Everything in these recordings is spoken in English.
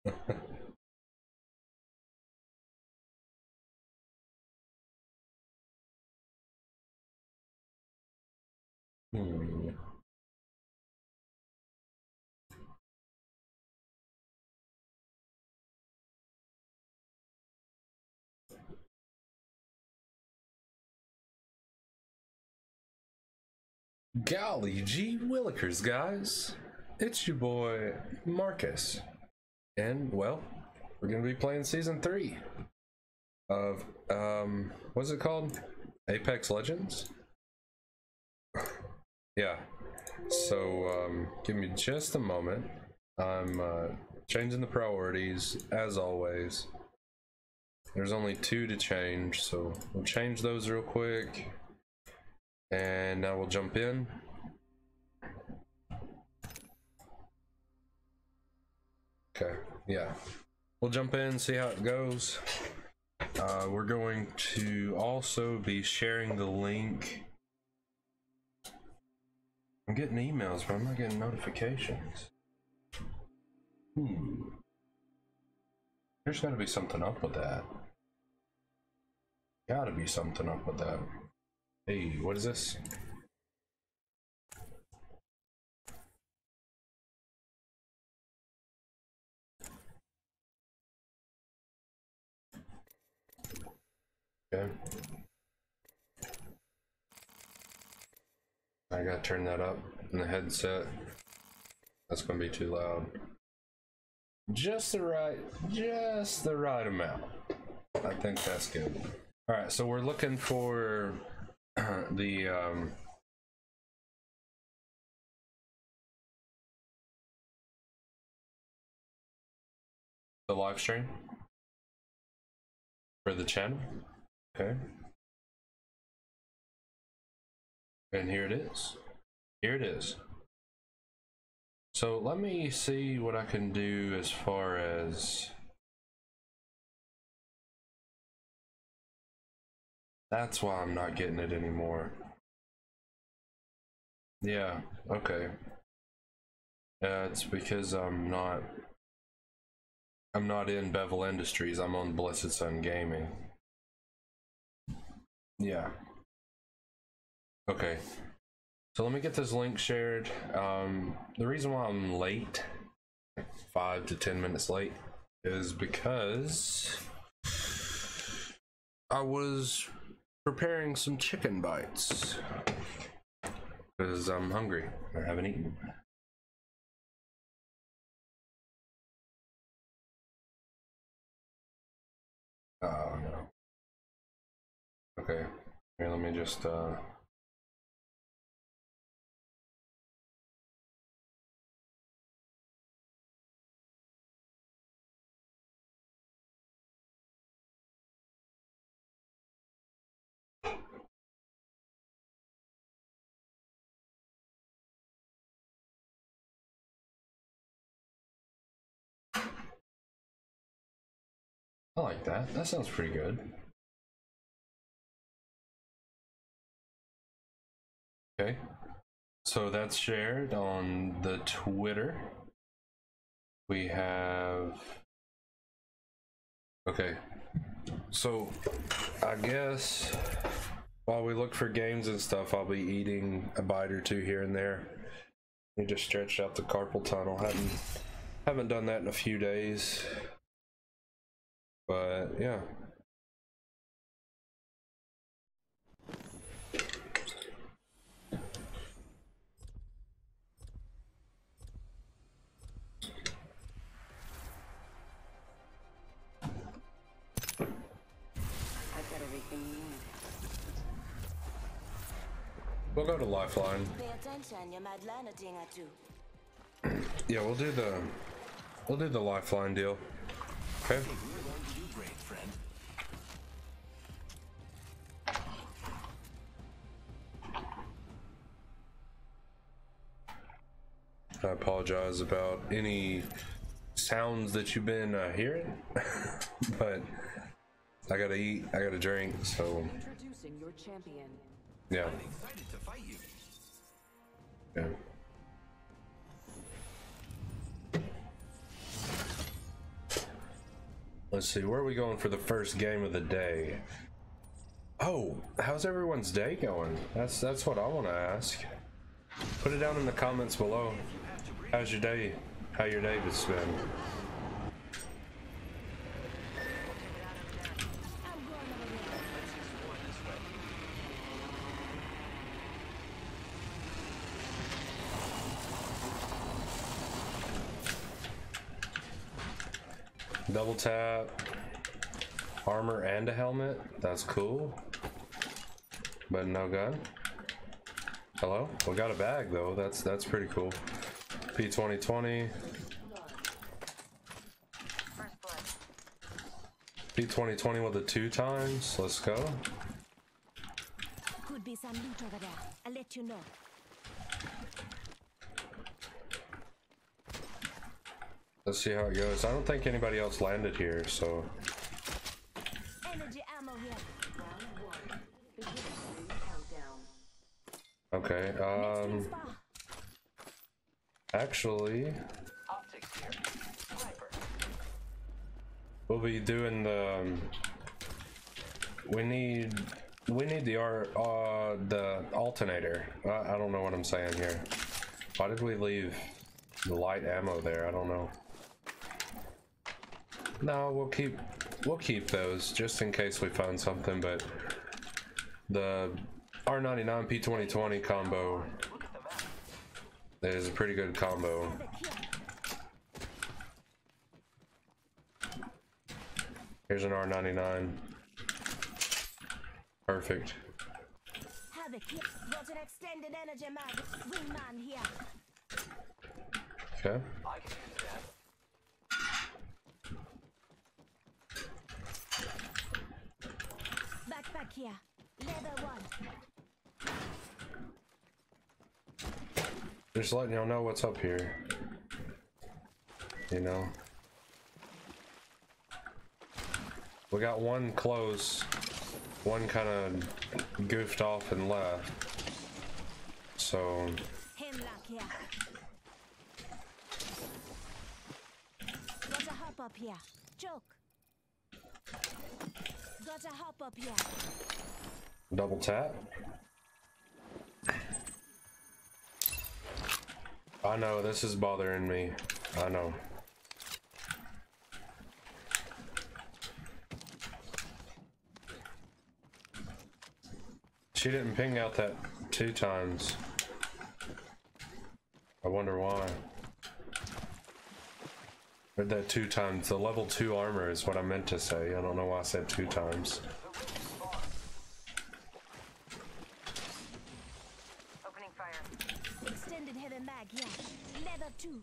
Hmm. Golly gee willikers, guys. It's your boy Marcus. And, well, we're gonna be playing season 3 of, what's it called? Apex Legends? Yeah. So, give me just a moment. I'm, changing the priorities, as always. There's only 2 to change, so we'll change those real quick. And now we'll jump in. Okay, yeah. We'll jump in, see how it goes. We're going to also be sharing the link. I'm getting emails, but I'm not getting notifications. There's gotta be something up with that. Gotta be something up with that. Hey, what is this? Okay. I gotta turn that up in the headset. That's gonna be too loud. Just the right amount. I think that's good. All right, so we're looking for the live stream for the channel. Okay. And here it is. Here it is. So let me see what I can do as far as... That's why I'm not getting it anymore. Yeah, okay. It's because I'm not in Bevel Industries. I'm on Blessed Sun Gaming. Yeah. Okay. So let me get this link shared. The reason why I'm late, 5 to 10 minutes late, is because I was preparing some chicken bites because I'm hungry. I haven't eaten. Oh no. Okay. Here, let me just I like that. That sounds pretty good. Okay. So that's shared on the Twitter. We have... Okay. So, I guess while we look for games and stuff, I'll be eating a bite or two here and there. We just stretched out the carpal tunnel. Haven't done that in a few days. But, yeah. We'll go to Lifeline. Pay attention, you might learn a thing or two. Yeah, we'll do the Lifeline deal. Okay. I apologize about any sounds that you've been hearing, but I gotta eat, I gotta drink, so Introducing your champion. yeah. I'm excited to fight you. Yeah. Let's see, where are we going for the first game of the day? Oh, how's everyone's day going? That's what I want to ask. Put it down in the comments below. How's your day? How your day has been? Double tap, armor and a helmet. That's cool. But no gun. Hello? We got a bag though. That's pretty cool. P2020. P2020 with the 2 times. Let's go. Could be some loot over there. I'll let you know. Let's see how it goes. I don't think anybody else landed here, so. Energy ammo here. Okay, actually, we'll be doing the, we need the alternator. I don't know what I'm saying here. Why did we leave the light ammo there? I don't know. No, we'll keep those just in case we find something, but the R99 P2020 combo is a pretty good combo. Here's an R99. Perfect. Got an extended energy mag. Wingman here. Okay. Backpack here. Leather one. Just letting y'all know what's up here. You know. We got one close. One kind of goofed off and left. So. Hemlock here. Got a hop up here. Choke. Got a hop up here. Double tap. I know, this is bothering me. I know. She didn't ping out that 2 times. I wonder why. Or that 2 times. The level 2 armor is what I meant to say. I don't know why I said 2 times. Opening fire. Extended heavy mag here. Leather 2.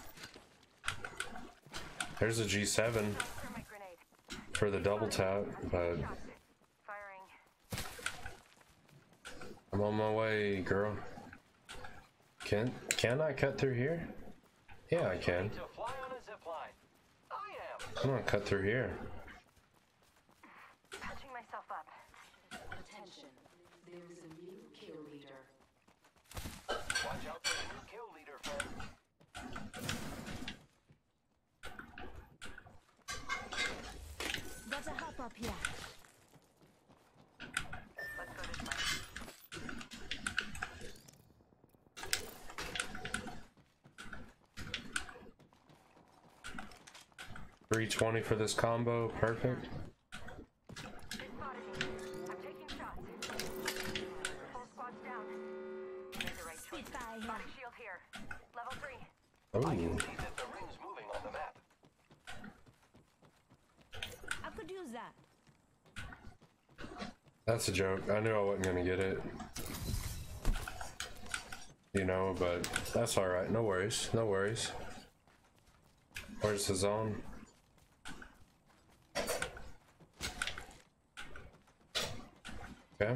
There's a G7 for the double tap, but I'm on my way, girl. Can I cut through here? Yeah, I can. I'm gonna cut through here. Patching myself up. Attention, there is a new kill leader. Watch out for the new kill leader, friend. Got a hop up here. Let's go this way. 320 for this combo, perfect. Oh. I could use that. That's a joke. I knew I wasn't gonna get it. You know, but that's alright. No worries. No worries. Where's the zone? Okay.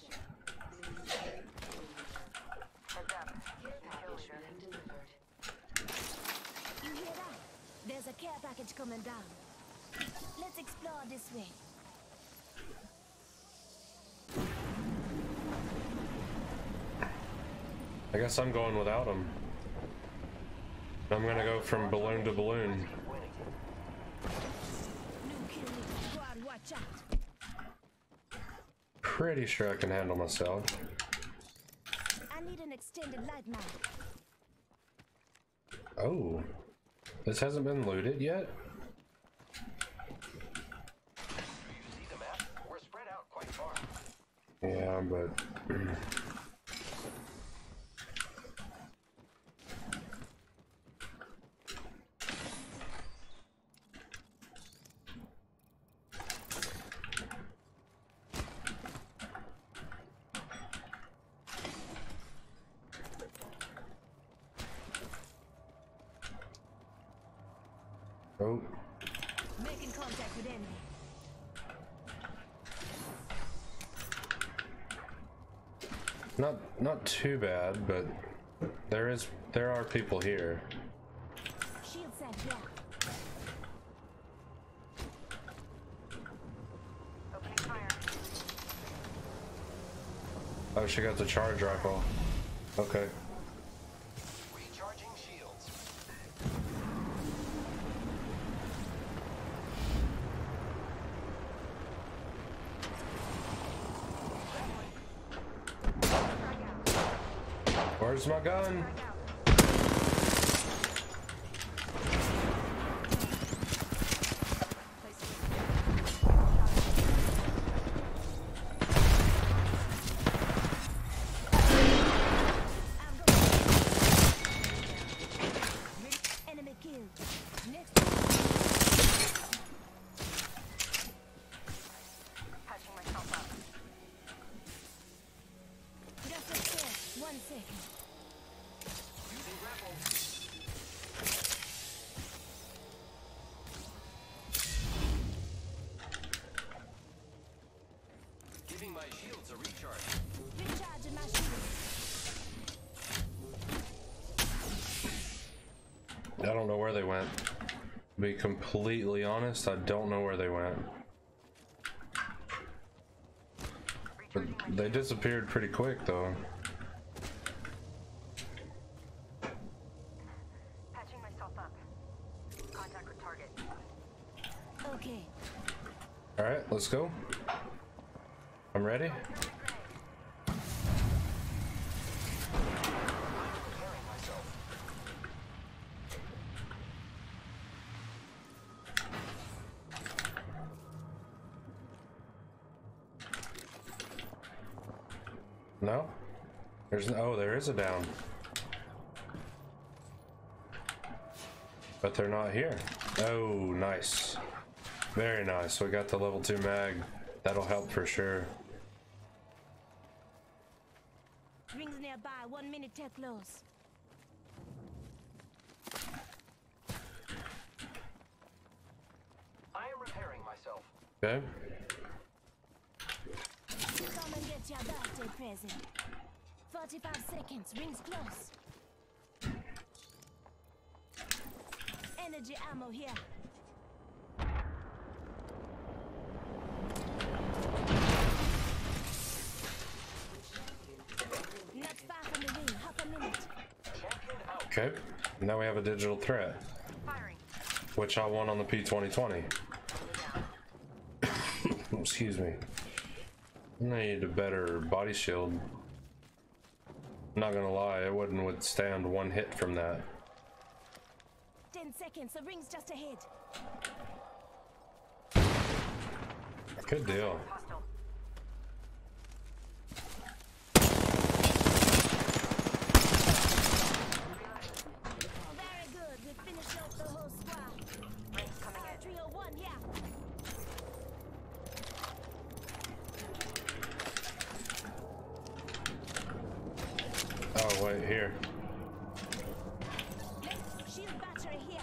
You hear that? There's a care package coming down. Let's explore this way. I guess I'm going without him. I'm gonna go from balloon to balloon. Watch out. Pretty sure I can handle myself. I need an extended light mag. Oh, this hasn't been looted yet? You see the map? We're spread out quite far. Yeah, but... Oh, Making contact with enemy. not too bad, but there are people here. Shield set here. Opening fire. Oh, she got the charge rifle. Okay. Recharging shields. Where's my gun? Enemy killed. Next. Patching myself up. Just upstairs. 1 second. Using grapple. Giving my shields a recharge. Recharging my shield. I don't know where they went. To be completely honest, I don't know where they went. But they disappeared pretty quick though. Patching myself up. Contact with target. Okay. Alright, let's go. I'm ready. Preparing myself. No? There is a down. But they're not here. Oh, nice. Very nice. We got the level 2 mag. That'll help for sure. Rings nearby. 1 minute till close. I am repairing myself. Okay. Come and get your birthday present. 45 seconds. Rings close. Energy ammo here. Not far from the ring. Half a minute. Champion out. Okay. Now we have a digital threat, Firing. which I won on the P2020. Excuse me. I need a better body shield. Not gonna lie, I wouldn't withstand one hit from that. 10 seconds. The ring's just ahead. Good deal. Hostile. Very good. We finished off the whole squad. Rings coming in. 301, yeah. Oh, wait, here. Shield battery here.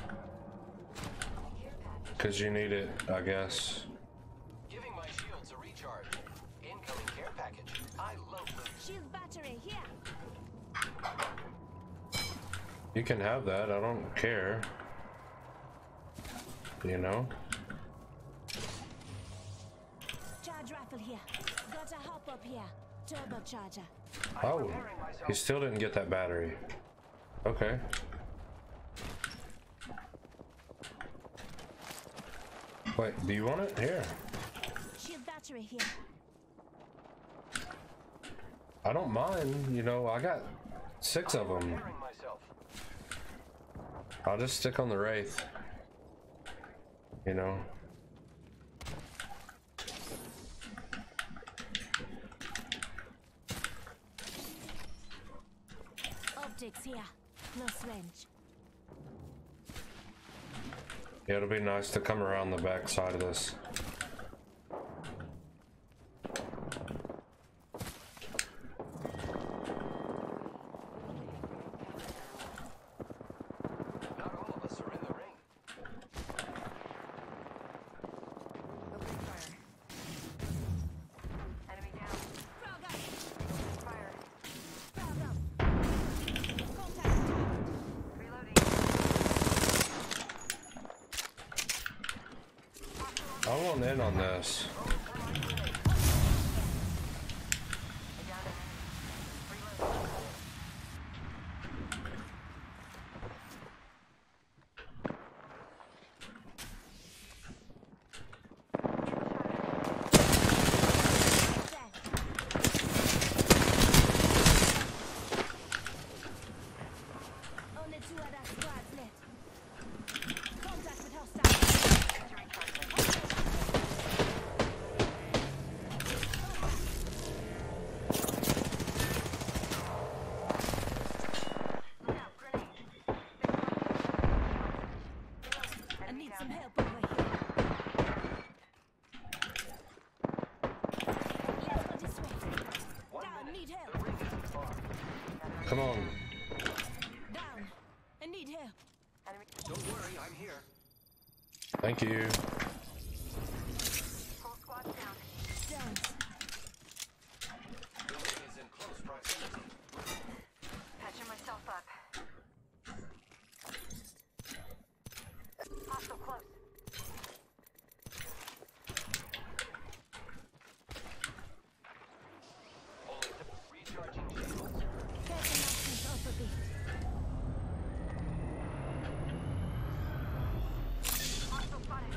Because you need it, I guess. Giving my shields a recharge. Incoming care package. I love loot. Shield battery here. You can have that, I don't care. You know? Charge rifle here. Got a hop up here. Turbocharger. Oh, he still didn't get that battery. Okay. Wait, do you want it? Here. battery here. I don't mind, you know, I got 6 of them. Repairing myself. I'll just stick on the Wraith. You know. Optics here. Close range. Yeah, it'll be nice to come around the back side of this. Not all of us are in the ring. Opening fire. Enemy down. Frog up. Fire. Frog up. Contact. Reloading. I want in on this. Down. Reloading. Only 2 of that squad's left. Contact with hostile. I need some help over here. Let's go this way. Down, need help. Come on. Down. I need help. Don't worry, I'm here. Thank you. Whole squad's down. Down. The ring is in close proximity. Patching myself up. Hostile close. Recharging shields. Taking actions off a bit. Hostile spotted.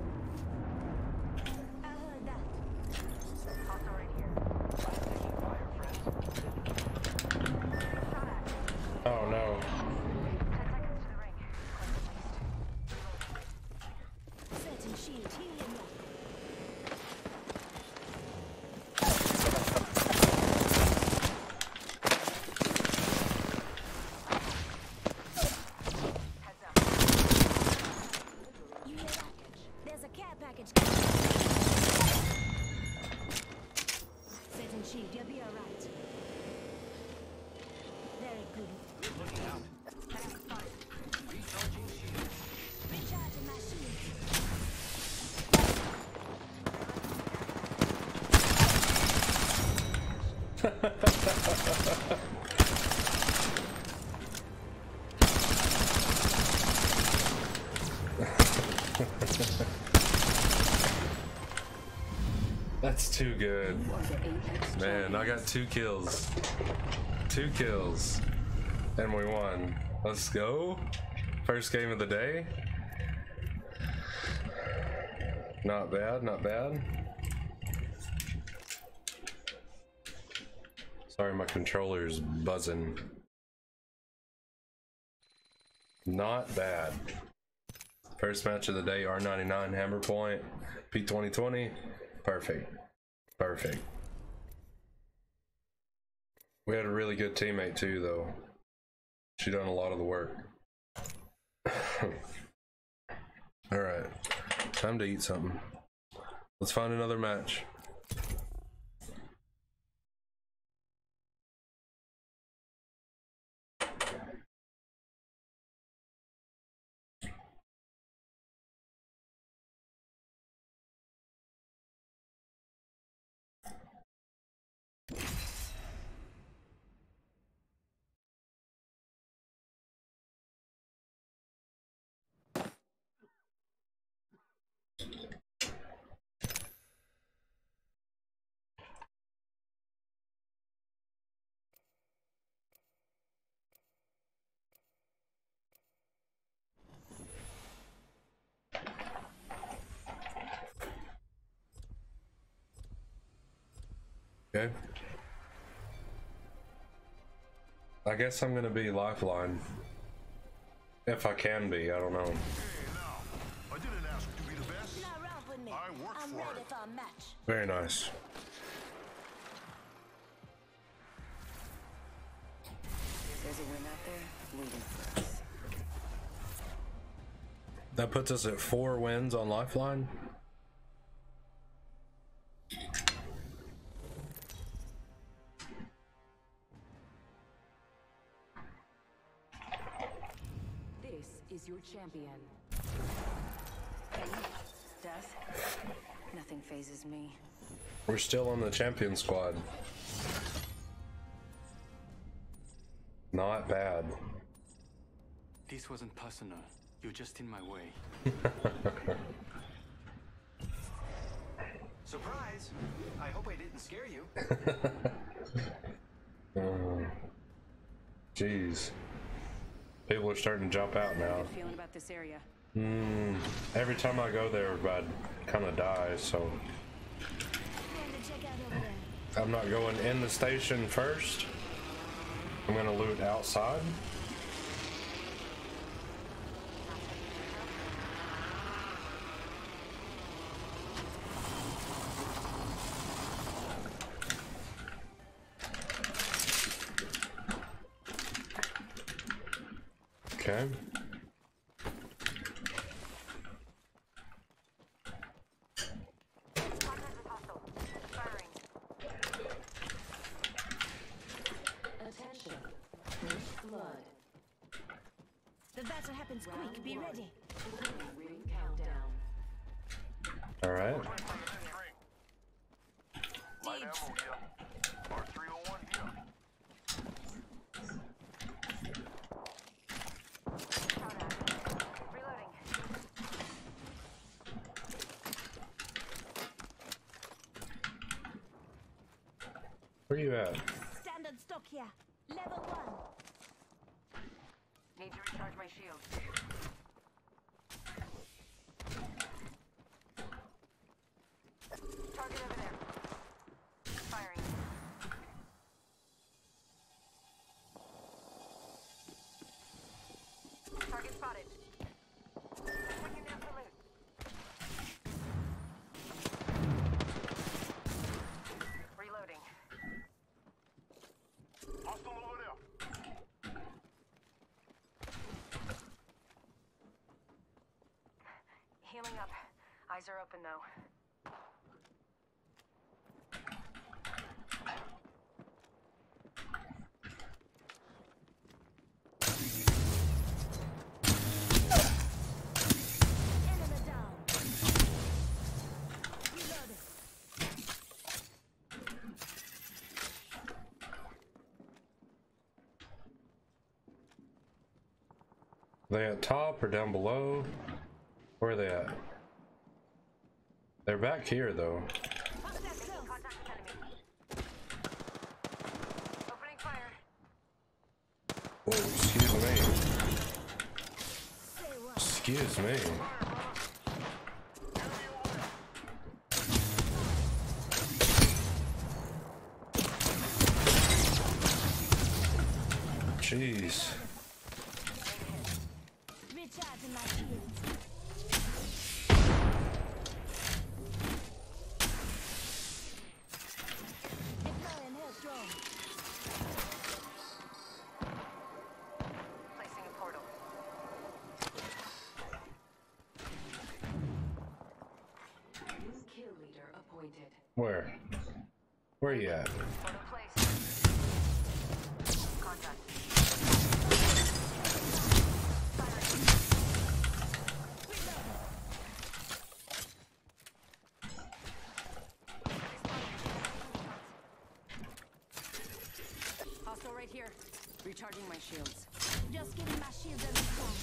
I heard that. Hostile right here. Taking fire, friends. Shot at. Oh no. 10 seconds to the ring. Close at least. Setting shield. Healing up. Heads up. You hear that? There's a care package coming. Setting shield. You'll be alright. Very good. Looking out. Enemy spotted. Recharging shields. Recharging my shield. That's too good. Man, I got 2 kills. 2 kills. And we won. Let's go. First game of the day. Not bad, not bad. Sorry, my controller's buzzing. Not bad. First match of the day, R99 Hammer Point, P2020. Perfect. Perfect. We had a really good teammate too, though. She done a lot of the work. Alright. Time to eat something. Let's find another match. Okay. I guess I'm gonna be Lifeline. If I can be, I don't know. Hey, now, I didn't ask to be the best. Now romp with me. I worked I'm for ready it. for a match. Very nice. There's a win out there waiting for us. That puts us at 4 wins on Lifeline. This is your champion. Penny, Death, nothing phases me. We're still on the champion squad. Not bad. This wasn't personal. You're just in my way. Surprise! I hope I didn't scare you. Jeez. People are starting to jump out now. Good feeling about this area. Every time I go there, I kind of die, so Going to check out over there. I'm not going in the station first. I'm gonna loot outside. Okay. Attention. First blood. The battle happens quick. Be ready. Ring countdown. All right. Light ammo here. R301 here. Where you at? Standard stock here. Level 1. Need to recharge my shield. Target over there. Firing. Target spotted. Swinging down for loot. Reloading. Hostile over there. Healing up. Eyes are open though. Enemy down. Reloaded. They at top or down below? Where are they at? They're back here though. Contact close. Contact with enemy. Opening fire. Whoa, excuse me. Say what? Excuse me. Jeez. Recharging my shields. Deploying health drone. Placing a portal. New kill leader appointed. Where? Where you at? Portal placed. Contact. Hostile right here. Recharging my shields. Just giving my shields a recharge.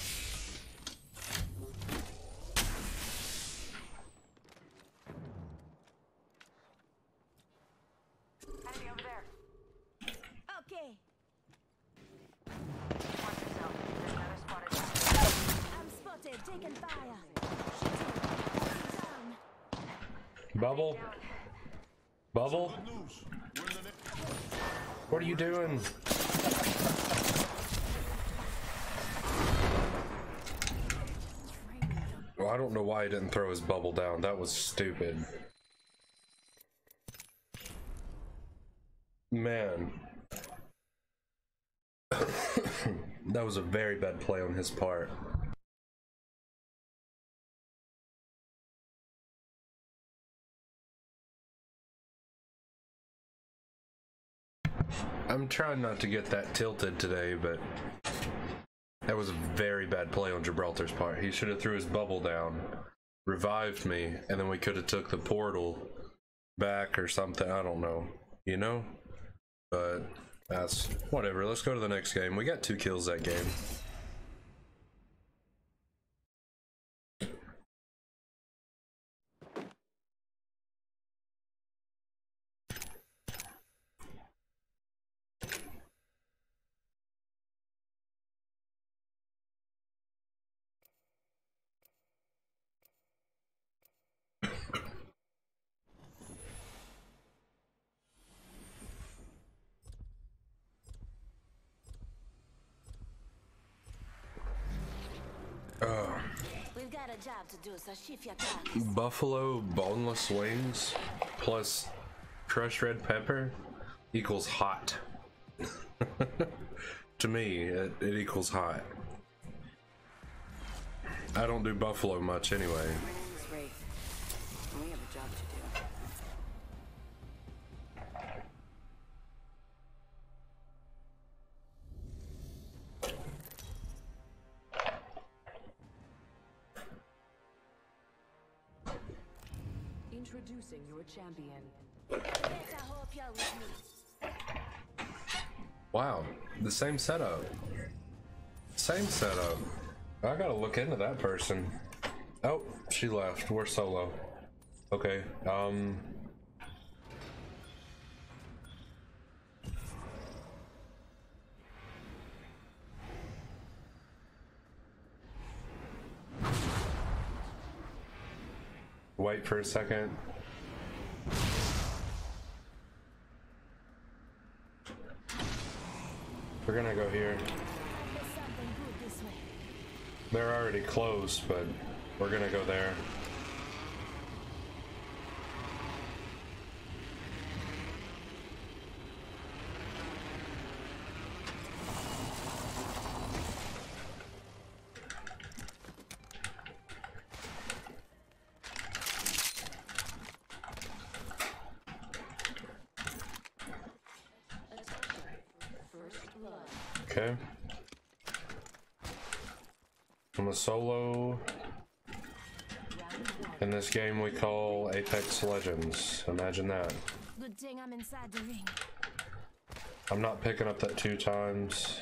Enemy over there. Okay. Watch yourself. There's another spotted down. I'm spotted. Taking fire. Shooting. Down. Bubble? Bubble? Good news. We're What are you doing? Well, I don't know why he didn't throw his bubble down. That was stupid. Man. That was a very bad play on his part. I'm trying not to get that tilted today, but that was a very bad play on Gibraltar's part. He should have threw his bubble down, revived me, and then we could have took the portal back or something. I don't know, you know? But that's whatever. Let's go to the next game. We got 2 kills that game. We've got a job to do, so shift your car. Buffalo boneless wings plus crushed red pepper equals hot. To me, it equals hot. I don't do buffalo much anyway. My name is Wraith, and we have a job to do. Introducing your champion. Better hope you're with me. Wow, the same setup. Same setup. I gotta look into that person. Oh, she left. We're solo. Okay, wait for a second. We're gonna go here. There's something good this way. They're already close, but we're gonna go there. Okay. I'm a solo in this game we call Apex Legends. Imagine that. Good thing I'm inside the ring. I'm not picking up that 2 times.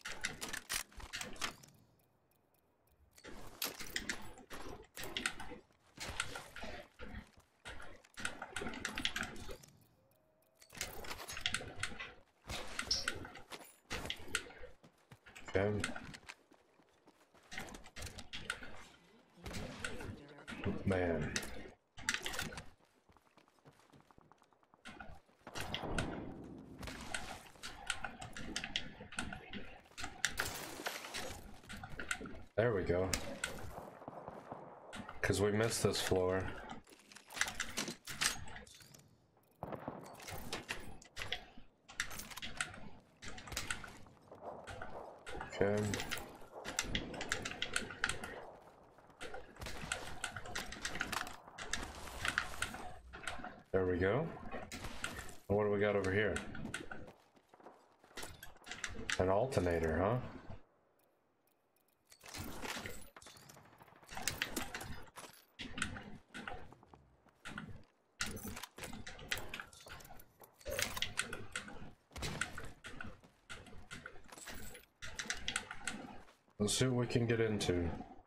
Okay. Man. There we go. 'Cause we missed this floor. Okay. There we go. And what do we got over here? An alternator, huh? Let's see what we can get into.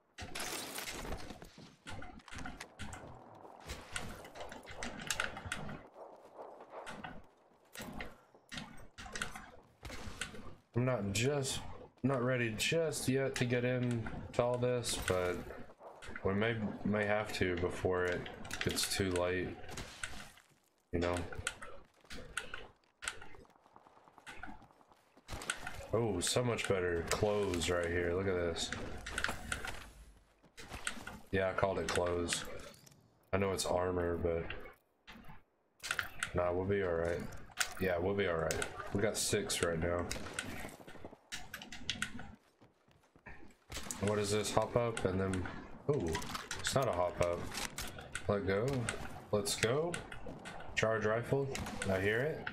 I'm not ready just yet to get into all this, but we may have to before it gets too late, you know. Oh, so much better clothes right here. Look at this. Yeah, I called it clothes. I know it's armor, but nah, we'll be alright. Yeah, we'll be alright. We got 6 right now. What is this? Hop up and then... Ooh, it's not a hop up. Let go. Let's go. Charge rifle. I hear it.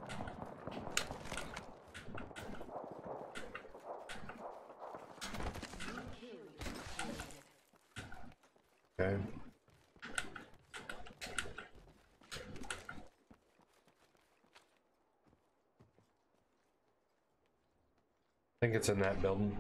Okay. I think it's in that building.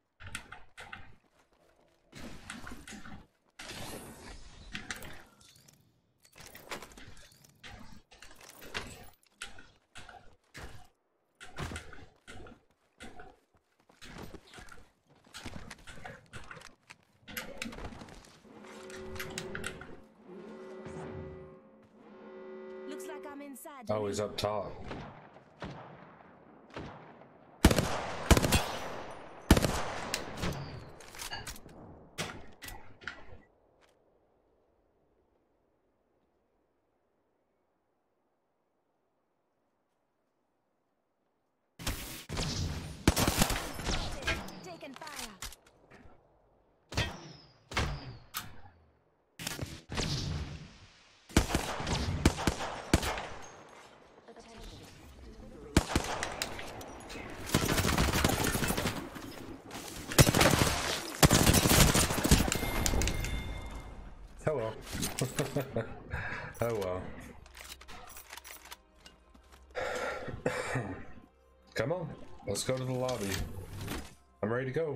Looks like I'm inside. Oh, he's up top. Taking fire. Hello. Oh well. Come on, let's go to the lobby. I'm ready to go.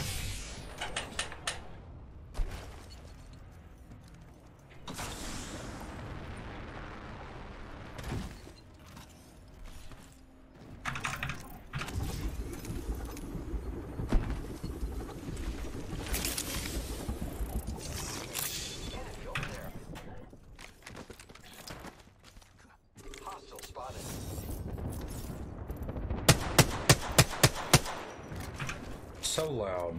Enemy over there. Hostile spotted. So loud.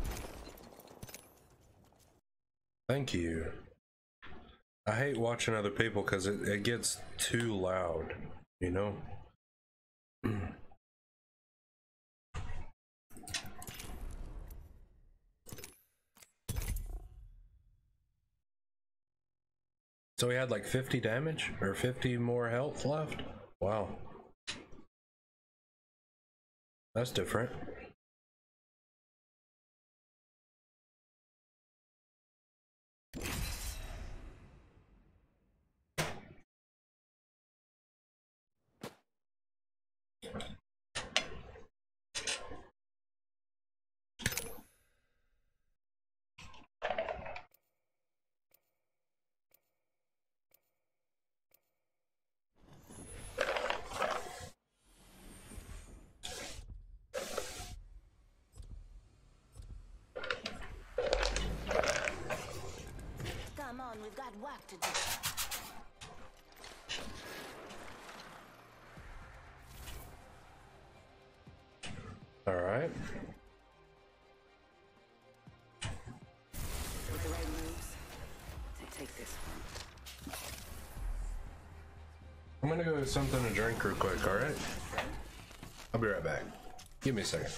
Thank you. I hate watching other people because it gets too loud, you know? So he had like 50 damage or 50 more health left? Wow. That's different. Come on, we've got work to do. All right. With the right moves, take this one. I'm gonna go get something to drink real quick, all right? I'll be right back. Give me a second.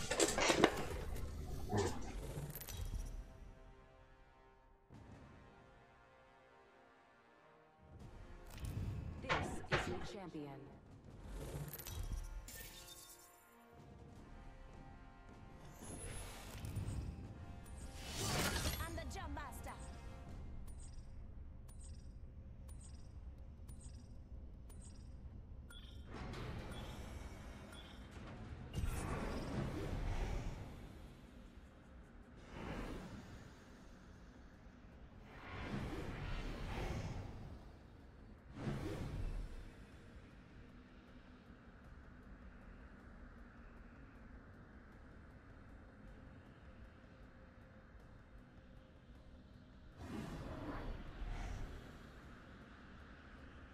This is your champion. I'm the jump master.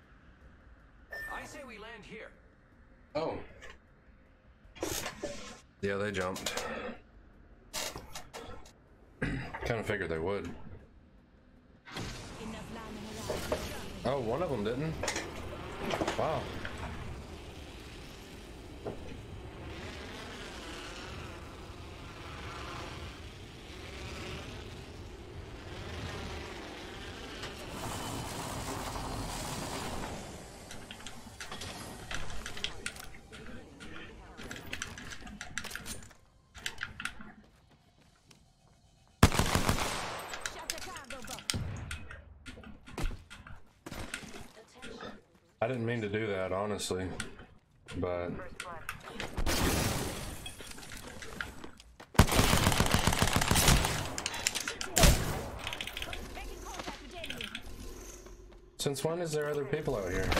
I say we land here. Oh. Yeah, they jumped. Kind of figured they would. Enough lying around. Oh, one of them didn't. Wow. Shut the cargo boat. I didn't mean to do that, honestly. But Making contact with enemy. since when is there other people out here?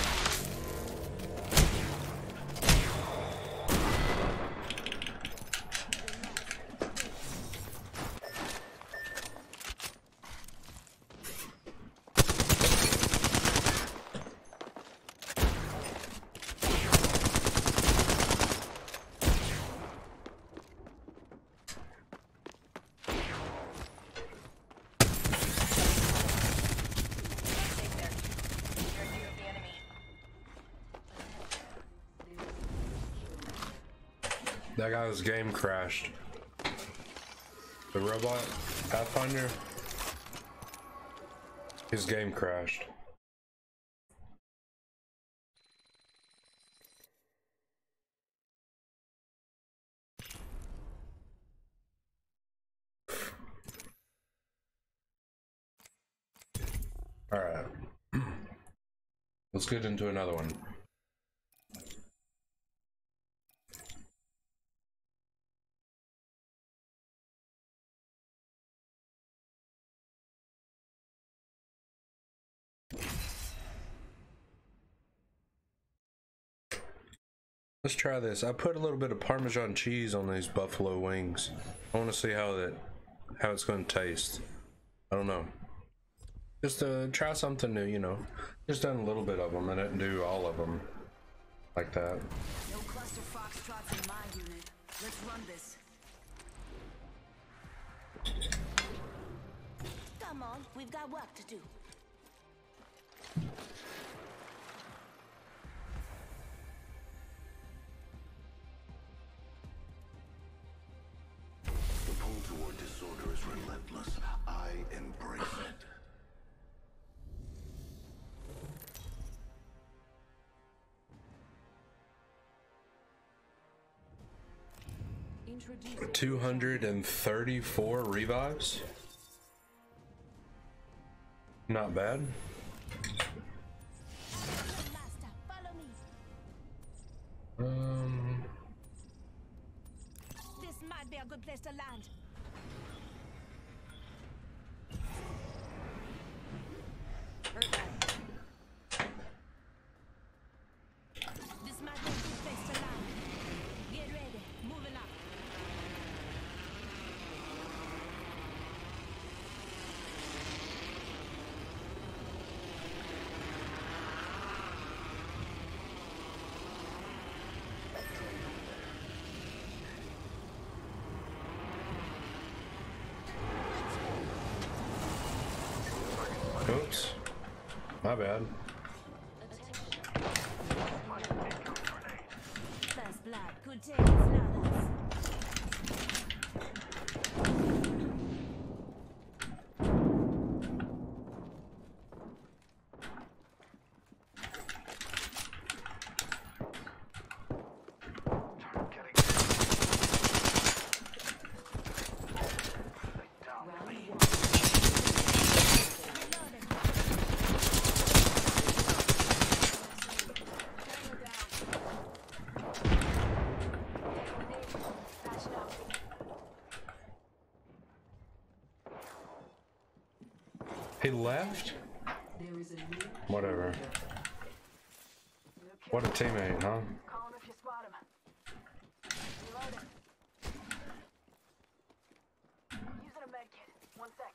That guy's game crashed. The robot Pathfinder, his game crashed. All right, let's get into another one. Let's try this. I put a little bit of Parmesan cheese on these buffalo wings. I want to see how it's going to taste. I don't know. Just try something new, you know. Just done a little bit of them. I didn't do all of them like that. No cluster foxtrots in my unit. Let's run this. Come on, we've got work to do. The pull toward disorder is relentless. I embrace it. Introducing 234 revives. Not bad. Master, follow me. This might be a good place to land. Hurt that. This might be a good place to land. Get ready, moving up. Oops. My bad. First blood, good take, it's not us. He left? There is a new Whatever. What a teammate, huh? Call him if you spot him. Reloading. Using a med kit. 1 sec.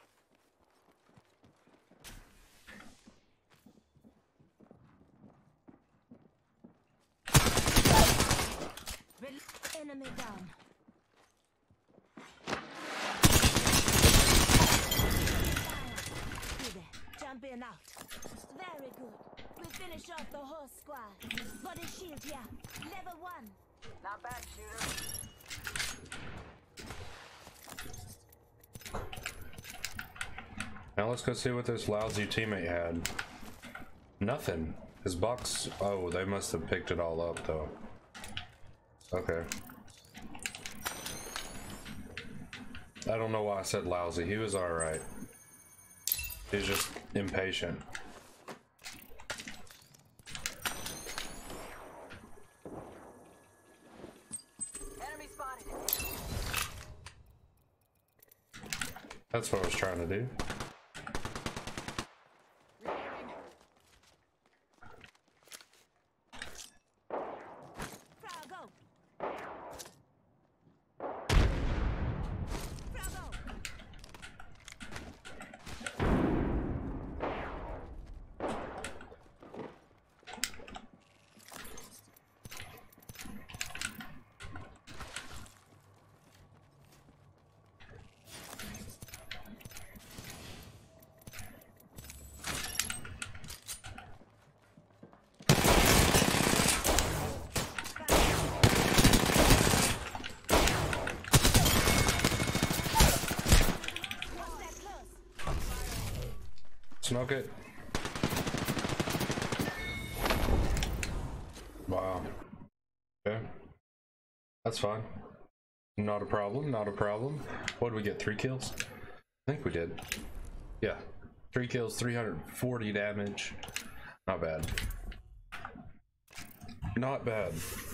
Enemy down. out. Very good. We finish off the whole squad. Body shield here. Level 1. Not bad, shooter. Now let's go see what this lousy teammate had. Nothing. His box. Oh, they must have picked it all up though. Okay. I don't know why I said lousy. He was alright. He's just impatient. Enemy spotted. That's what I was trying to do. Frog, go. Frog, go. What's that close? Smoke it. Wow. Okay. That's fine. Not a problem, not a problem. What did we get? 3 kills? I think we did. Yeah. 3 kills, 340 damage. Not bad. Not bad.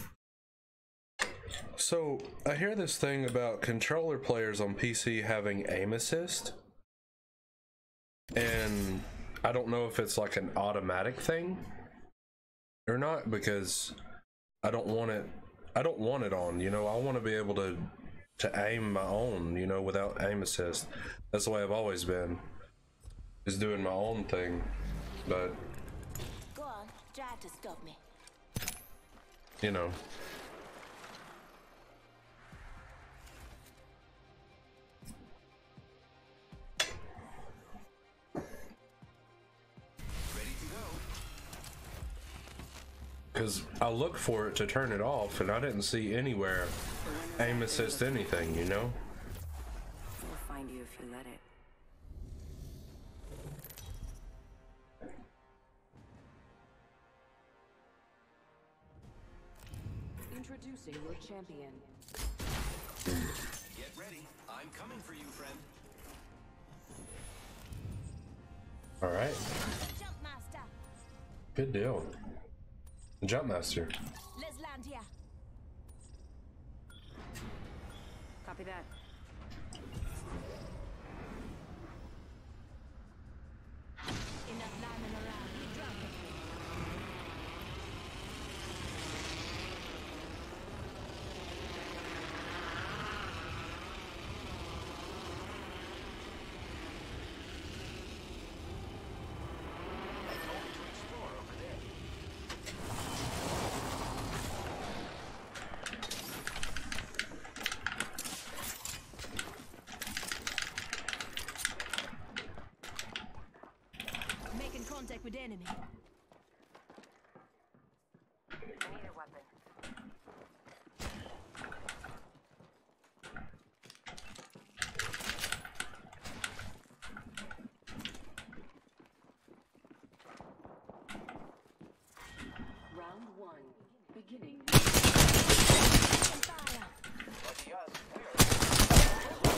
So, I hear this thing about controller players on PC having aim assist. And I don't know if it's like an automatic thing or not, because I don't want it on, you know. I want to be able to aim my own, you know, without aim assist. That's the way I've always been, is doing my own thing. But Go on, try to stop me. you know, because I look for it to turn it off and I didn't see anywhere aim assist anything, you know. We'll find you if you let it. Introducing your champion. Get ready. I'm coming for you, friend. All right, Jump master. good deal. Jump master. Let's land here. Copy that. Enough linemen around. We drop it. I told you to explore over there. Making contact with enemy. I need a weapon. Round 1. Beginning. Open fire. Lucky us. We are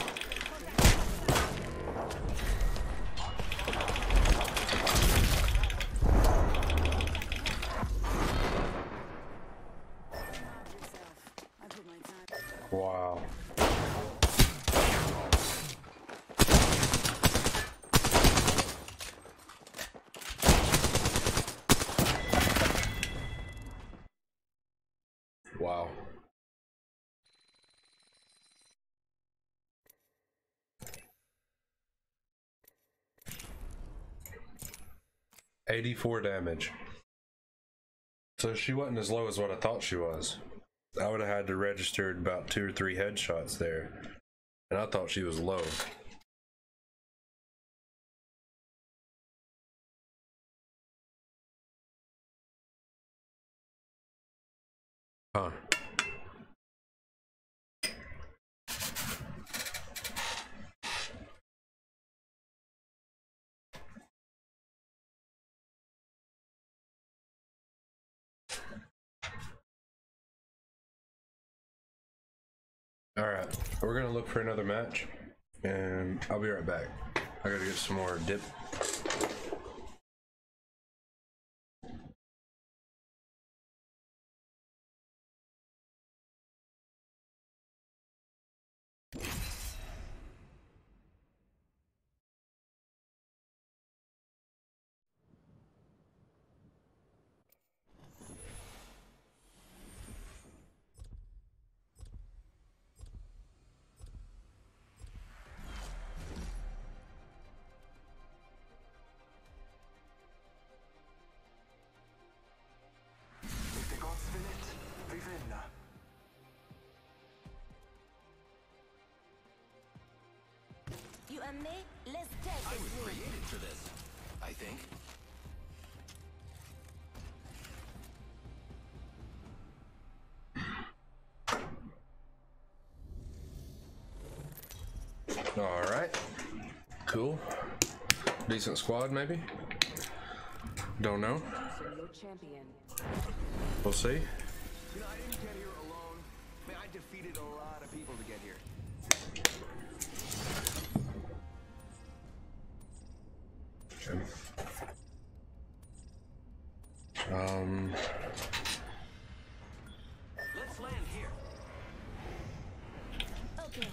I put my time. Wow. Wow. $84 damage. So she wasn't as low as what I thought she was. I would have had to register about 2 or 3 headshots there. And I thought she was low. Huh. Alright, we're gonna look for another match, and I'll be right back. I gotta get some more dip. You and me, let's take I this was win. created for this, I think. Alright. Cool. Decent squad, maybe? Don't know. So your champion. We'll see. You know, I didn't get here alone. Man, I defeated a lot of people to get here. Let's land here. Okay.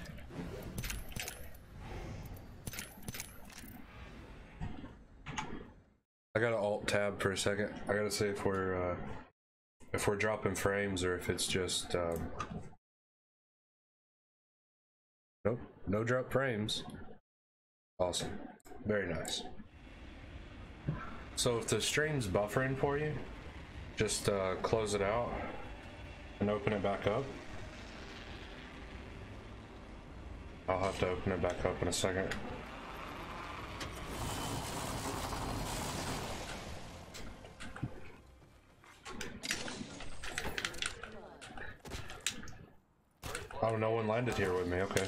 I gotta alt tab for a second. I gotta see if we're dropping frames or if it's just nope, no drop frames. Awesome. Very nice. So if the stream's buffering for you, just close it out and open it back up. I'll have to open it back up in a second. Oh, no one landed here with me, okay.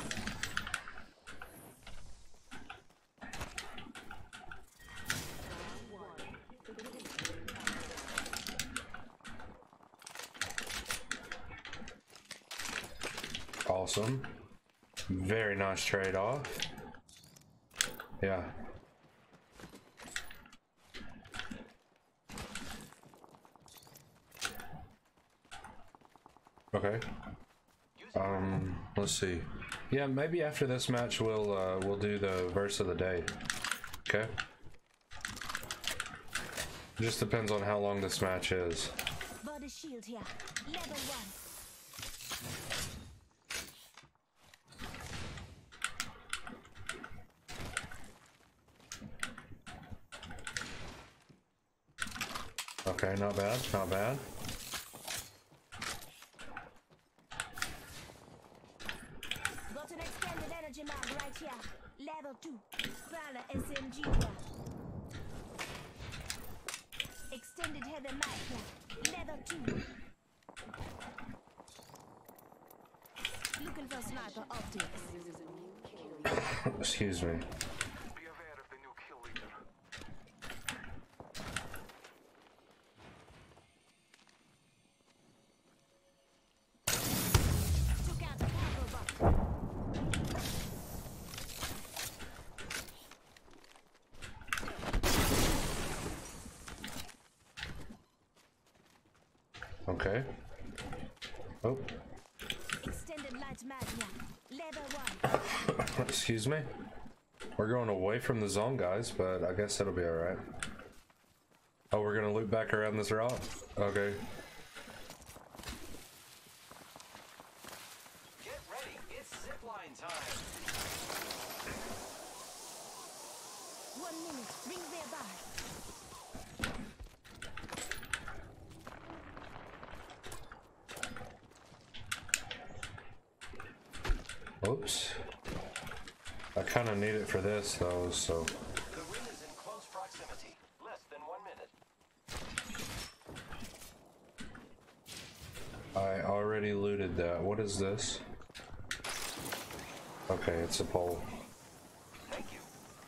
Awesome. Very nice trade-off. Yeah. Okay. Let's see. Yeah, maybe after this match we'll do the verse of the day. Okay? Just depends on how long this match is. Body shield here. Level 1. Okay, not bad, not bad. Got an extended energy mag right here. Level 2. Prowler SMG here. Extended heavy mag here. Level 2. Looking for sniper optics. Excuse me. Be aware of the new kill leader. Took out the cargo box. Okay. Oh, Extended light mag here. Level 1. excuse me. We're going away from the zone, guys, but I guess that'll be alright. Oh, we're gonna loop back around this route? Okay. Get ready, it's zipline time. 1 minute. Rings nearby. Oops. I kind of need it for this, though, so... The ring is in close proximity. Less than 1 minute. I already looted that. What is this? Okay, it's a pole. Thank you.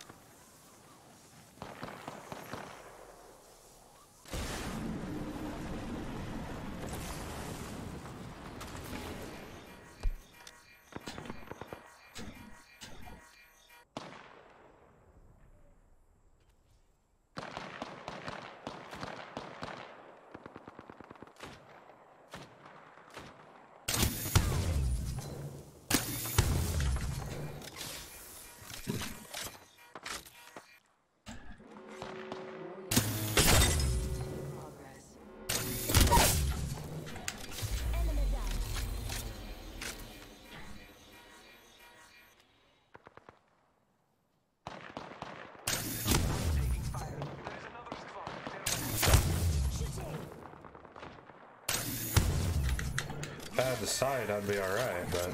Enemy down. Shooting. If I had the sight, I'd be alright, but...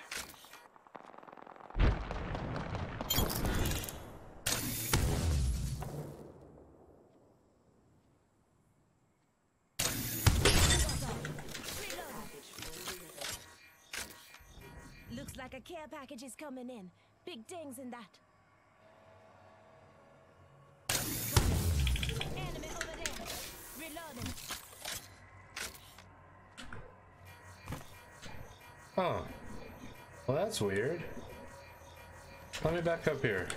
Looks like a care package is coming in. Big dings in that. Enemy over there. Reloading. Huh. Well, that's weird. Let me back up here.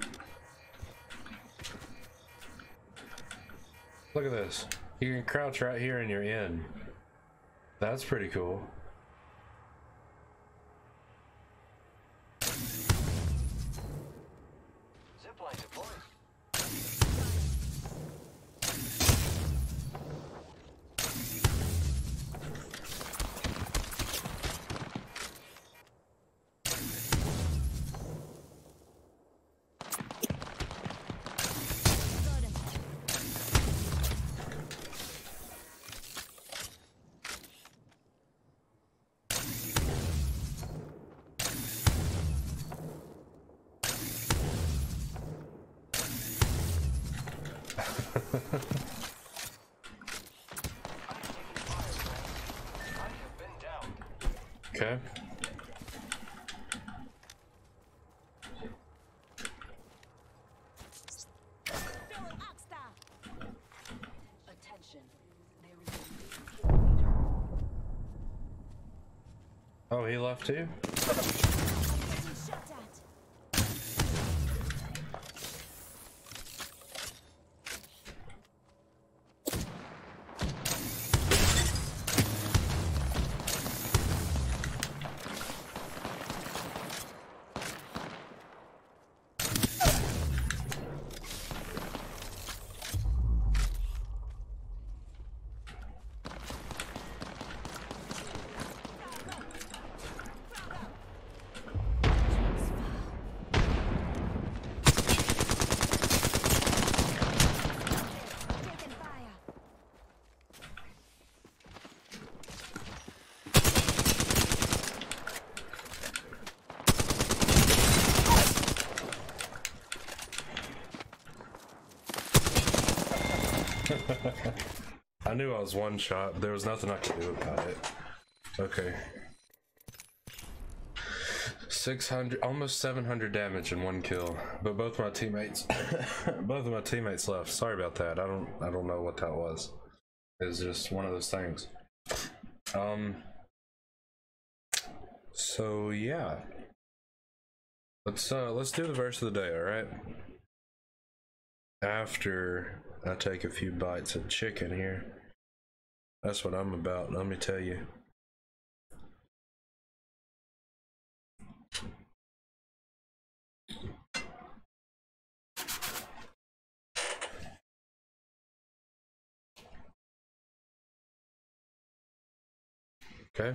Look at this. You can crouch right here and you're in. That's pretty cool. Zipline deployed. Got him. I have been down. Okay. Throwing Oxstar. Attention. There is a new kill leader. Oh, he left too? I'm getting shot at. Taking fire. I knew I was one shot, but there was nothing I could do about it. Okay. 600, almost 700 damage in one kill, but both my teammates, both of my teammates left. Sorry about that. I don't know what that was. It's just one of those things. So yeah, let's do the verse of the day. All right. After I take a few bites of chicken here, that's what I'm about. Let me tell you. Okay.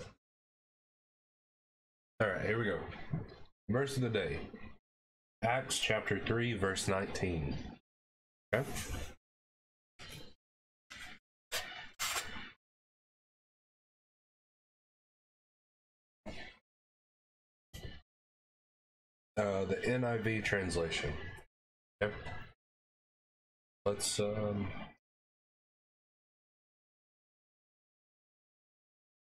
All right, here we go. Verse of the day. Acts chapter 3, verse 19. Okay. The NIV translation. Okay. Let's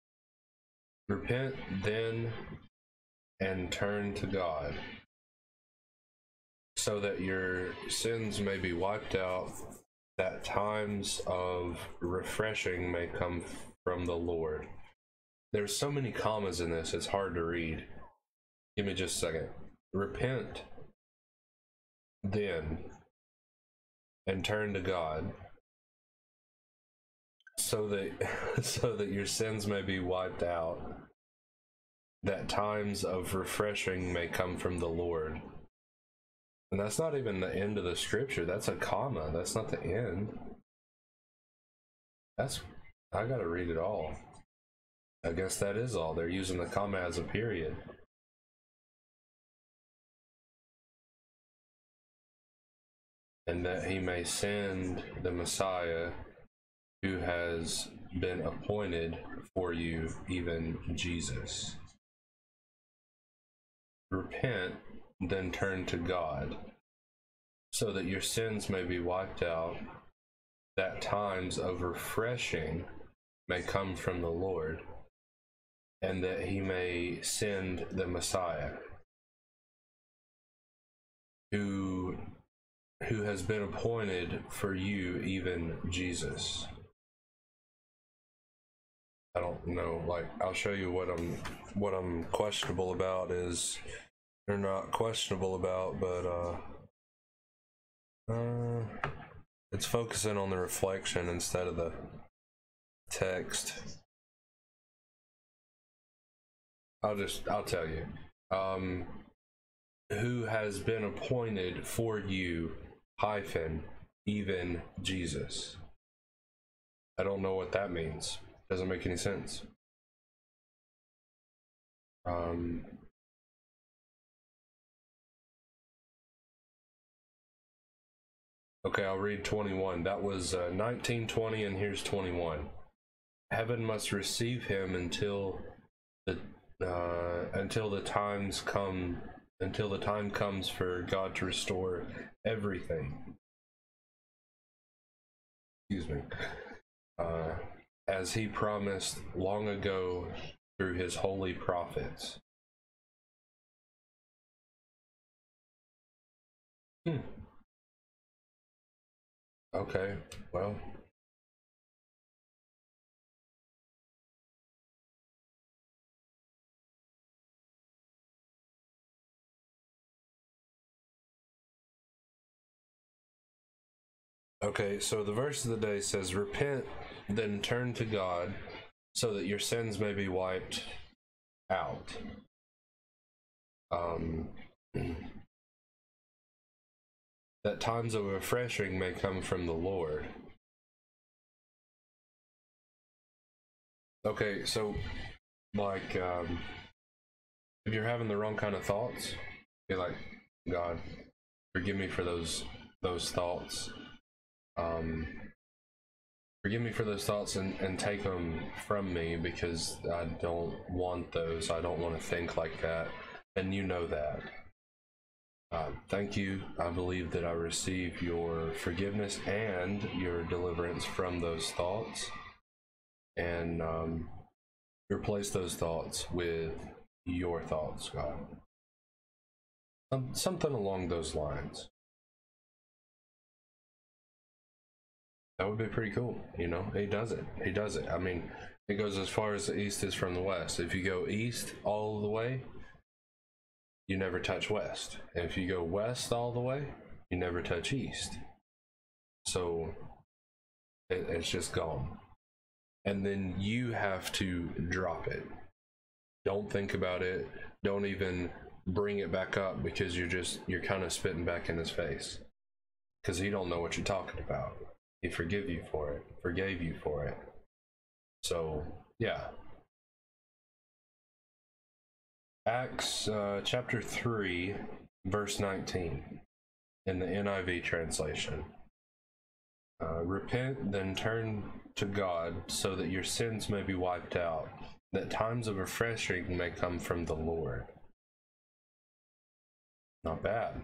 Repent then and turn to God, so that your sins may be wiped out, that times of refreshing may come from the Lord. There's so many commas in this, it's hard to read. Give me just a second. Repent then and turn to God, so that your sins may be wiped out, that times of refreshing may come from the Lord. And that's not even the end of the scripture. That's a comma. That's not the end. I gotta read it all. I guess that is all. They're using the comma as a period. And that he may send the Messiah who has been appointed for you, even Jesus. Repent, then turn to God, so that your sins may be wiped out, that times of refreshing may come from the Lord, and that he may send the Messiah, who has been appointed for you, even Jesus. I don't know, like, I'll show you what I'm questionable about is, or not questionable about, but it's focusing on the reflection instead of the text. I'll tell you. Who has been appointed for you, even Jesus. I don't know what that means. Doesn't make any sense. Okay, I'll read 21. That was 19, 20, and here's 21. Heaven must receive him until the time comes for God to restore everything. Excuse me. As he promised long ago through his holy prophets. Okay, well. Okay, so the verse of the day says, repent, then turn to God, so that your sins may be wiped out. That times of refreshing may come from the Lord. Okay, so, like, if you're having the wrong kind of thoughts, be like, God, forgive me for those thoughts. Forgive me for those thoughts and take them from me, because I don't want those. I don't want to think like that, and you know that. Thank you. I believe that I receive your forgiveness and your deliverance from those thoughts, and replace those thoughts with your thoughts, God. Something along those lines. That would be pretty cool, you know. He does it. He does it. I mean, it goes as far as the east is from the west. If you go east all the way, you never touch west. And if you go west all the way, you never touch east. So it's just gone. And then you have to drop it. Don't think about it. Don't even bring it back up, because you're kind of spitting back in his face, because he don't know what you're talking about. He forgave you for it. So yeah. Acts chapter 3 verse 19 in the NIV translation. Repent, then turn to God, so that your sins may be wiped out, that times of refreshing may come from the Lord. Not bad.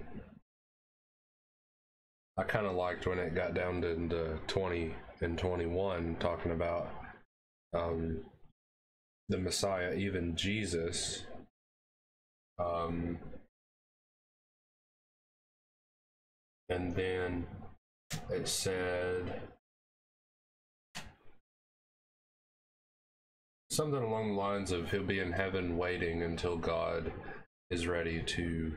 I kind of liked when it got down to 20 and 21, talking about the Messiah, even Jesus. And then it said something along the lines of he'll be in heaven waiting until God is ready to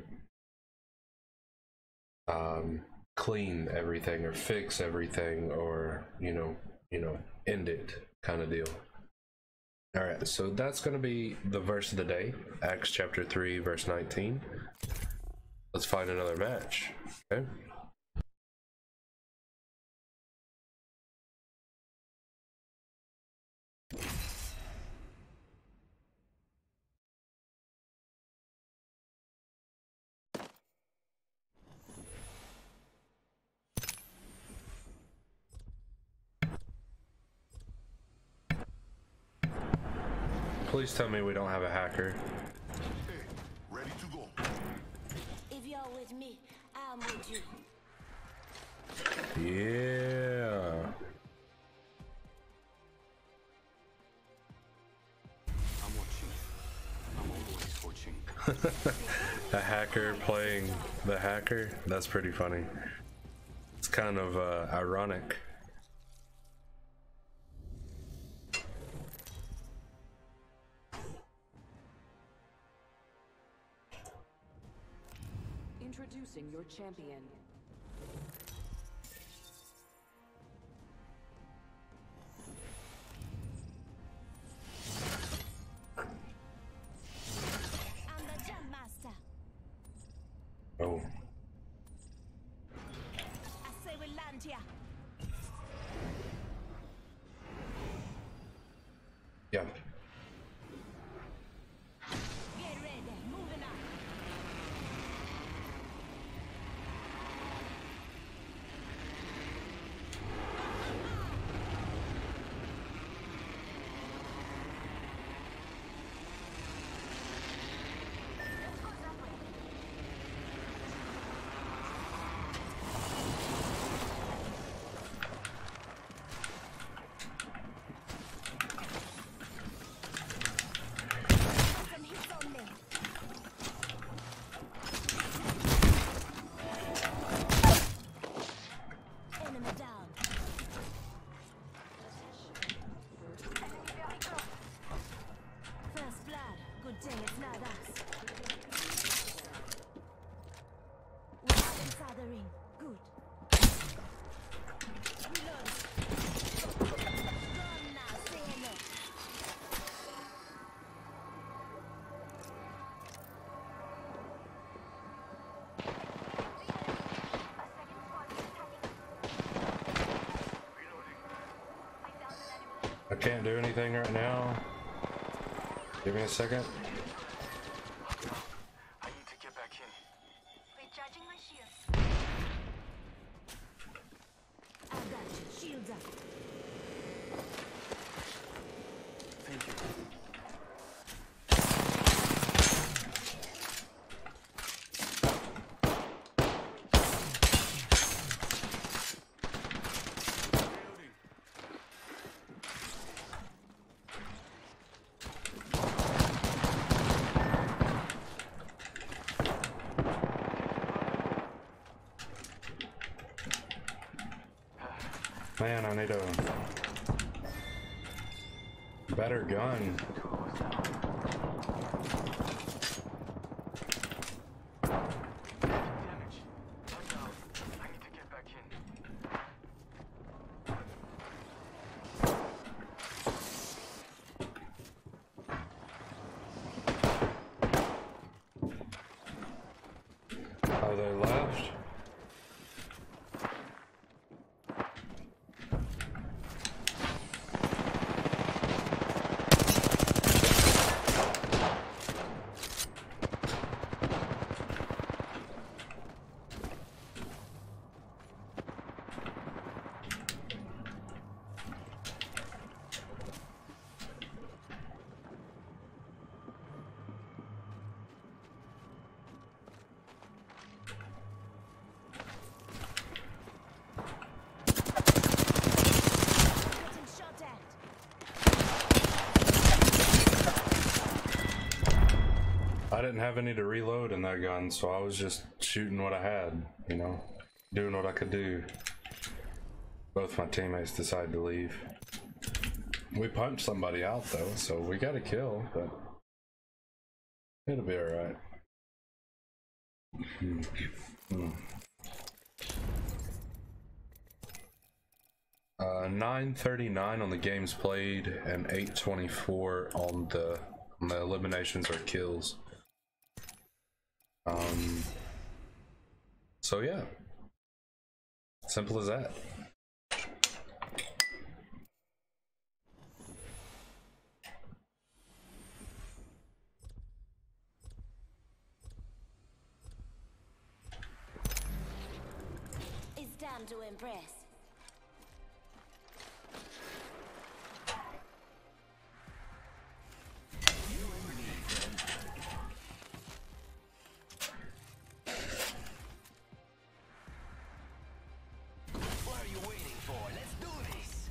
clean everything or fix everything, or you know end it, kind of deal. All right, so that's going to be the verse of the day, Acts chapter 3 verse 19. Let's find another match. Okay. Please tell me we don't have a hacker. Hey, ready to go. If you're with me, I'm with you. Yeah. I'm watching. I'm always watching. A hacker playing the hacker? That's pretty funny. It's kind of ironic. Introducing your champion. I'm the Jam Master. Oh. I say we land here. Yeah. Get ready. Moving on. Some hits on me. Enemy down. First blood. Good thing it's not us. We're not inside the ring. Good. Reload. Gone now. Say hello. I can't do anything right now. Give me a second. I need to get back in. Recharging my shield. I got you. Shields up. Thank you. Reloading. Man, I need a better gun. Damage. I'm down. I need to get back in. Oh, they left? didn't have any to reload in that gun, so I was just shooting what I had, you know, doing what I could do. Both my teammates decided to leave. We punched somebody out though, so we got a kill, but it'll be alright. 939 on the games played and 824 on the eliminations or kills. So yeah, simple as that. It's time to impress. What are you waiting for? Let's do this.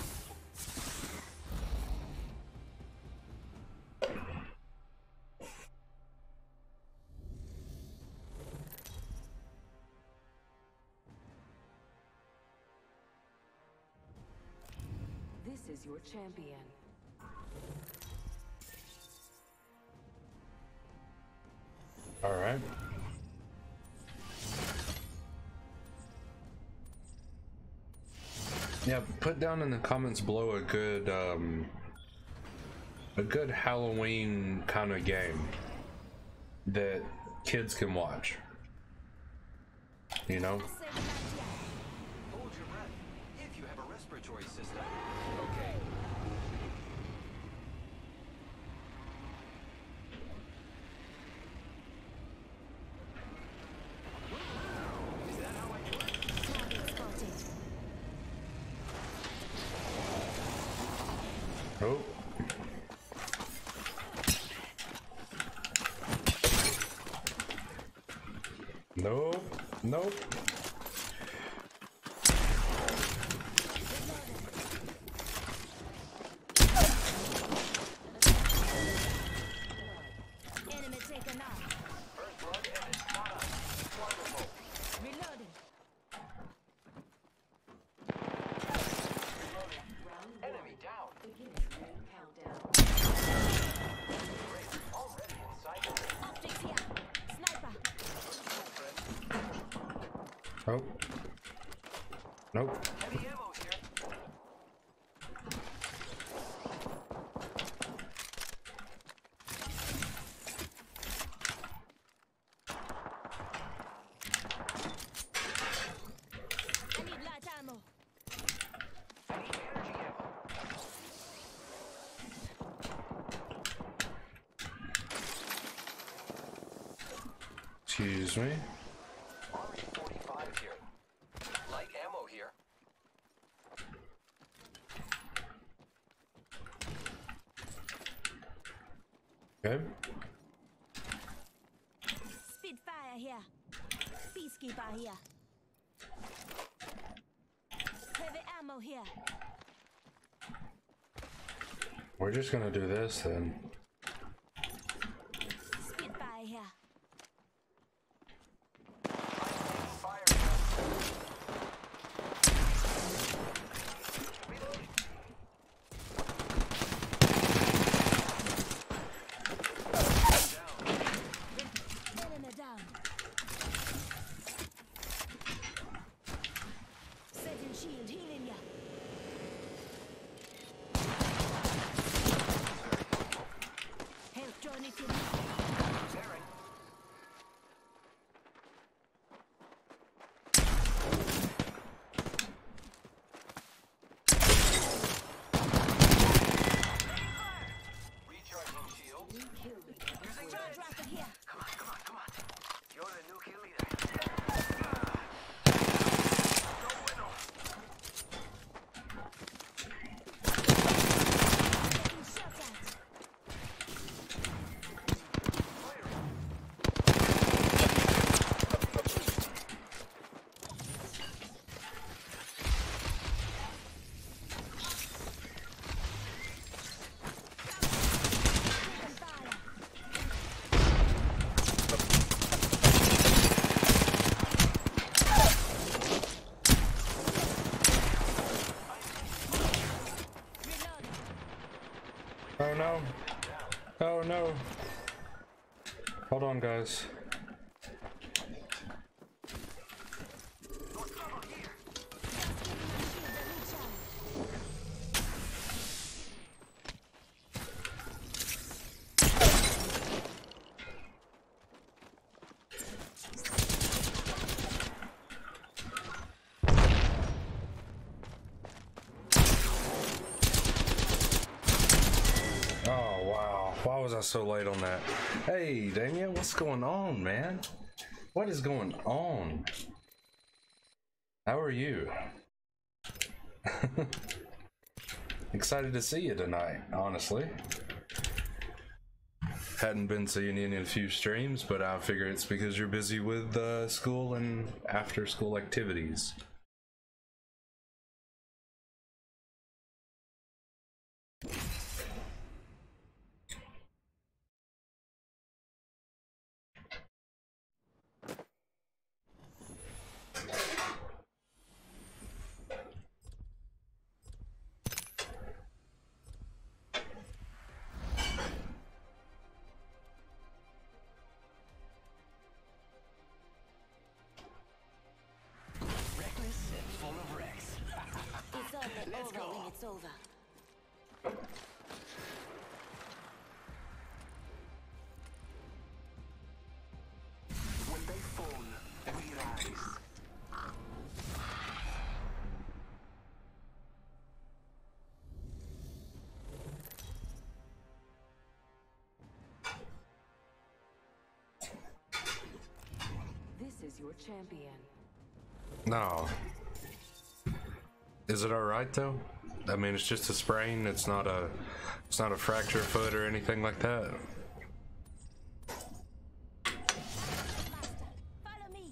This is your champion. All right. Yeah, put down in the comments below a good Halloween kind of game that kids can watch. You know? Hold your breath. If you have a respiratory system. Okay. Is that how I do it? Target spotted. Oh. Nope. Nope. Enemy taken out. First blood and it's not us. Wonderful. Reloading. Enemy down. Beginning ring countdown. Great. Already inside the ring. Optics here. Sniper. Nope. Nope. Heavy ammo here. I need light ammo. I need energy ammo. Excuse me. Army 45 here. Light ammo here. Okay. Spitfire here. Peacekeeper here. Heavy ammo here. We're just gonna do this then. Spitfire here. Fire. Reloading. Enemy down. Setting shield, healing ya. no. Oh no. Hold on, guys. Oh wow, why was I so late on that? Hey Damien, what's going on, man? What is going on? How are you? Excited to see you tonight, honestly. Hadn't been seeing you in a few streams, but I figure it's because you're busy with school and after school activities. Reckless and full of wrecks. It's only Let's over go. when it's over. When they fall, we rise. This is your champion. No. Is it alright though? I mean, it's just a sprain. It's not a fracture foot or anything like that. Follow me.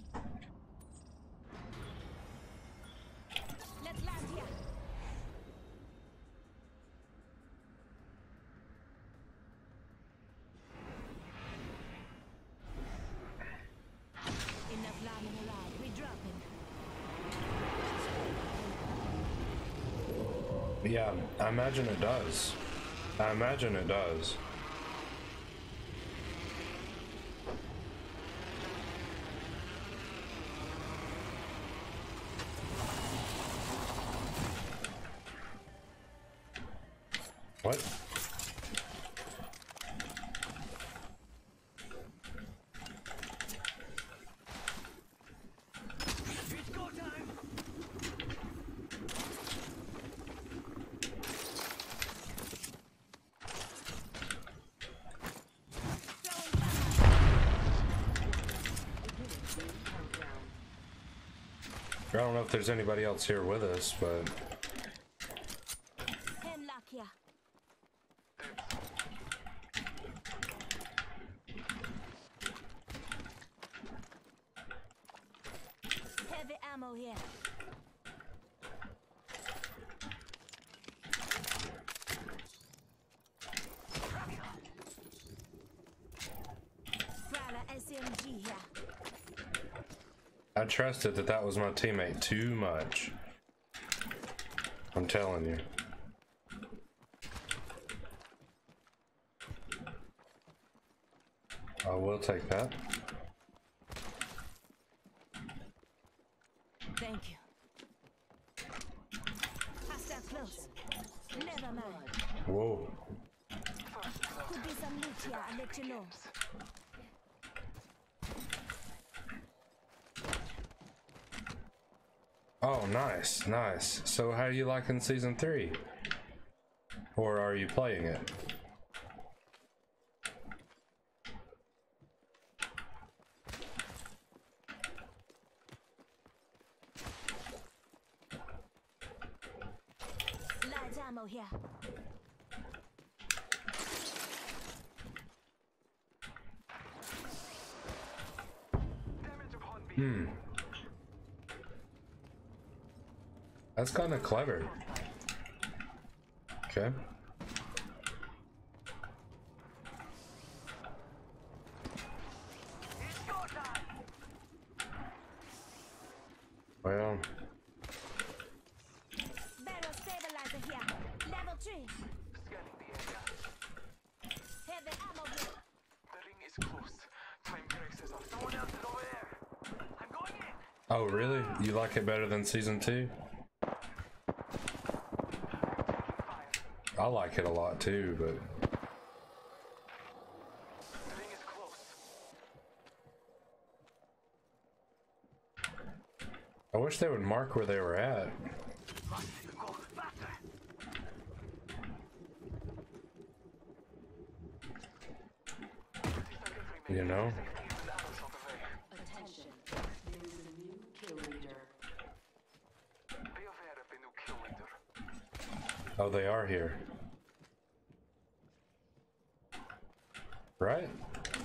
Let's land here. Enough landing around. We're dropping. Yeah, I imagine it does. I imagine it does. What? It's go time. I don't know if there's anybody else here with us, but Hemlock here. Heavy ammo here. Prowler SMG here. I trusted that was my teammate too much. I'm telling you. I will take that. Thank you. Hostile close. Never mind. Whoa. Could be some loot here, I'll let you know. Oh, nice, nice. So how are you liking season 3? Or are you playing it? Light ammo here. That's kind of clever. Okay. Well, Barrel stabilizer here. Level 3. Oh, really? You like it better than season 2? I like it a lot too, but I wish they would mark where they were at. You know? Attention. There is a new kill leader. Oh, they are here. Right?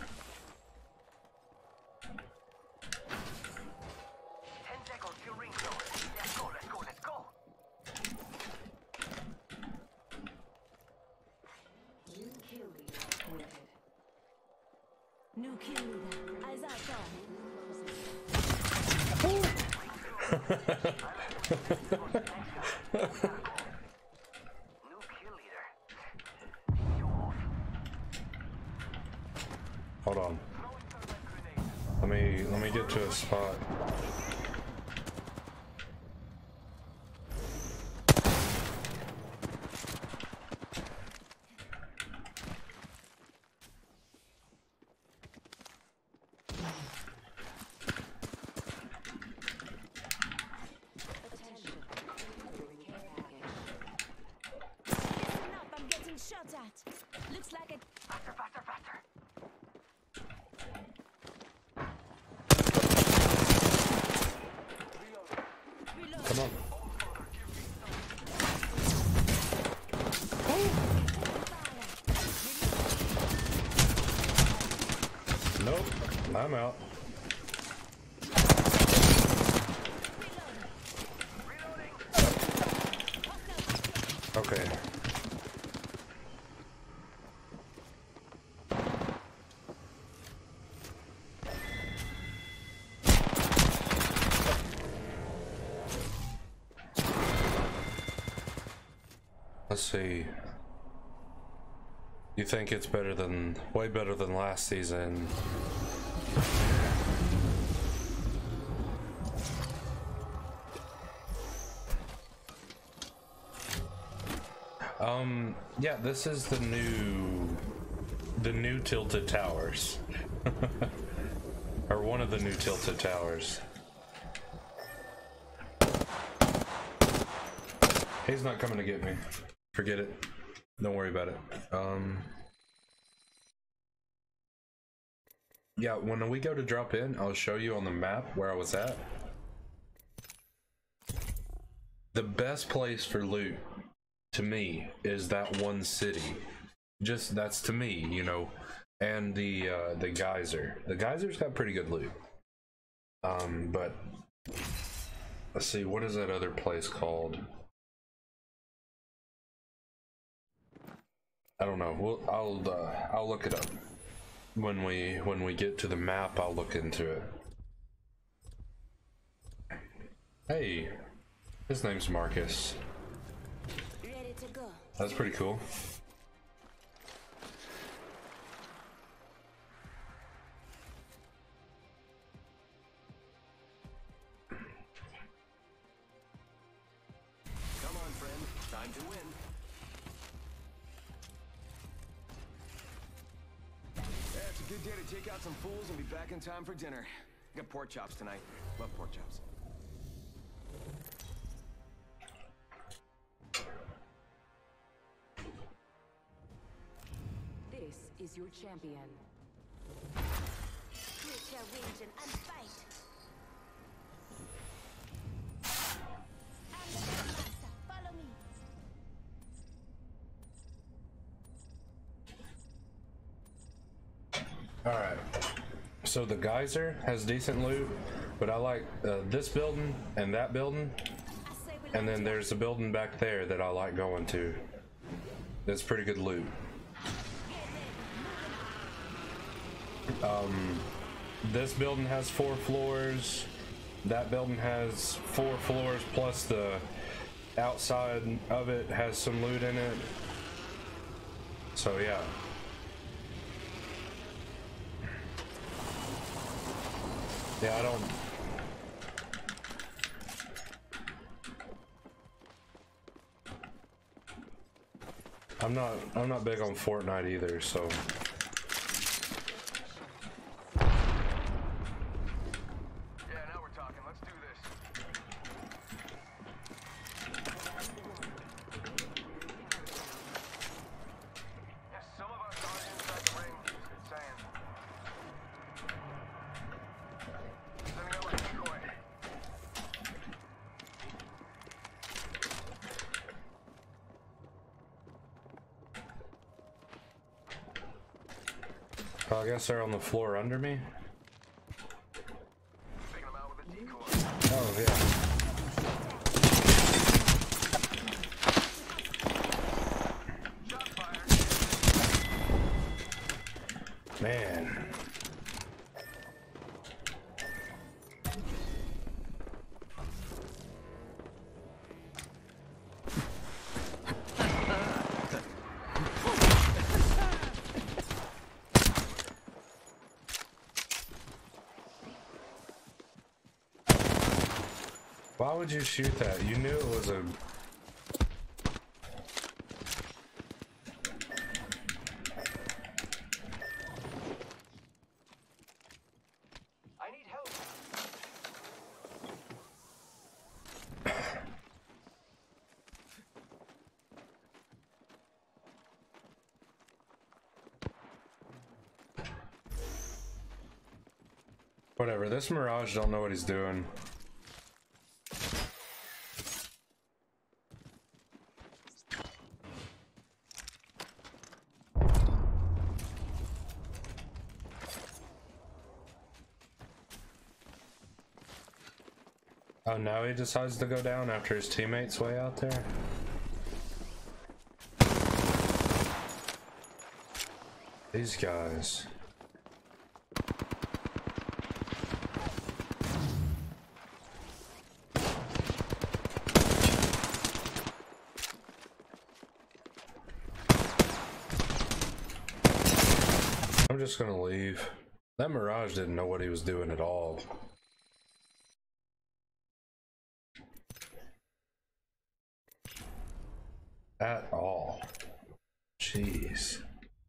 New kill leader appointed. New kill leader. Eyes out, dog. Hold on. Let me get to a spot. Attention. Delivering care package. Listen up, I'm getting shot at. Looks like a reload. Come on. Nope. I'm out. Okay. Let's see. You think it's better than, way better than last season? Yeah, this is the new Tilted Towers. Or one of the new Tilted Towers. He's not coming to get me. Forget it. Don't worry about it. Yeah, when we go to drop in, I'll show you on the map where I was at. The best place for loot, to me, is that one city. Just, that's to me, you know. And the geyser. The geyser's got pretty good loot. But let's see, what is that other place called? I don't know. I'll look it up. When we get to the map, I'll look into it. Hey, his name's Marcus. Ready to go. That's pretty cool. Come on, friend. Time to win. Yeah, it's a good day to take out some fools and be back in time for dinner. Got pork chops tonight. Love pork chops. This is your champion. Quit your whinging and fight. I'm the master. Follow me. Alright. So the geyser has decent loot, but I like this building and that building. I say we And then there's a building back there that I like going to. That's pretty good loot. This building has 4 floors. That building has 4 floors plus the outside of it has some loot in it. So yeah. Yeah, I'm not big on Fortnite either, so. Yeah, now we're talking. Let's do this. Yeah, some of us aren't inside the ring. Just saying. Sending out a decoy. I guess they're on the floor under me. Taking them out with a decoy. Oh yeah. Shot fired. Man. Why would you shoot that? You knew it was a... I need help. Whatever, this Mirage don't know what he's doing. Oh, now he decides to go down after his teammate's way out there? These guys. I'm just gonna leave. That Mirage didn't know what he was doing at all. At all. Jeez.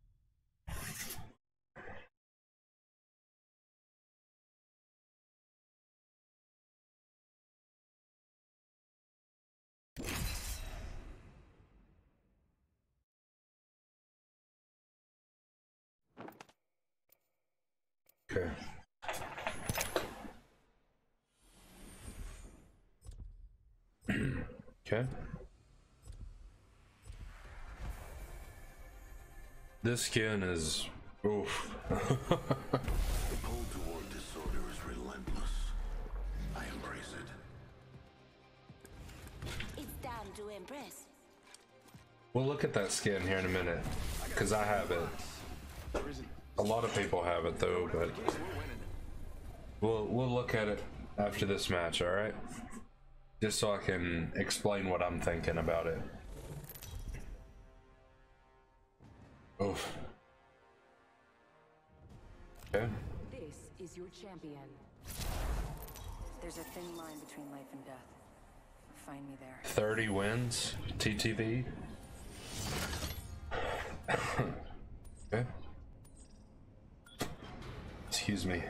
Okay. Okay. This skin is oof. The pull toward disorder is relentless. I embrace it. It's time to impress. We'll look at that skin here in a minute, because I have it. A lot of people have it though, but we'll look at it after this match, all right? Just so I can explain what I'm thinking about it. Oof. Okay. This is your champion. There's a thin line between life and death. Find me there. 30 wins, TTV. Okay. Excuse me.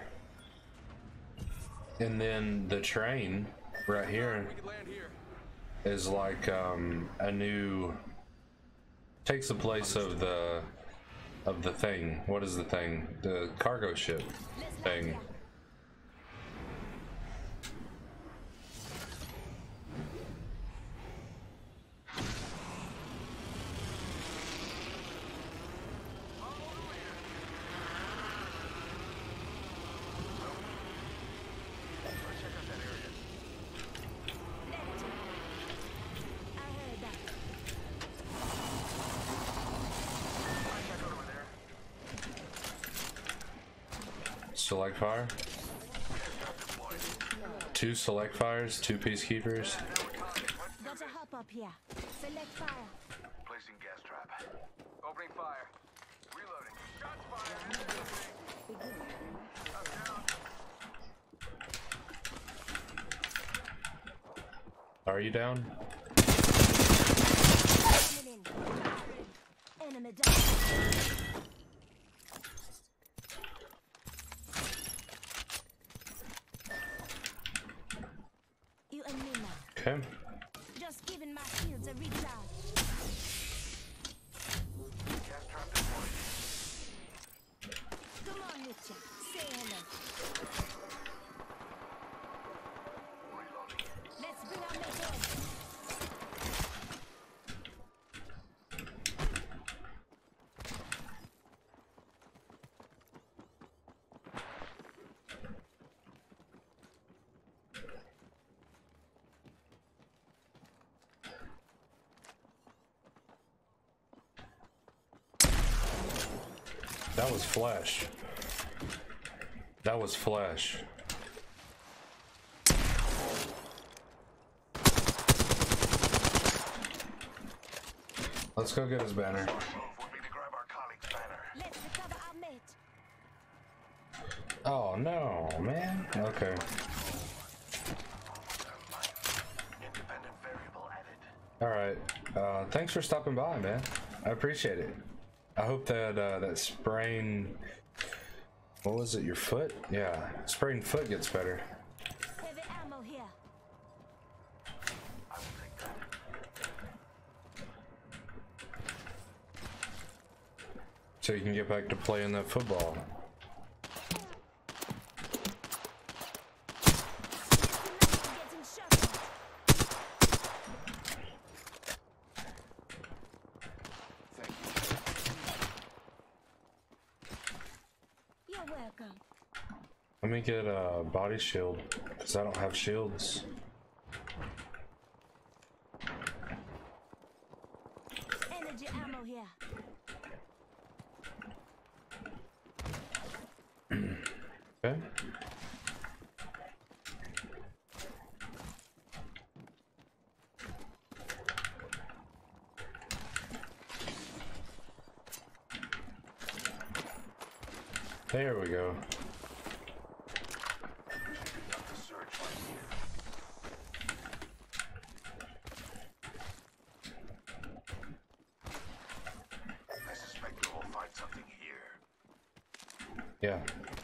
And then the train right here is like a new, takes the place of the thing. What is the thing? The cargo ship thing. Select fire. 2 select fires, 2 peacekeepers. Got a hop up here. Select fire. Placing gas trap. Opening fire. Reloading. Shots fired. Are you down? Coming in. Enemy down. You and me now. Okay. Just giving my shields a recharge. Come on, Richard. Say hello. Let's bring our mate in. That was flesh. That was flesh. Let's go get his banner. Let's recover our mate. Oh no, man. Okay. Alright. Thanks for stopping by, man. I appreciate it. I hope that that sprained, what was it, your foot? Yeah, sprained foot gets better. Heavy ammo here. So you can get back to playing that football. Getting shot at. You're welcome. Let me get a body shield, because I don't have shields. Energy ammo here. Okay. There we go. I suspect you will find something here. Yeah.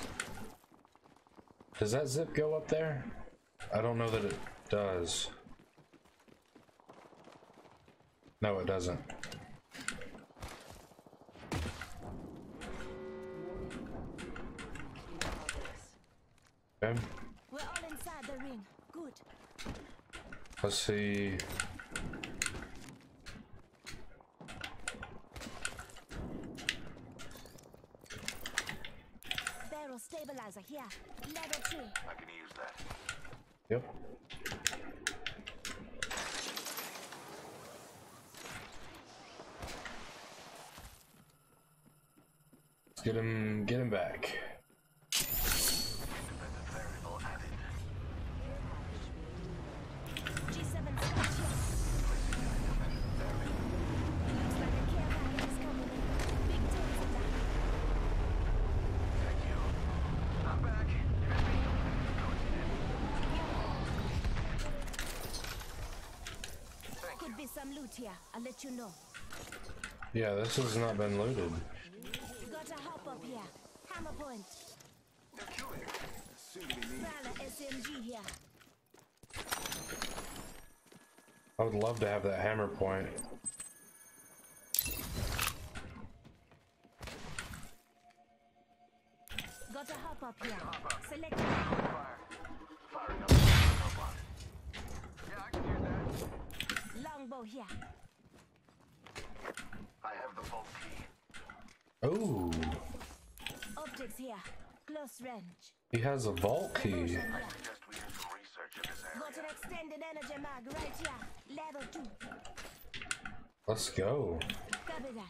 Does that zip go up there? I don't know that it does. No, it doesn't. Okay. We're all inside the ring. Good. Let's see. Barrel stabilizer here. Level 2. I can use that. Yep. Let's get him back. Independent variable added. G7 scratch here. Looks like a care package is coming in. Big taser down. Thank you. I'm back. Could be some loot here. I'll let you know. Yeah, this has not been looted. Gotta hop up here. Hammer point. Soon to be me. Valor SMG here. I would love to have that hammer point. Gotta hop up here. Select Yeah, I can use that. longbow here. I have the vault key. Oh, Optics here. Close range. he has a vault key. Motion here. Suggest we do some research in this Got an area. extended energy mag right here. Level 2. Let's go. Copy that.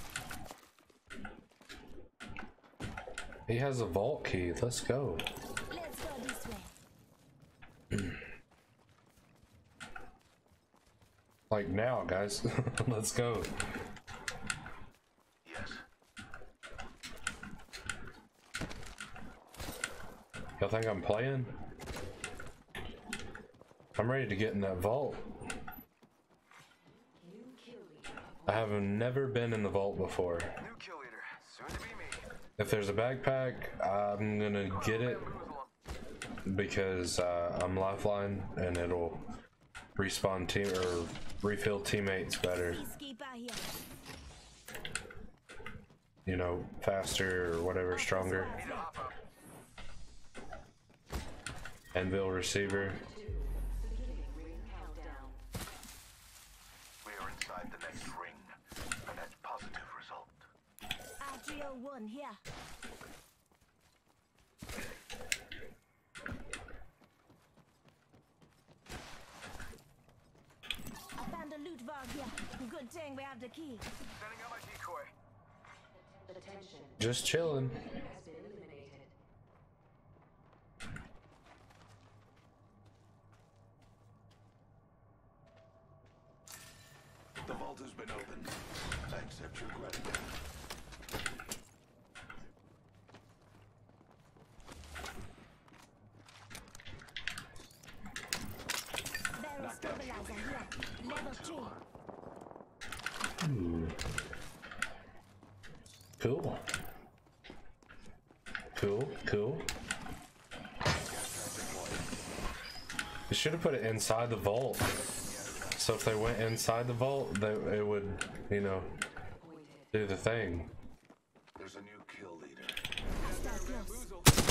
He has a vault key. Let's go. Let's go this way. Like now, guys. Let's go. Yes. Y'all think I'm playing? I'm ready to get in that vault. New kill leader I have never been in the vault before. New kill leader. Soon to be me. If there's a backpack, I'm gonna get it because I'm lifeline and it'll respawn team or refill teammates better. Peacekeeper here. You know, faster or whatever, stronger. Anvil receiver. We are inside the next ring. A net positive result. R301 here. I found a loot vault here. Good thing we have the key. Sending out my decoy. Attention. Just chilling. Has been eliminated. The vault has been opened. Accept your gratitude. Barrel stabilizer here. Level 3. Cool. Cool, cool. You should have put it inside the vault. So if they went inside the vault, it would, you know, do the thing. There's a new kill leader. Start close.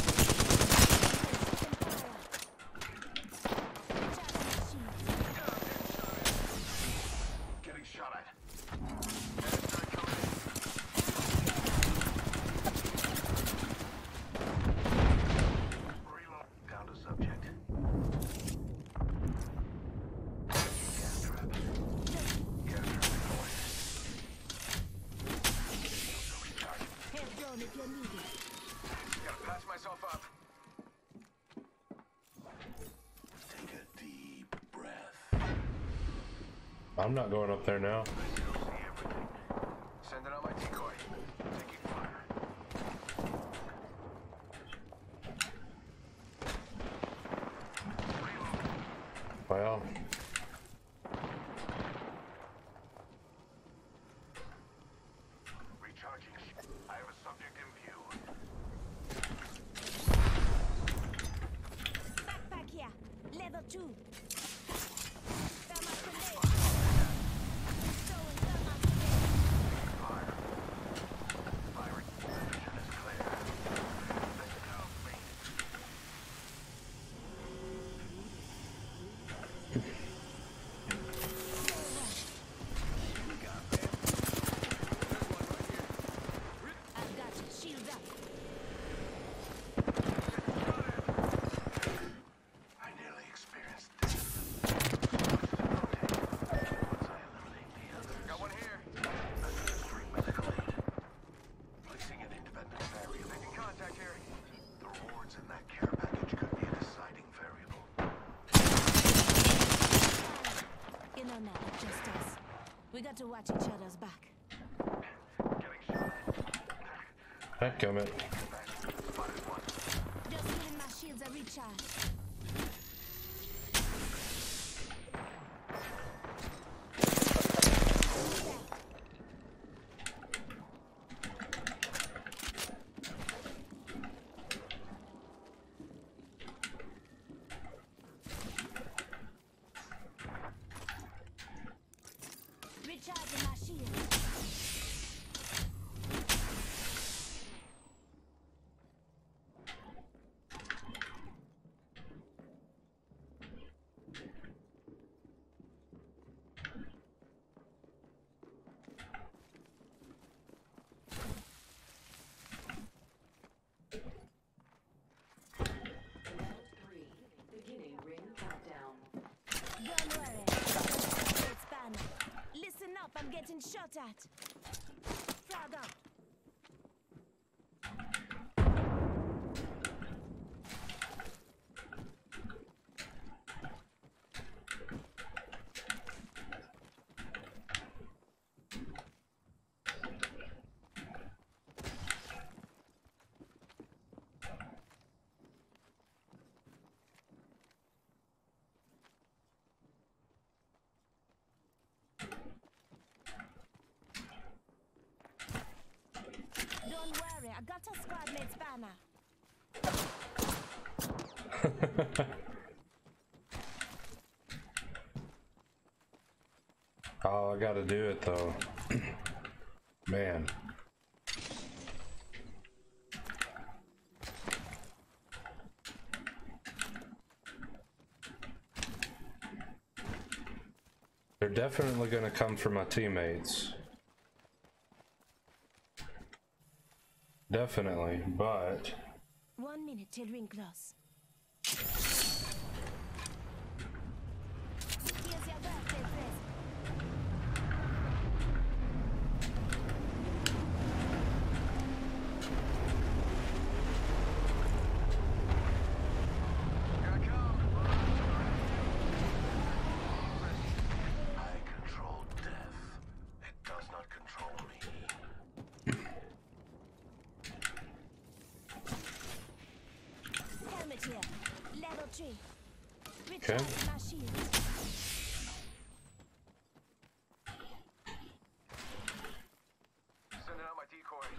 Getting shot at. Reload. Down to subject. Gas trap. Gas trap deployed. Head drone if you need it. Gotta patch myself up. Take a deep breath. I'm not going up there now. You'll see everything. Sending out my decoy. Taking fire. Well, Recharging. I have a subject in view. Backpack here. Level 2. Thermal grenade. Throwing thermal grenade. Firing. Position is clear. Let's go, mate. I've got you. Shield up. I nearly experienced death. Once I eliminate the others. Got one here. Administering medical aid. Placing an independent variable. Making contact here. The rewards in that care package could be a deciding variable. You know now, just us. We got to watch each other's back. Getting shot at. heck gummit. Spotted one. Just giving my shields a recharge. Recharging my shields. Round 3. Beginning ring countdown. Don't worry. It's Banner. Listen up, I'm getting shot at. Frog out. Don't worry, I got a squad mate's banner. Oh, I gotta do it though. Man. They're definitely gonna come for my teammates. Definitely, but 1 minute till ring close. Here's your birthday present. I control death. It does not control me. Helmet here. Level 3. okay. Recharge my shield. Sending out my decoy.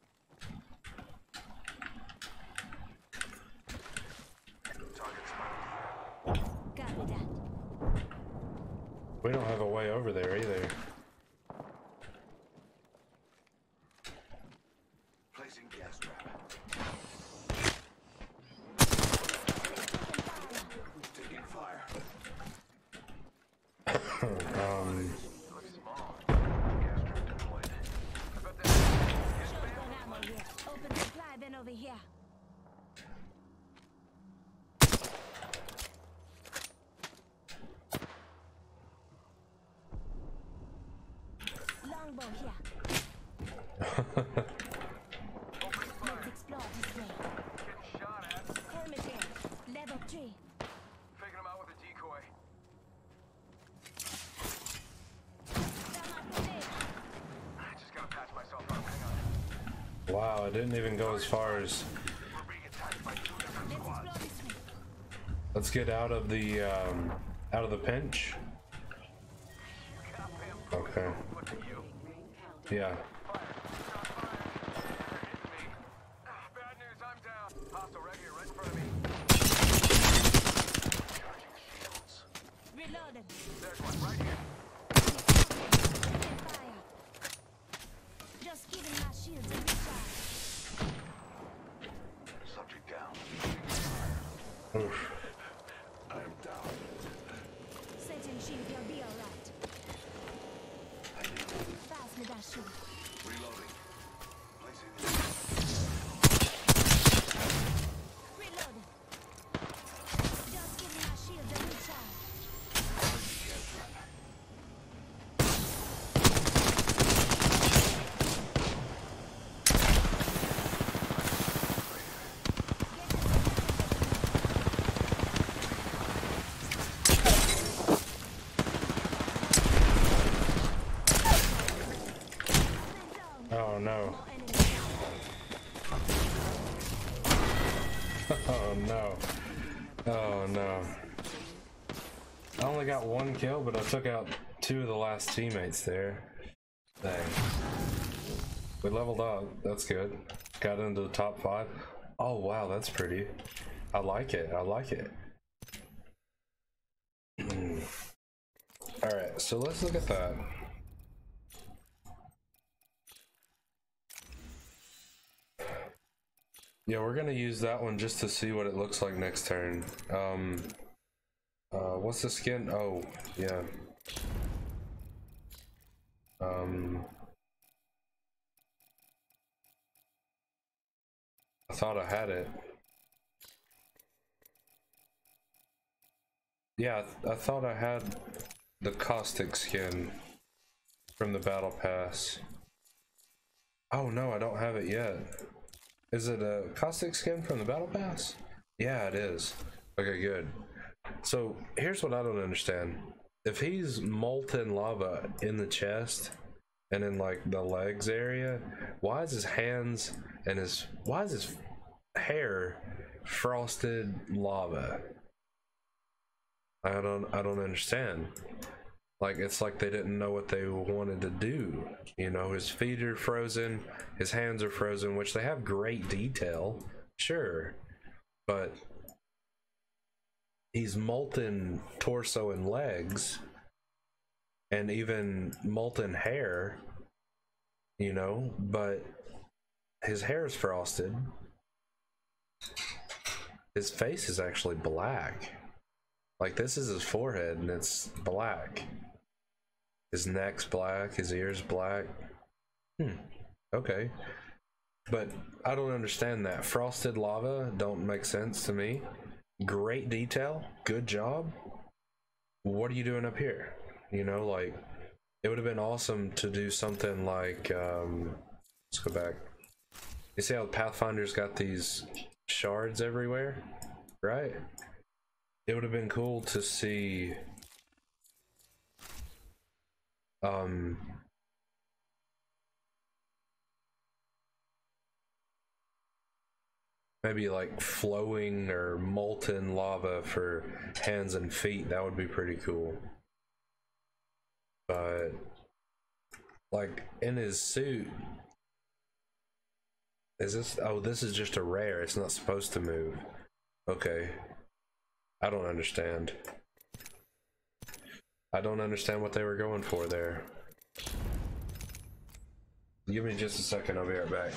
Target spotted. Copy that. We don't have a way over there either. Placing gas trap. Taking fire. Looks small. Gas trap deployed. I bet there's Shotgun ammo here. Open supply bin over here. Longbow here. open fire. Let's explore this way. Getting shot at. Helmet here. Level 3. Faking him out with a decoy. I just gotta patch myself up. Hang on. Wow, it didn't even go as far as. We're being attacked by 2 different Let's squads. explore this way. Let's get out of the pinch. Okay. Look at you. Yeah. Bad news, I'm down. Hostile right here, right in front of me. Charging shields. Reloading. There's one right here. Open fire. Just giving my shields a recharge. Subject down. Oof. I am down. Setting shield, you'll be alright. Pass me that shield. Reloading. Placing Reloading. Just giving my shield a recharge. gas trap. Oh no. Oh no. Oh no. I only got 1 kill, but I took out 2 of the last teammates there. Dang. We leveled up. That's good. Got into the top 5. Oh wow, that's pretty. I like it. I like it. Alright, so let's look at that. Yeah, we're gonna use that one just to see what it looks like next turn. What's the skin? Oh, yeah. I thought I had it. Yeah, I thought I had the caustic skin from the battle pass. Oh no, I don't have it yet. Is it a caustic skin from the battle pass? Yeah, it is. Okay, good. So here's what I don't understand. If he's molten lava in the chest and in like the legs area, why is his hands and why is his hair frosted lava? I don't understand. Like, it's like they didn't know what they wanted to do. You know, his feet are frozen, his hands are frozen, which they have great detail, sure. But he's molten torso and legs, and even molten hair, you know, but his hair is frosted. His face is actually black. Like, this is his forehead and it's black. His neck's black, his ears black. Okay. But I don't understand that. Frosted lava don't make sense to me. Great detail, good job. What are you doing up here? You know, like, it would have been awesome to do something like, let's go back. You see how Pathfinder's got these shards everywhere, right? It would have been cool to see maybe like flowing or molten lava for hands and feet. That would be pretty cool. But like in his suit, is this, oh, this is just a rare, it's not supposed to move. Okay, I don't understand. I don't understand what they were going for there. Give me just a second, I'll be right back.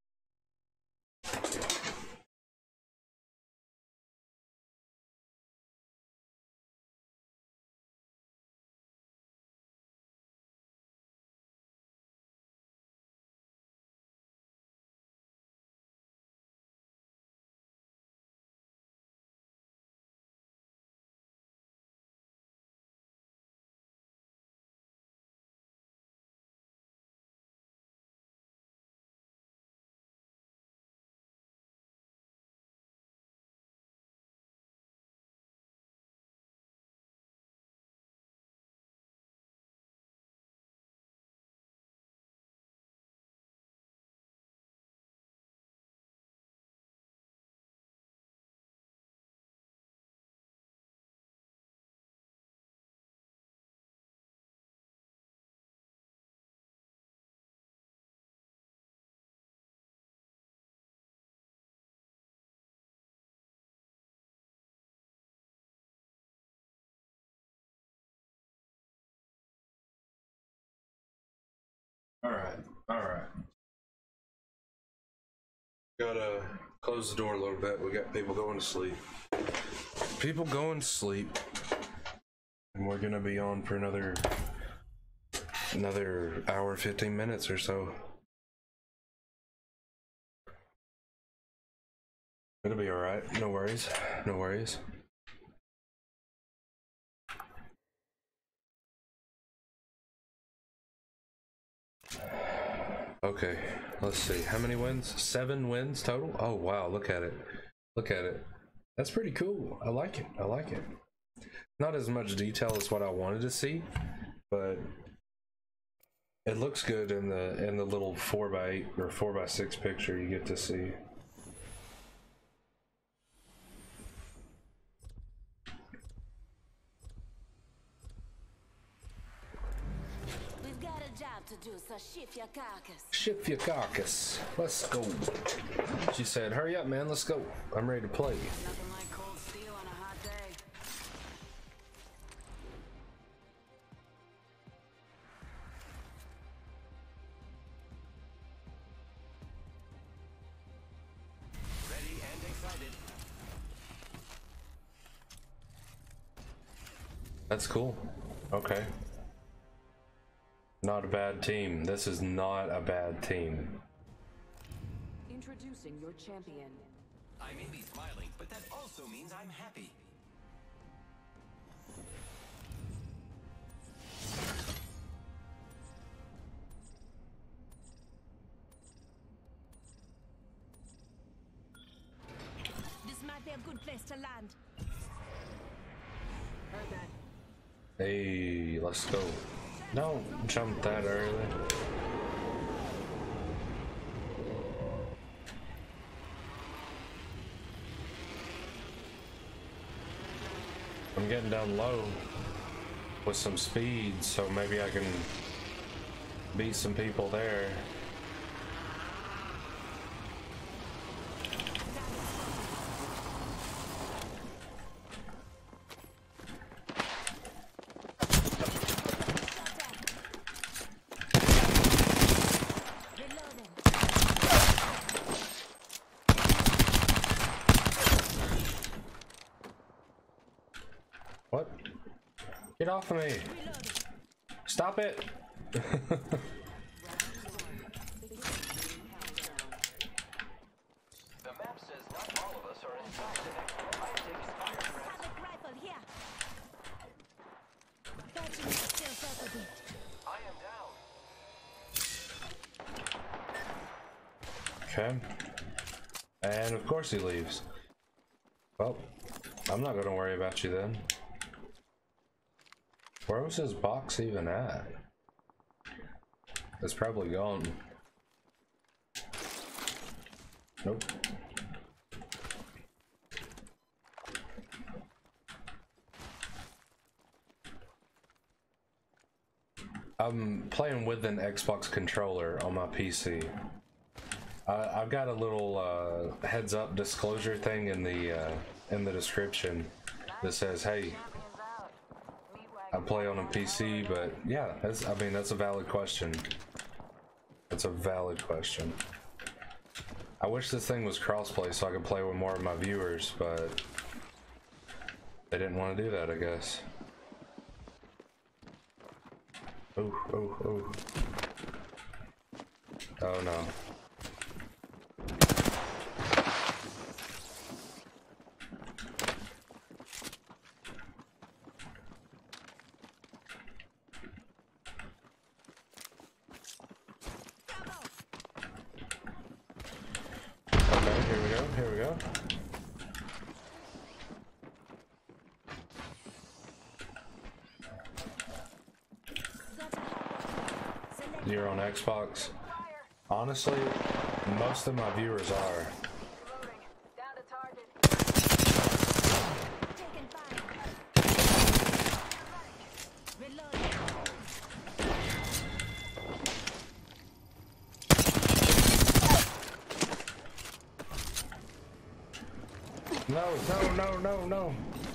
Alright. Gotta close the door a little bit. We got people going to sleep. And we're gonna be on for another hour, 15 minutes or so. It'll be alright. No worries. Okay, let's see. How many wins? 7 wins total? Oh wow, look at it. That's pretty cool. I like it. Not as much detail as what I wanted to see, but it looks good in the little 4x8 or 4x6 picture you get to see. To do, so shift your carcass. Shift your carcass. Let's go. She said, hurry up, man. Let's go. I'm ready to play. Nothing like cold steel on a hot day. Ready and excited. That's cool. Okay. Not a bad team. This is not a bad team. Introducing your champion. I may be smiling, but that also means I'm happy. This might be a good place to land. Heard that. Hey, let's go. Don't jump that early. I'm getting down low. with some speed, so maybe I can beat some people there. What? Get off of me! Stop it! The map says not all of us are inside the next one. I am taking fire threats. Havoc rifle here. Patching myself up a bit. I am down. Okay. And of course he leaves. Well, I'm not gonna worry about you then. Where was his box even at? It's probably gone. Nope. I'm playing with an Xbox controller on my PC. I've got a little heads up disclosure thing in the description that says, "Hey, I play on a PC," but yeah, I mean that's a valid question. It's a valid question. I wish this thing was crossplay so I could play with more of my viewers, but they didn't want to do that, I guess. Oh, oh, oh. Oh no. Okay, here we go, here we go. You're on Xbox? Honestly, most of my viewers are. Down to target. Taking fire. Reloading. No, no, no, no, no.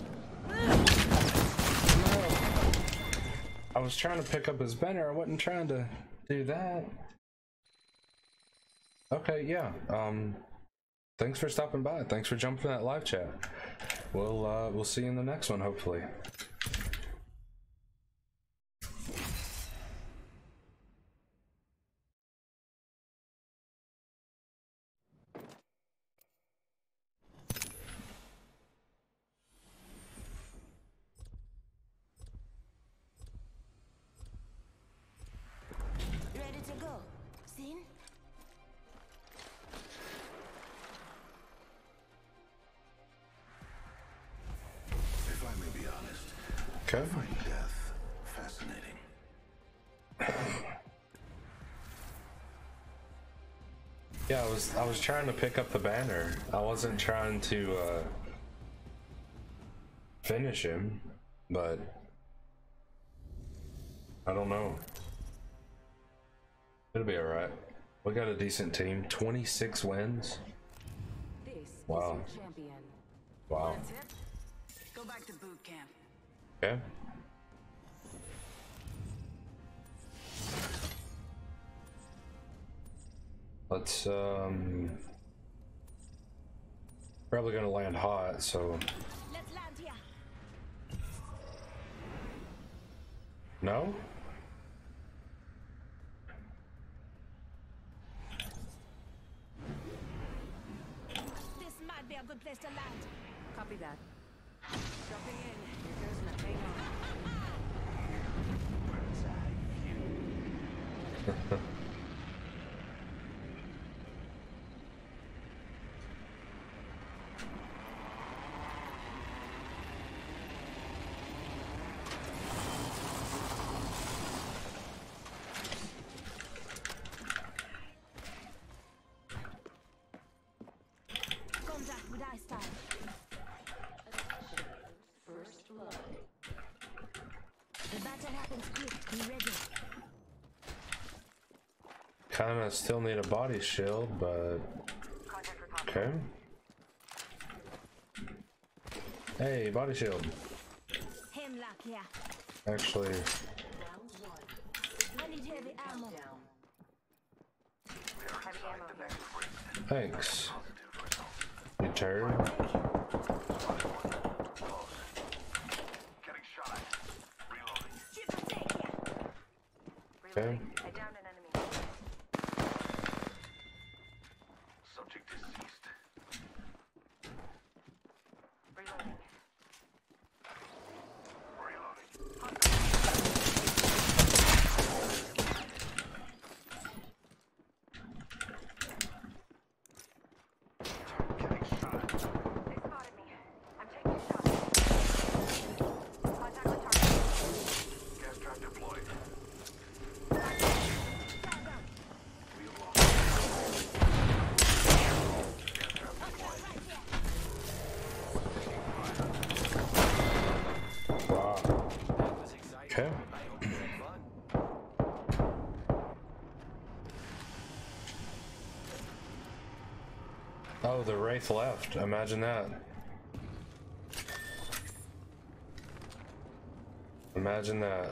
No. I was trying to pick up his banner. I wasn't trying to do that. Okay, yeah. Thanks for stopping by. Thanks for jumping in that live chat. We'll see you in the next one, hopefully. Ready to go. Seen? If I may be honest, Okay. I find death fascinating. Yeah, I was trying to pick up the banner. I wasn't trying to finish him, but I don't know. It'll be alright. We got a decent team. 26 wins. This Wow. is your champion. Wow. Go back to boot camp. Okay. Let's probably gonna land hot, so Let's land here. no? This might be a good place to land. Copy that. Jumping in. Here goes nothing. Contact with iStyle. First blood. Kinda still need a body shield, but okay. Hey, body shield. Hemlock here. Actually, Round one. I need heavy ammo. Down. thanks. You turd. Triple take here. Okay. I downed an enemy. Subject deceased. Reloading. They spotted me. I'm taking shots. Contact with target. Gas trap deployed. Wow. That was exciting. Okay. I hope you had fun. Oh, the Wraith left. Imagine that. Imagine that.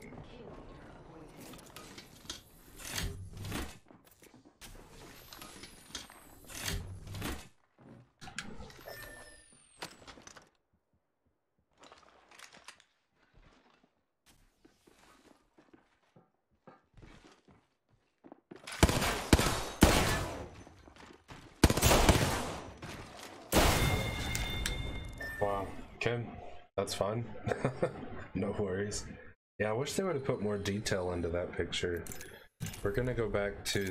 Wow. Okay. That's fine. No worries. Yeah, I wish they would have put more detail into that picture. We're gonna go back to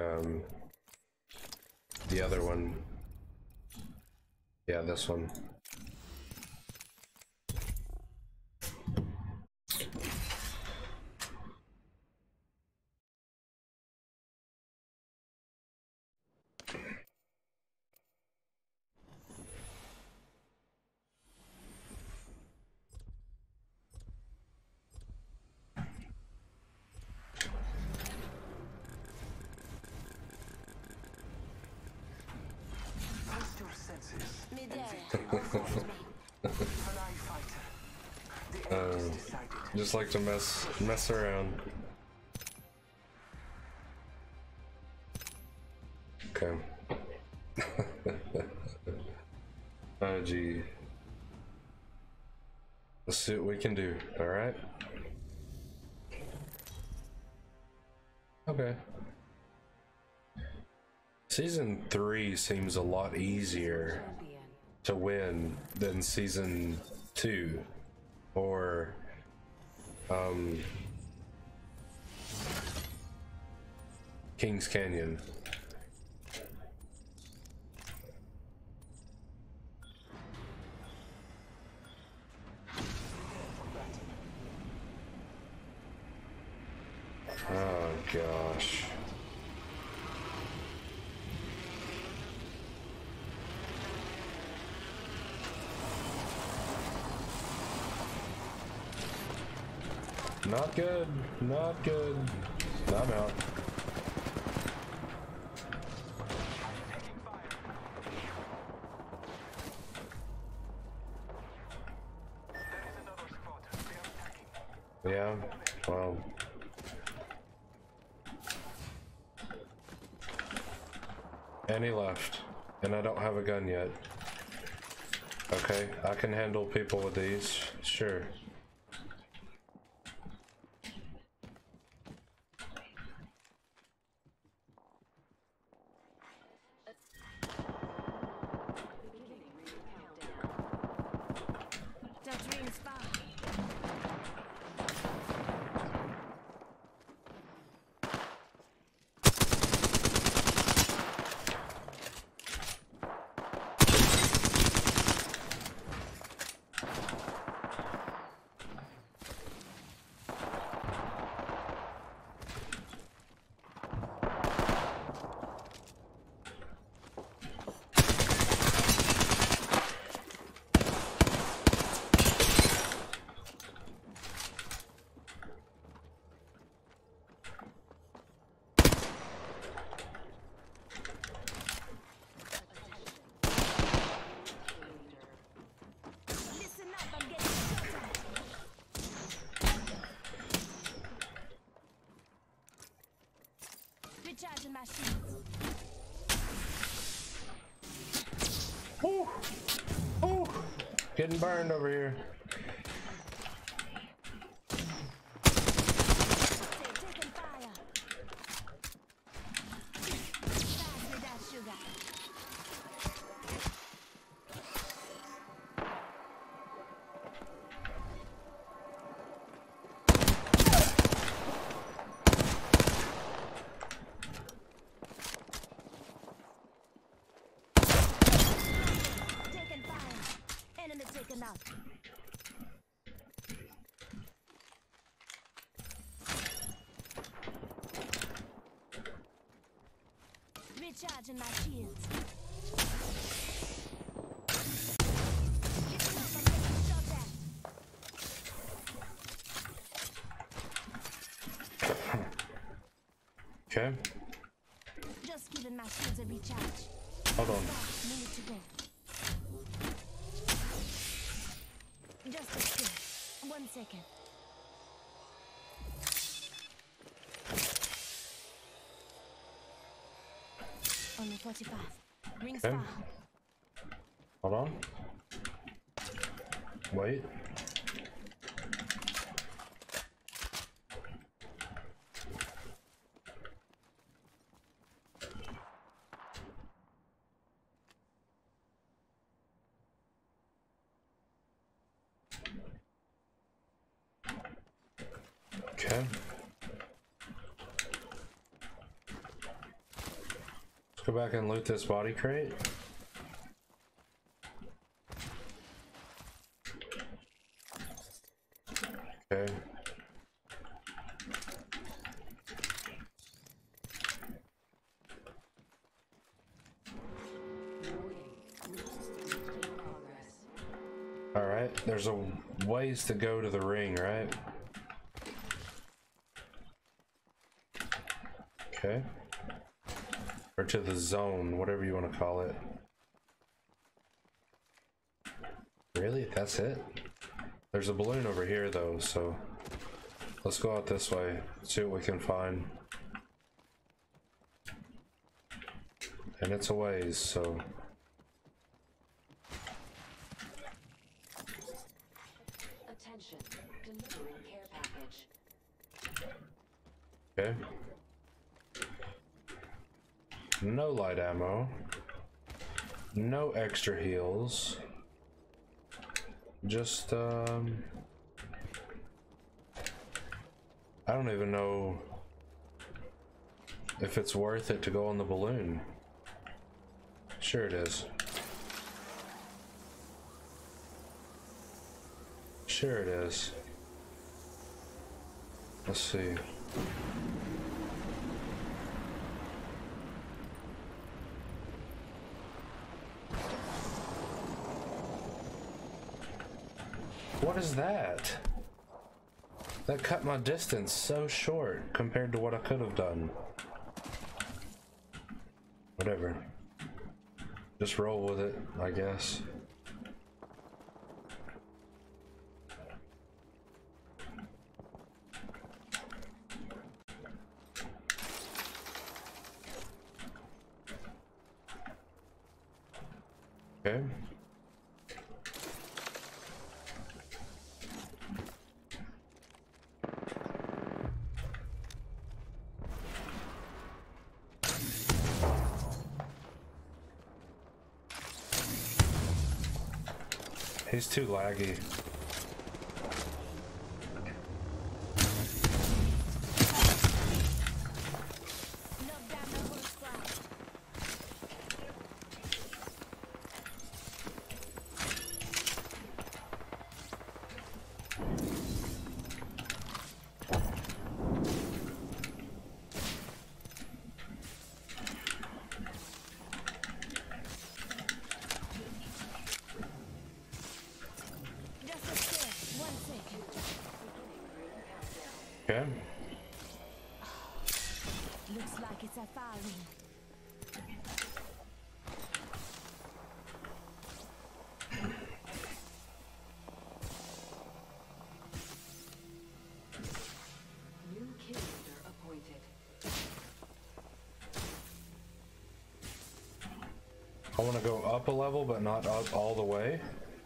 the other one. Yeah, this one. Trust your senses. Midair. Fly fighter. The end is decided. Just like to mess around. Okay. Oh gee. Let's see what we can do, alright? Okay. Season 3 seems a lot easier Champion. to win than season 2 or Kings Canyon. Oh gosh. Not good, not good. I'm out. Yeah, well. And he left. And I don't have a gun yet. Okay, I can handle people with these. Sure. Dutch rings far. Recharging my shields. Woo! Woo! Getting burned over here. Taking fire. Pass me that sugar. Taking fire. Enemy taken out. Recharging my shields. Listen up, I'm getting shot at. Okay. Just giving my shields a recharge. Hold on. Minute to go. Just a second. 1 second. Only 45. Rings Okay. far. Hold on. Wait. Okay. Let's go back and loot this body crate. Okay. All right, there's a ways to go to the ring, right? Okay. Or to the zone, whatever you want to call it. Really? That's it? There's a balloon over here though, so let's go out this way, see what we can find. And it's a ways, so Attention, delivering care package. okay. No light ammo. No extra heals. Just I don't even know if it's worth it to go on the balloon. Sure it is. Sure it is. Let's see. What is that? That cut my distance so short compared to what I could have done. Whatever. Just roll with it, I guess. Okay. He's too laggy. Knock down the whole squad. Just a second. 1 second. Okay. Looks like it's a fire ring. New kill leader appointed. I want to go up a level, but not up all the way.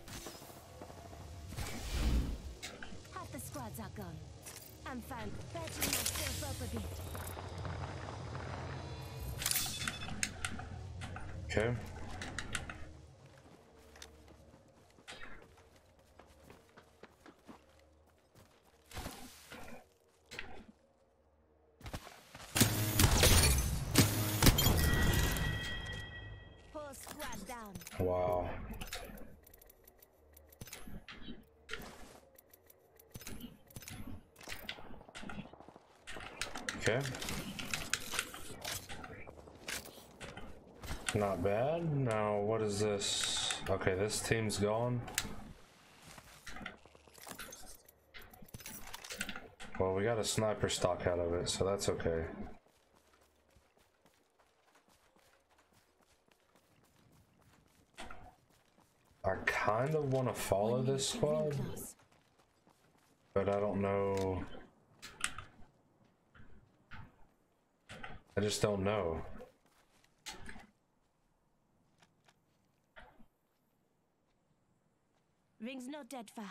Half the squads are gone. I'm fine. Patching myself up a bit. Okay. Whole squad down. Wow. Okay. Not bad. Now, what is this? Okay, this team's gone. Well, we got a sniper stock out of it, so that's okay. I kind of want to follow this squad, but I don't know. I just don't know. Ring's not that far.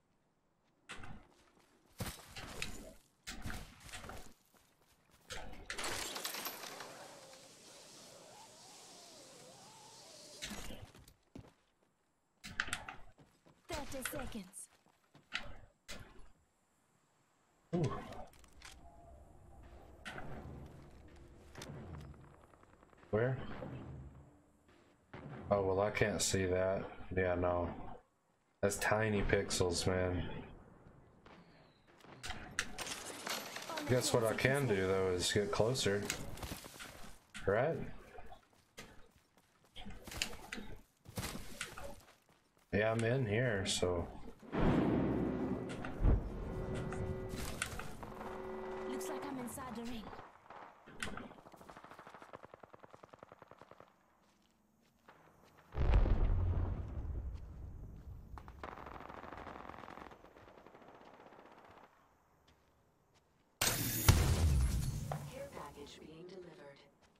Seconds. Ooh. Where? Oh, well, I can't see that. Yeah, no. That's tiny pixels, man. Guess what I can do, though, is get closer. Right? Yeah, I'm in here, so... Looks like I'm inside the ring. Care package being delivered.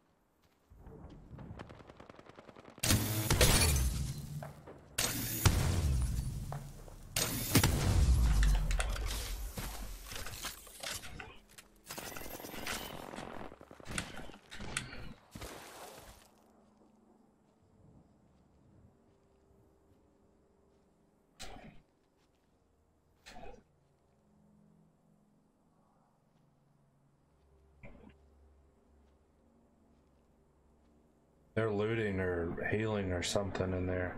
They're looting or healing or something in there.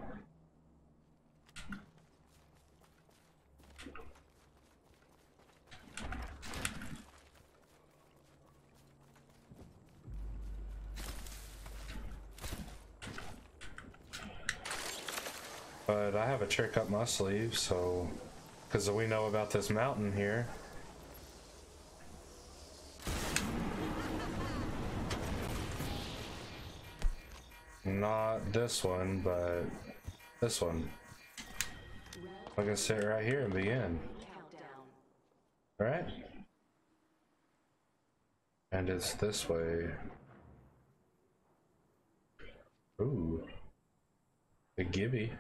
But I have a trick up my sleeve, so... because we know about this mountain here. Not this one, but this one. I can sit right here and begin. Countdown. Right? And it's this way. Ooh. A Gibby.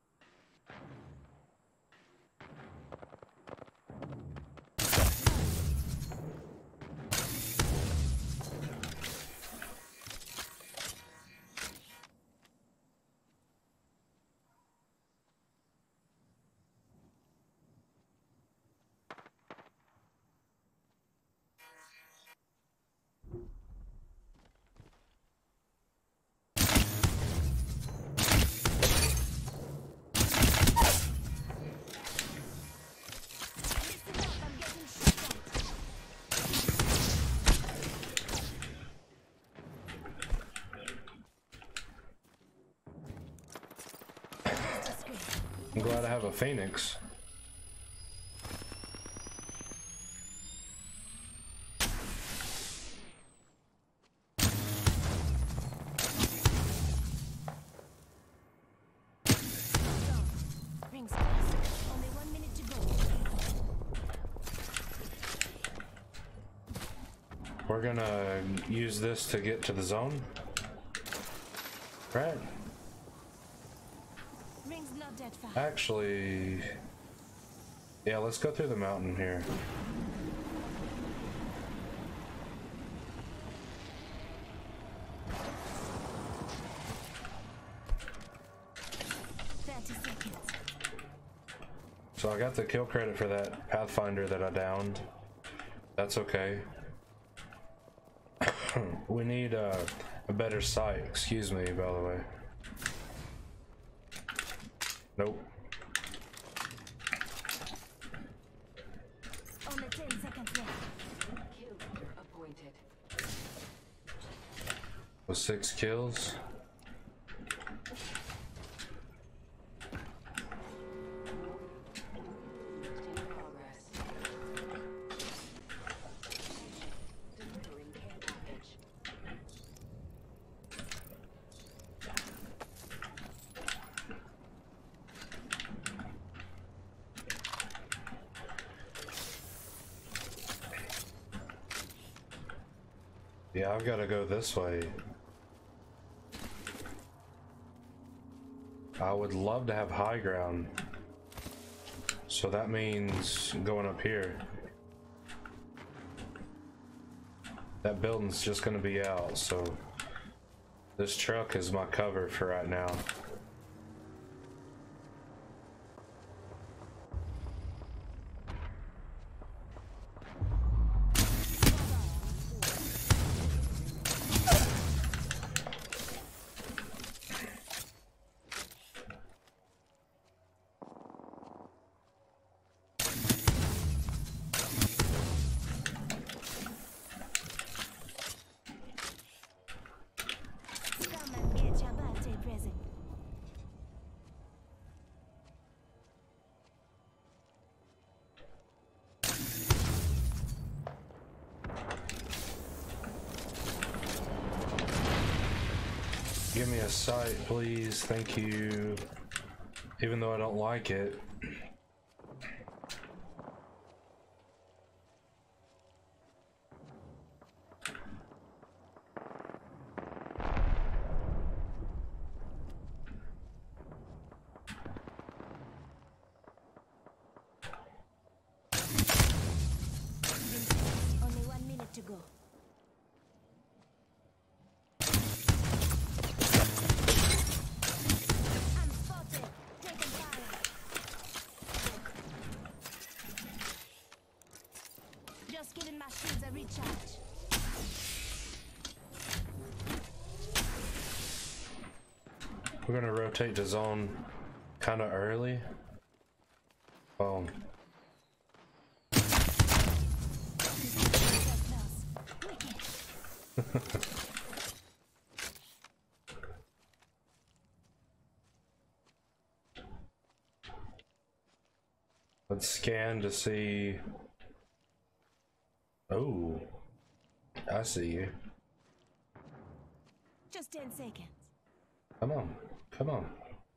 I'm glad I have a Phoenix. Rings close. Only 1 minute to go. We're gonna use this to get to the zone. Right? Not that far. Actually, yeah, let's go through the mountain here. So I got the kill credit for that Pathfinder that I downed. That's okay. We need a better sight. Excuse me, by the way. Nope. Only 10 seconds left. Kill leader appointed. With 6 kills. In progress. Delivering care package. Yeah, I've got to go this way. I would love to have high ground. So that means going up here. That building's just going to be out, so this truck is my cover for right now. Come and get your birthday present. Give me a sight, please. Thank you. Even though I don't like it. Only 1 minute to go. I'm spotted. Taking fire. Just giving my shields a recharge. We're gonna rotate the zone kind of early. Well, let's scan to see. Oh, I see you. Just 10 seconds. Come on, come on.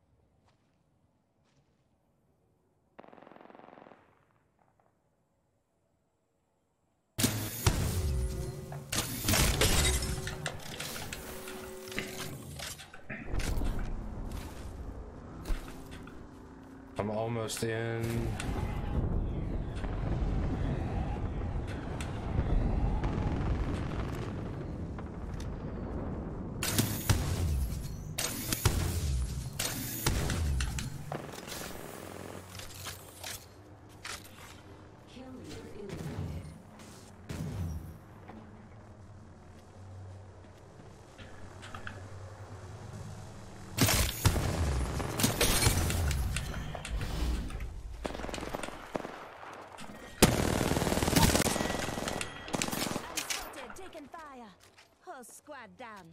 I'm almost in. Kill leader eliminated. I'm spotted. Taking fire. Whole squad down.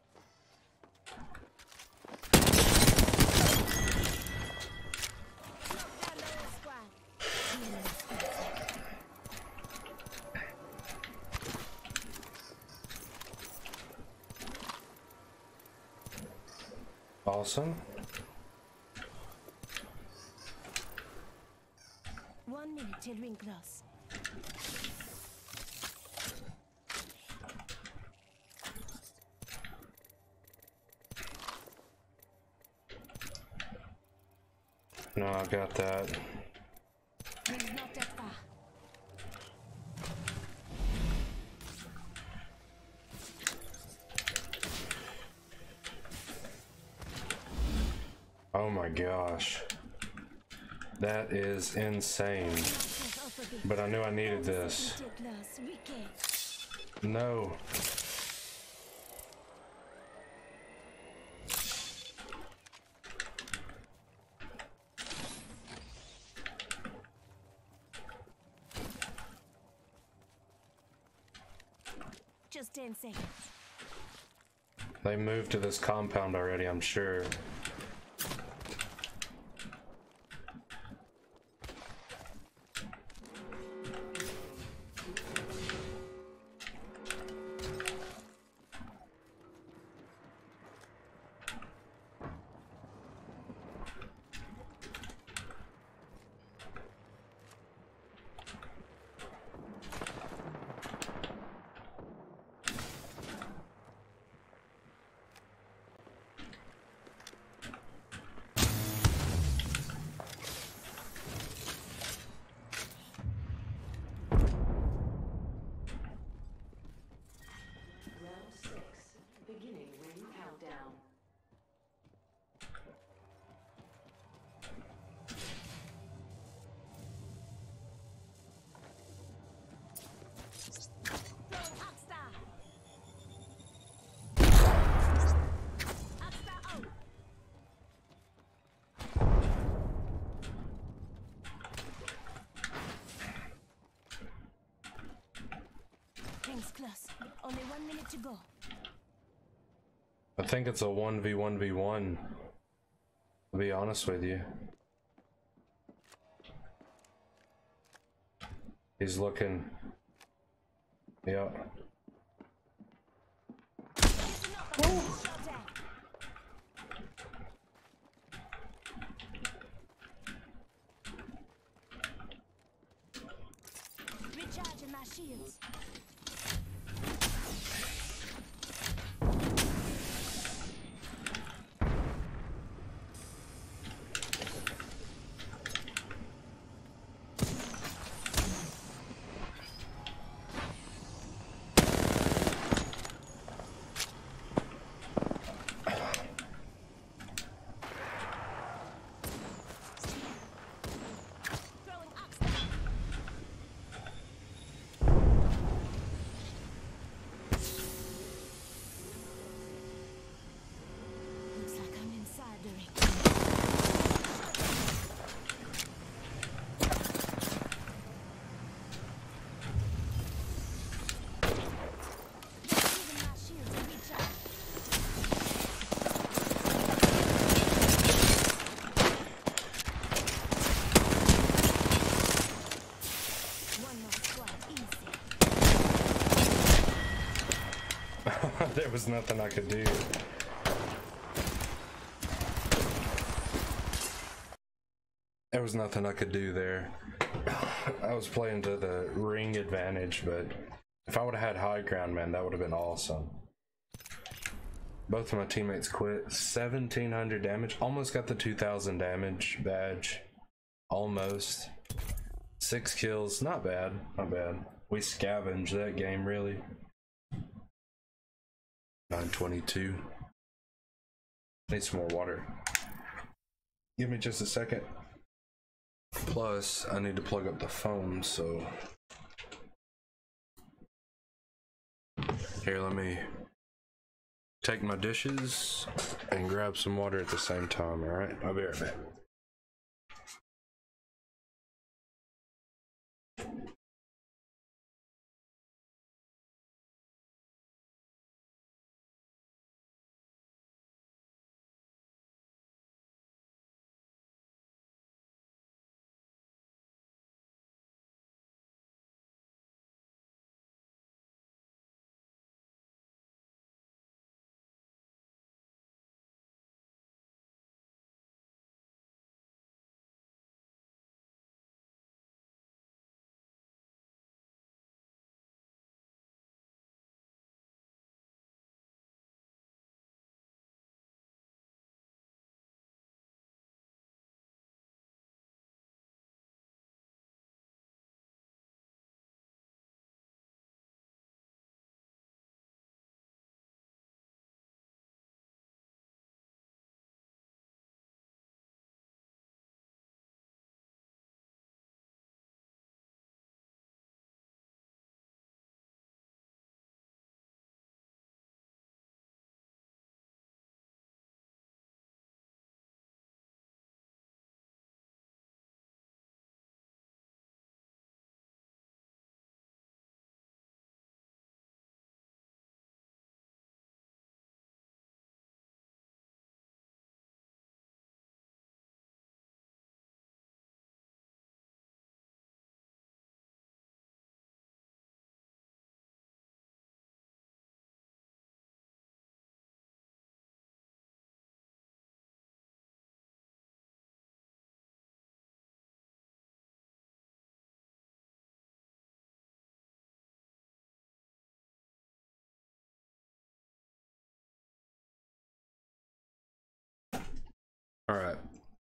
Knock down the whole squad. Awesome. 1 minute till ring close. No, I got that. Ring's not that far. Oh my gosh. That is insane. But I knew I needed this. No. Just 10 seconds. They moved to this compound already, I'm sure. Round 6. Beginning ring countdown. Throwing Oxstar. Oxstar out. Ring's close. Only 1 minute to go. I think it's a 1v1v1. To be honest with you. He's looking. Yeah. Listen up, I'm getting shot at. Recharging my shields. Throwing Oxstar. Looks like I'm inside the ring. Giving my shields a recharge. One more squad, easy. There was nothing I could do. There was nothing I could do there. I was playing to the ring advantage, but if I would have had high ground, man, that would have been awesome. Both of my teammates quit. 1,700 damage. Almost got the 2,000 damage badge. Almost. 6 kills. Not bad. Not bad. We scavenged that game, really. 922. Need some more water. Give me just a second. Plus, I need to plug up the phone, so... Here, let me take my dishes and grab some water at the same time, alright? I'll be right back.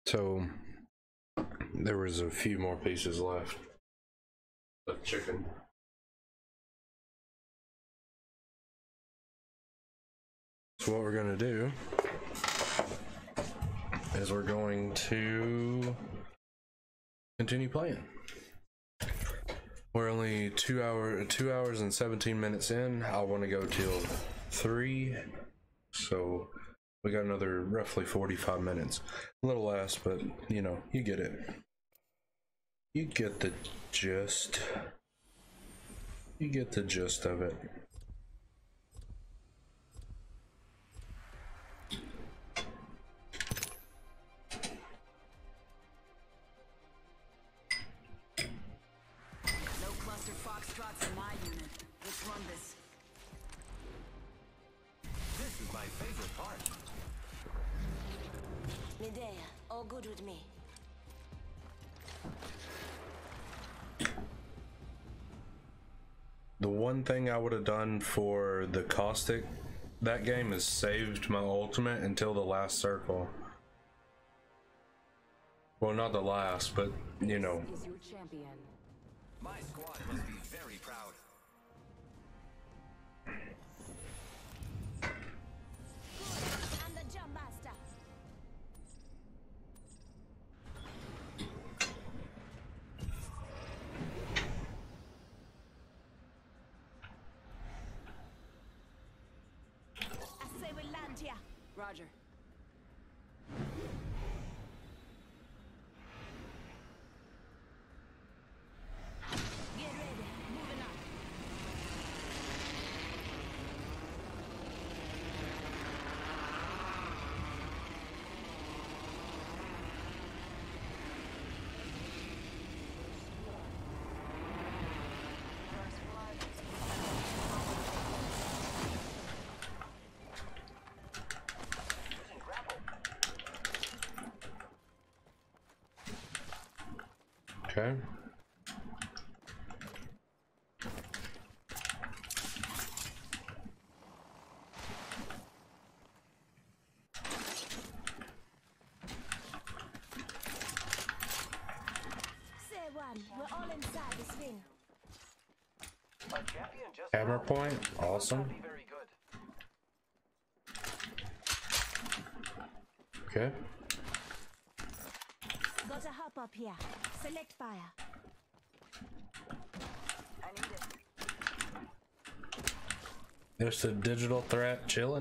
So there was a few more pieces left of chicken. So what we're gonna do is we're going to continue playing. We're only 2 hours and 17 minutes in. I want to go till 3, so we got another roughly 45 minutes. A little less, but you know, you get it. You get the gist. You get the gist of it. No cluster foxtrots in my unit. Let's run this. This is my favorite part. Medea, all good with me. The one thing I would have done for the caustic that game is saved my ultimate until the last circle. Well, not the last, but you know. Is your champion. My squad must be very proud. I'm the jump master. I say we land here. Roger. Get ready. Moving up. Okay. Say one. We're all inside this thing. A champion just Hammer point, awesome. be very good. Okay. Got a hop up here. Select fire. I need it. There's a digital threat chilling.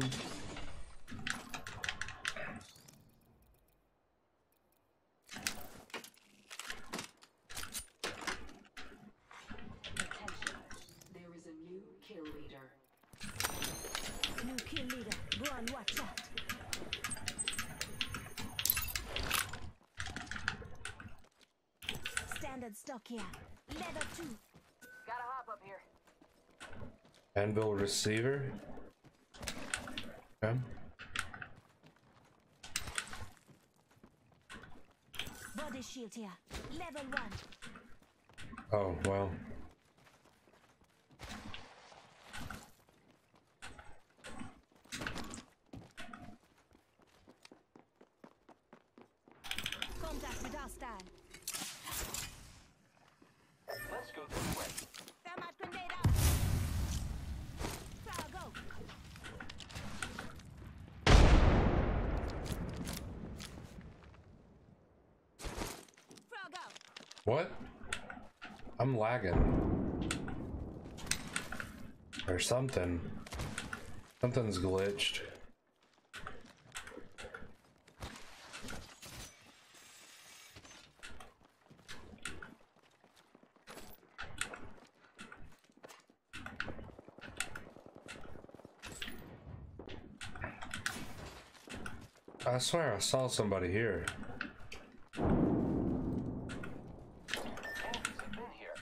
Attention. There is a new kill leader. New kill leader. Go on, watch out. Standard stock here. Leather 2. Gotta hop up here. Anvil receiver. Okay. Body shield here. Level 1. Oh, well. Contact with hostile. Let's go this way. Thermite grenade out. Fire, go. Frog out. What? I'm lagging. Or something. Something's glitched. I swear I saw somebody here. Enemies have been here.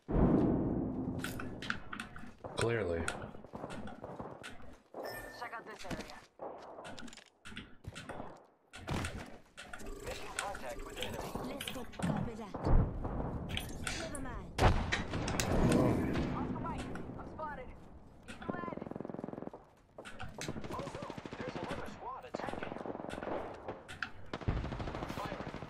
Clearly. Check out this area. Making contact with enemy. Let's go. Copy that. Never mind. Off the mic. I'm spotted. He's fled. Oh no, there's another squad attacking. Firing.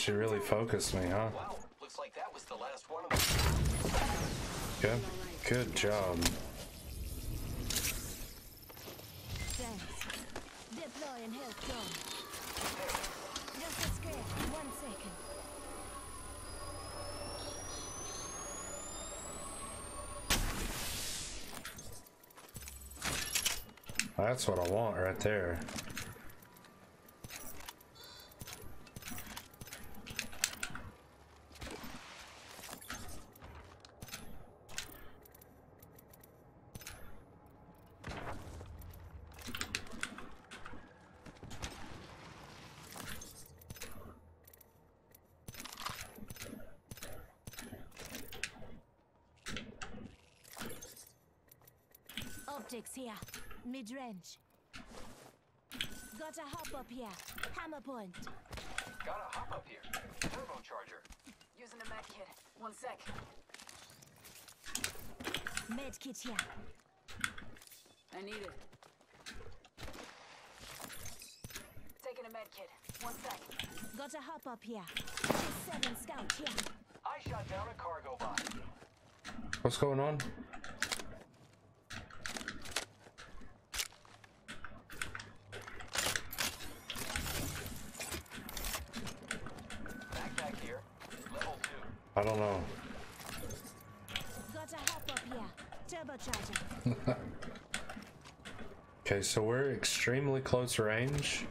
she really focused me, huh? Wow, looks like that was the last one of them. Okay. Good job. Thanks. Deploying health drone. Just a scare. 1 second. That's what I want right there. Optics here. Mid-range. Got a hop up here. Hammer point. Gotta hop up here. Turbocharger. Using a med kit. 1 sec. Med kit here. I need it. Taking a med kit. 1 sec. Got a hop up here. G7 scout here. I shot down a cargo bot. What's going on? Backpack here. Level 2. I don't know. Got a hop up here. Turbocharger. Okay, so we're extremely close range.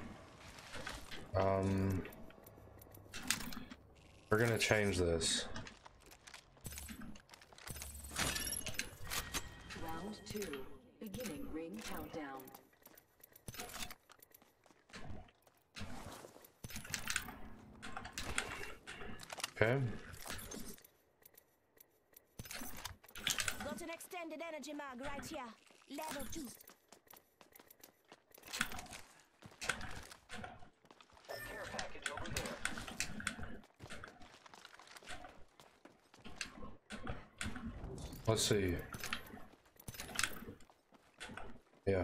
We're gonna change this. Round 2. Beginning ring countdown. Okay. Got an extended energy mag right here. Level 2. Care package over there. Let's see. Yeah.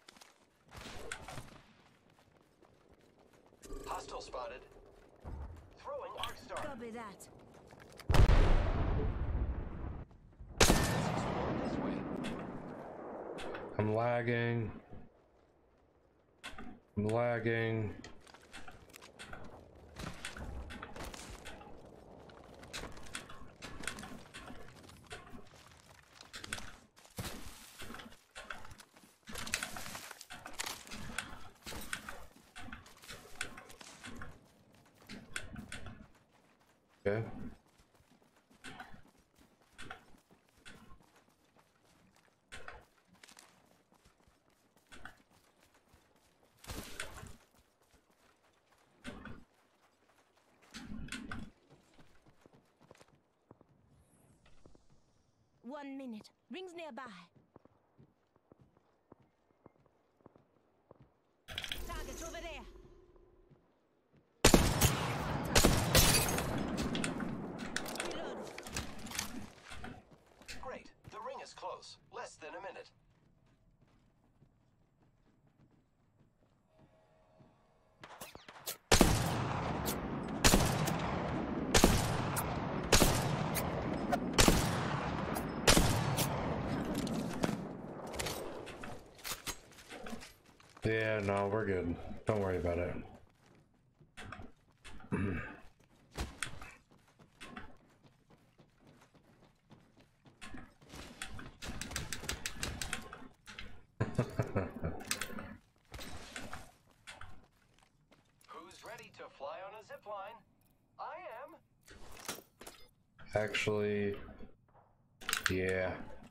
Hostile spotted. Throwing arc star. Copy that. This way. I'm lagging. I'm lagging. Okay. One minute. Rings nearby. Target over there. Reload. Great. The ring is close. Less than a minute. Yeah, no, we're good. Don't worry about it. Who's ready to fly on a zip line? I am. Actually, yeah.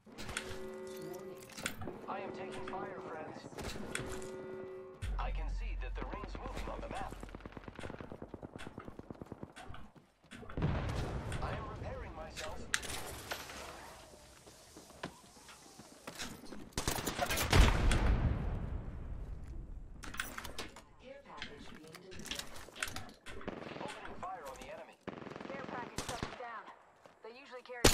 I am taking fire, friends. I can see that the ring's moving on the map. I am repairing myself. Care package being delivered. Opening fire on the enemy. Care package touching down. They usually carry.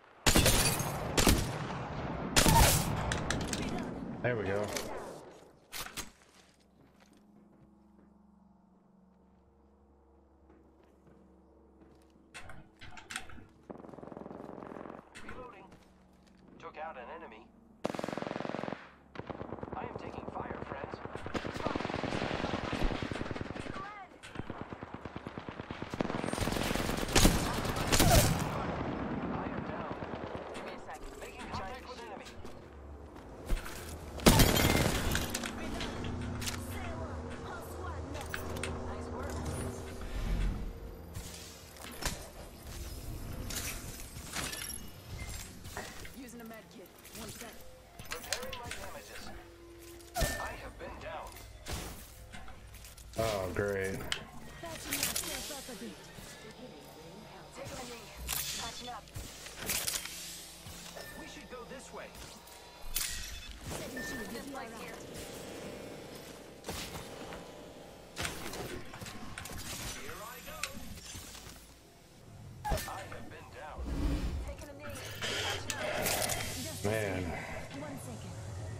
There we go. out an enemy. I am taking fire, friends. I am down. Give me a sec. Making contact with enemy. Nice work. Using a med kit. 1 sec. Repairing my damages. I have been down. Oh, great. Patching myself up a bit. Taking a knee. Patching up. We should go this way. Setting shield. This You'll be place alright. here. Here I go. I have been down. Taking a knee. Patching up. Just Man. 1 second.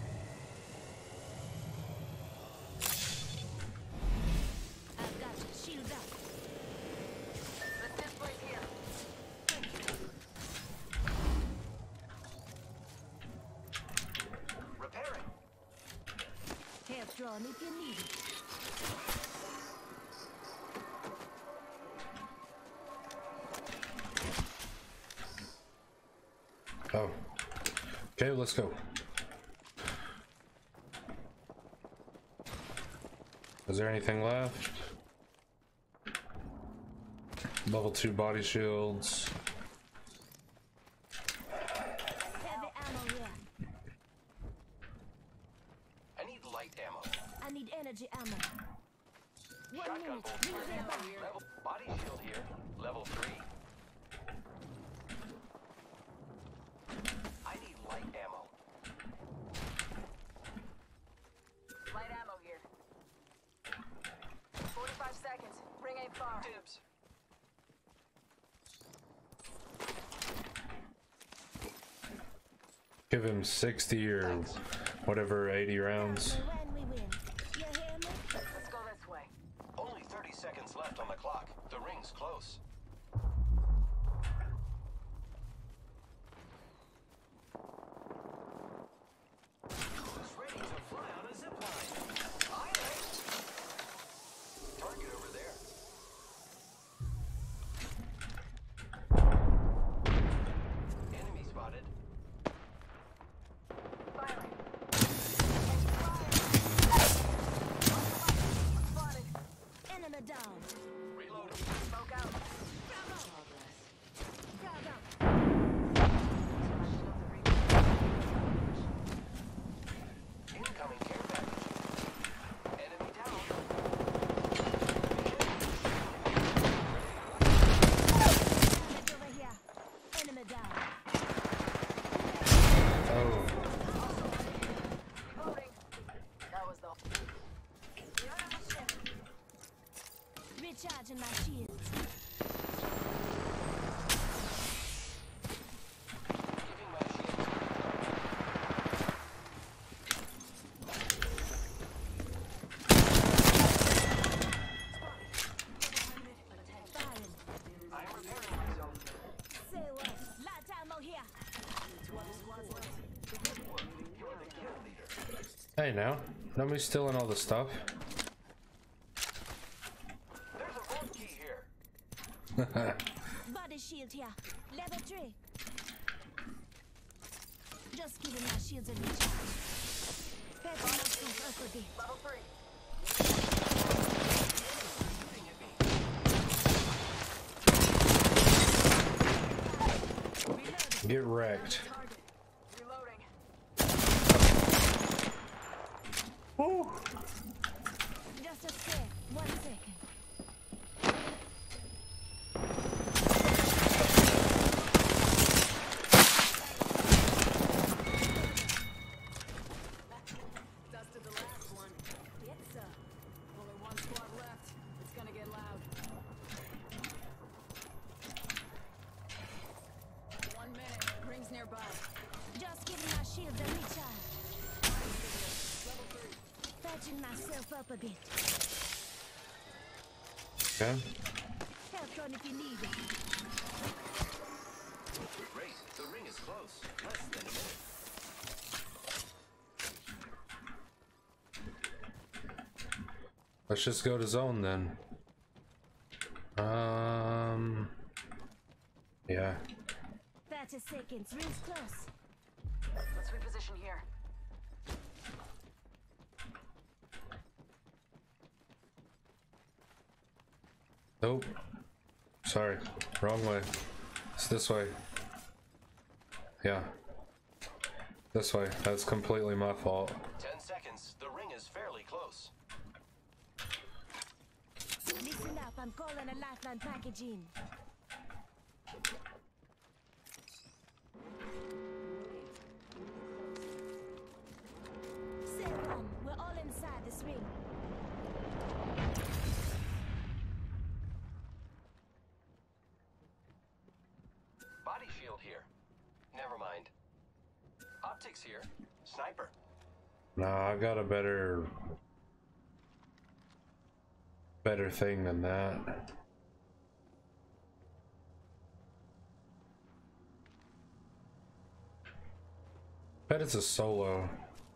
I've got you. Shield up. Let's this place here. Repairing. Help drawn if you need it. Oh. Okay, let's go. Is there anything left? Level 2 body shields. Heavy ammo here. I need light ammo. I need energy ammo. 1 Shotgun minute. bolt Ring here. nearby. Level body shield here. Level 3. I need light ammo. Light ammo here. 45 seconds. Ring ain't far. Dibs. Give him 60 or whatever, 80 rounds. When we win. You hear me? Let's go this way. Only 30 seconds left on the clock. The ring's close. Who's ready to fly on a zip line? I am. Target over there. Enemy spotted. Firing. Spotted. Enemy down. Reloading. Smoke out. Frag out. Incoming care package. Enemy down. Get over here. Enemy down. Oh. Reloading. That was the. Recharging my shields. Giving my shields. Firing. I am repairing myself. Say what? Light ammo here. Hey now, don't be stealing all the stuff. There's a vault key here. Body shield here. Level 3. Just giving my shields a recharge. Patching myself up a bit. Level 3. Get wrecked. Target. Reloading. Woo. Just a sec. 1 second. Dusted the last one. Yes, sir. Only one squad left. It's gonna get loud. 1 minute. Rings nearby. Just giving my shields a recharge. Level 3. Patching myself up a bit. Okay. Help run if you need it. Great. The ring is close. Less than a minute. Let's just go to zone then. Yeah. 30 seconds, rings close. Let's reposition here. Nope. Sorry. Wrong way. It's this way. Yeah. This way. That's completely my fault. 10 seconds. The ring is fairly close. Listen up, I'm calling a lifeline package in. Say one, we're all inside this ring. Body shield here. Never mind. Optics here. Sniper. Nah, I got a better thing than that. Bet it's a solo.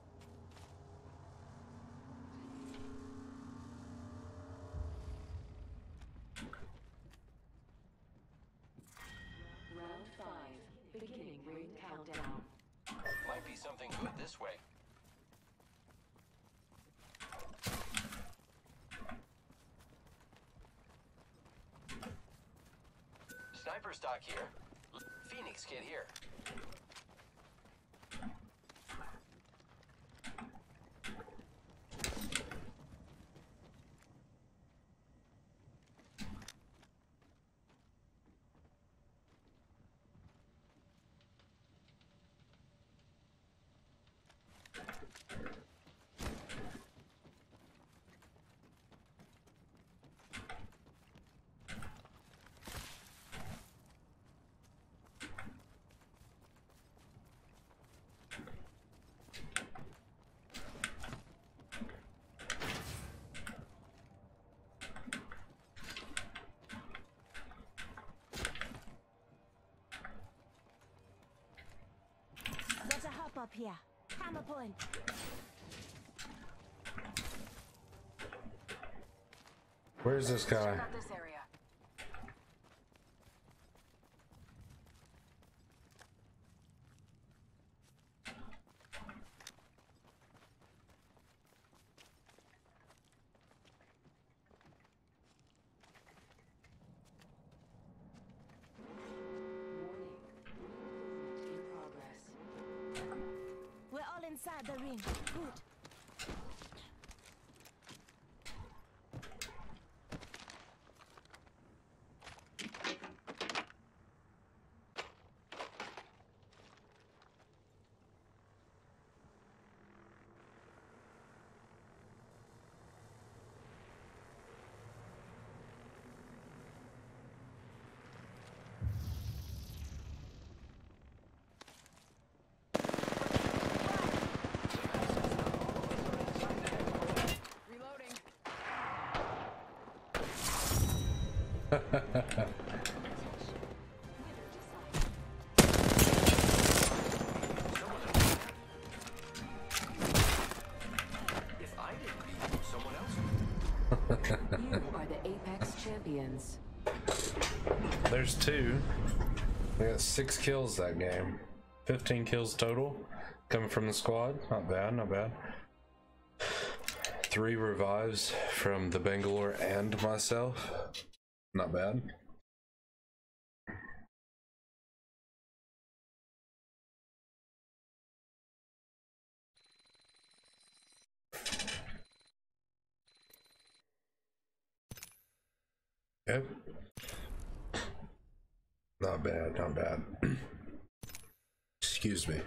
Round 5. Beginning ring countdown. Might be something good this way. Sniper stock here. Phoenix kit here. Got a hop up here. Hammer point. Where's this guy? Check out this area. Warning. In progress. We're all inside the ring. Good. Reloading. If I didn't beat you, someone else would. You are the Apex champions. There's two. We got 6 kills that game. 15 kills total coming from the squad. Not bad, not bad. 3 revives from the Bangalore and myself. Not bad. Yep. Not bad, not bad. Excuse me.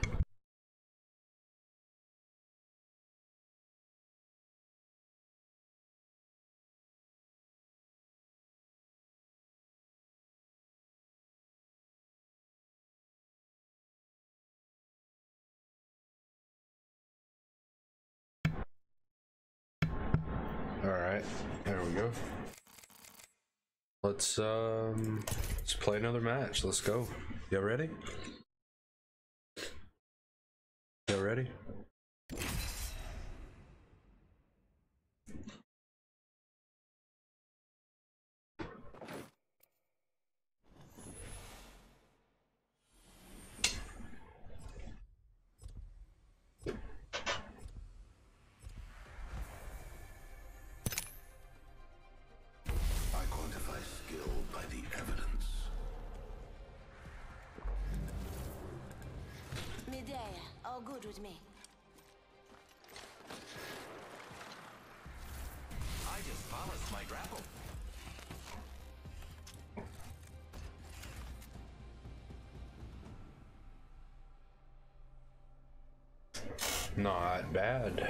All right, there we go. Let's play another match. Let's go. Y'all ready? Y'all ready? All good with me. I just balanced my grapple. Not bad.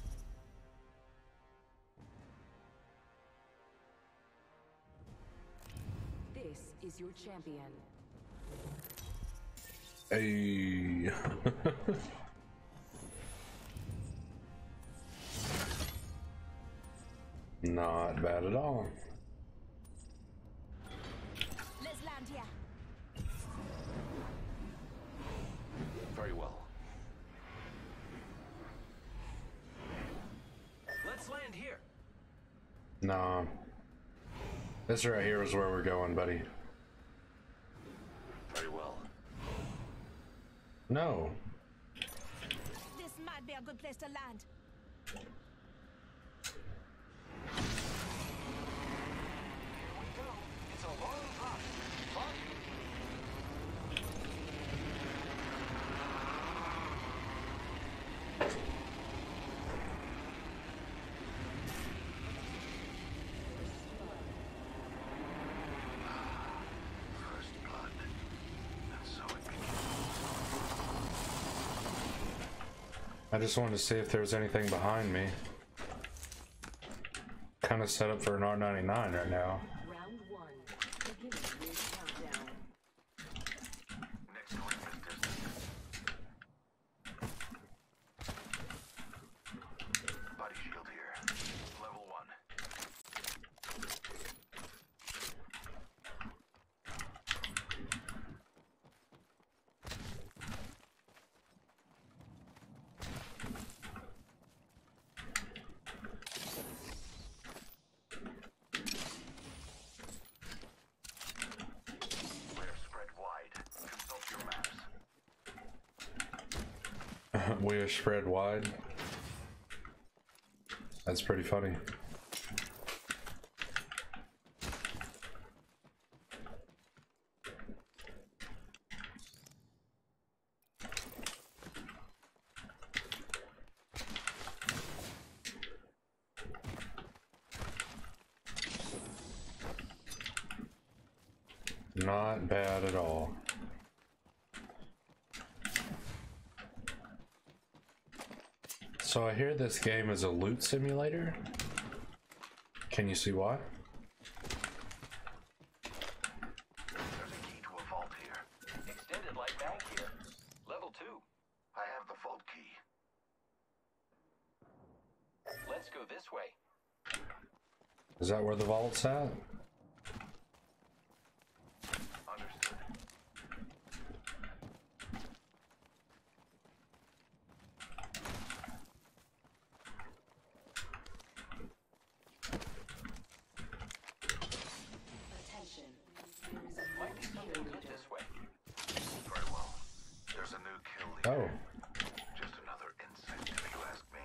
This is your champion. Hey. Not bad at all. Let's land here. Very well. Let's land here. Nah. This right here is where we're going, buddy. Very well. No. This might be a good place to land. It's a long ride. Fun. First blood. And so it begins. I just wanted to see if there was anything behind me. Kind of set up for an R99 right now. Round 1. Begin ring countdown. Next ring is distant. Body shield here. Level 1. We're spread wide. Consult your maps. We are spread wide. That's pretty funny. Not bad at all. So I hear this game is a loot simulator. Can you see why? There's a key to a vault here. Extended light mag here. Level 2. I have the vault key. Let's go this way. Is that where the vault's at? Understood. Attention. There is a Might be new something kill good leader. this way. Very well. There's a new kill leader. Oh, Just another insect, if you ask me.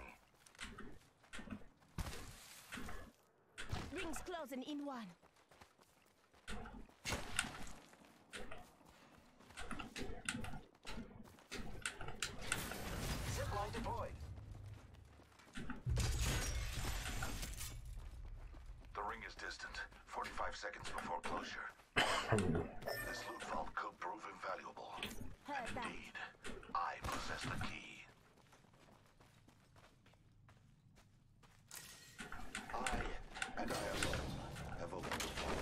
Rings closing in 1. Zipline deployed. The ring is distant. 45 seconds before closure. This loot vault could prove invaluable. Heard that. Indeed, I possess the key. I, and I alone, have opened the vault.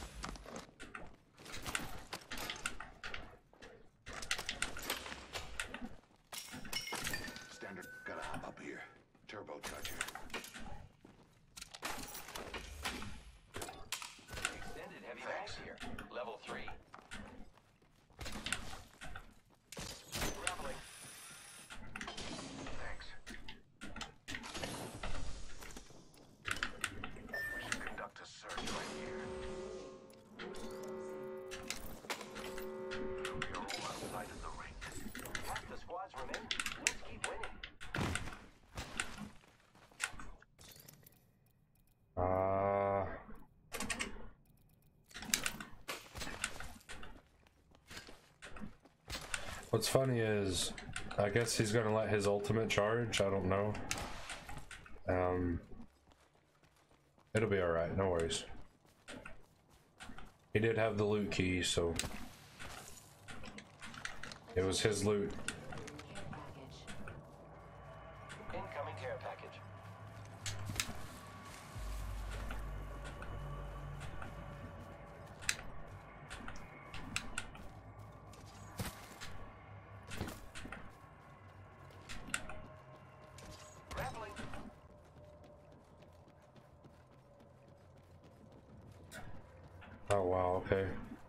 Standard, gotta hop up here. Turbocharger. Extended heavy mag here. Level 3. Grappling. Thanks. We should conduct a search right here. You're all outside of the ring. Half the squads remain. Let's keep winning. What's funny is I guess he's gonna let his ultimate charge. I don't know. It'll be alright, no worries. He did have the loot key, so it was his loot. Incoming care package. Grappling. Oh wow, okay.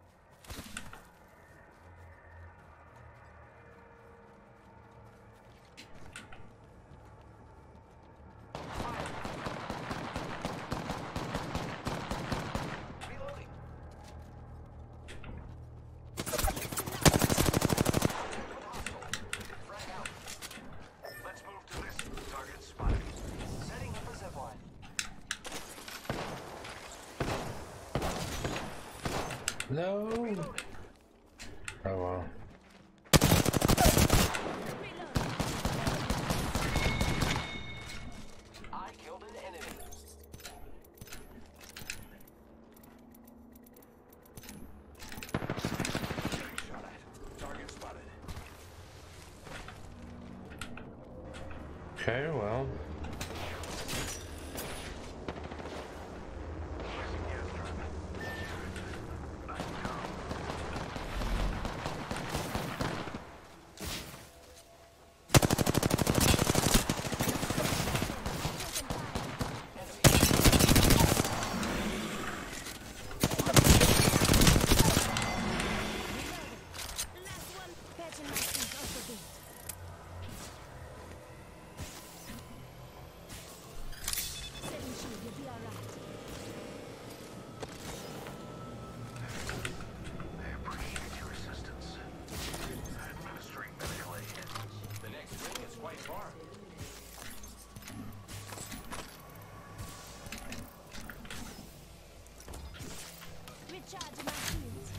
Reloading. Frag out. Let's move to this. Target spotted. Setting up a zipline. No. Oh wow. I killed an enemy. Shot at. Target spotted. Okay, well. Placing the airstrap. Nice job. Last one. Patching my feet off the gate. Setting shield, you'll be alright. I appreciate your assistance. Administering medical aid. The next ring is quite far. Recharging my shields.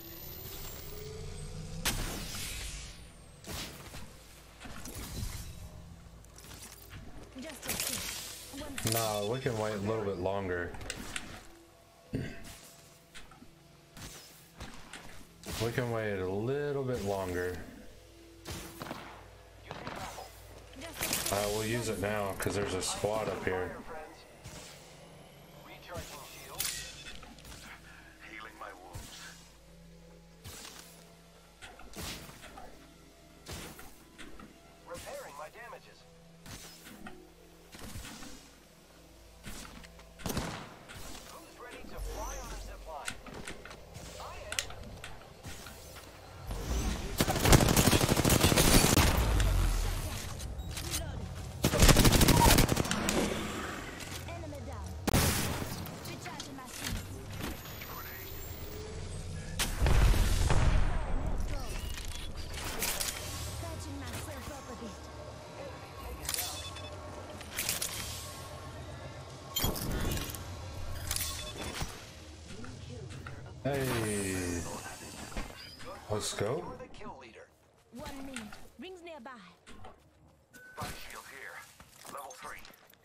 Just a sec. One Nah, we can wait a little bit longer. We can wait a little bit longer. just a We'll use it now because there's a squad up here. Fire, friends. Recharging shields. Healing my wounds. Repairing my damages. Who's ready to fly on a zipline? I am. enemy down. Recharging my shields. Deploying health drone. Patching myself up a bit. Hey, let's go. You're the kill leader. 1 minute. Rings nearby. Body shield here. Level 3.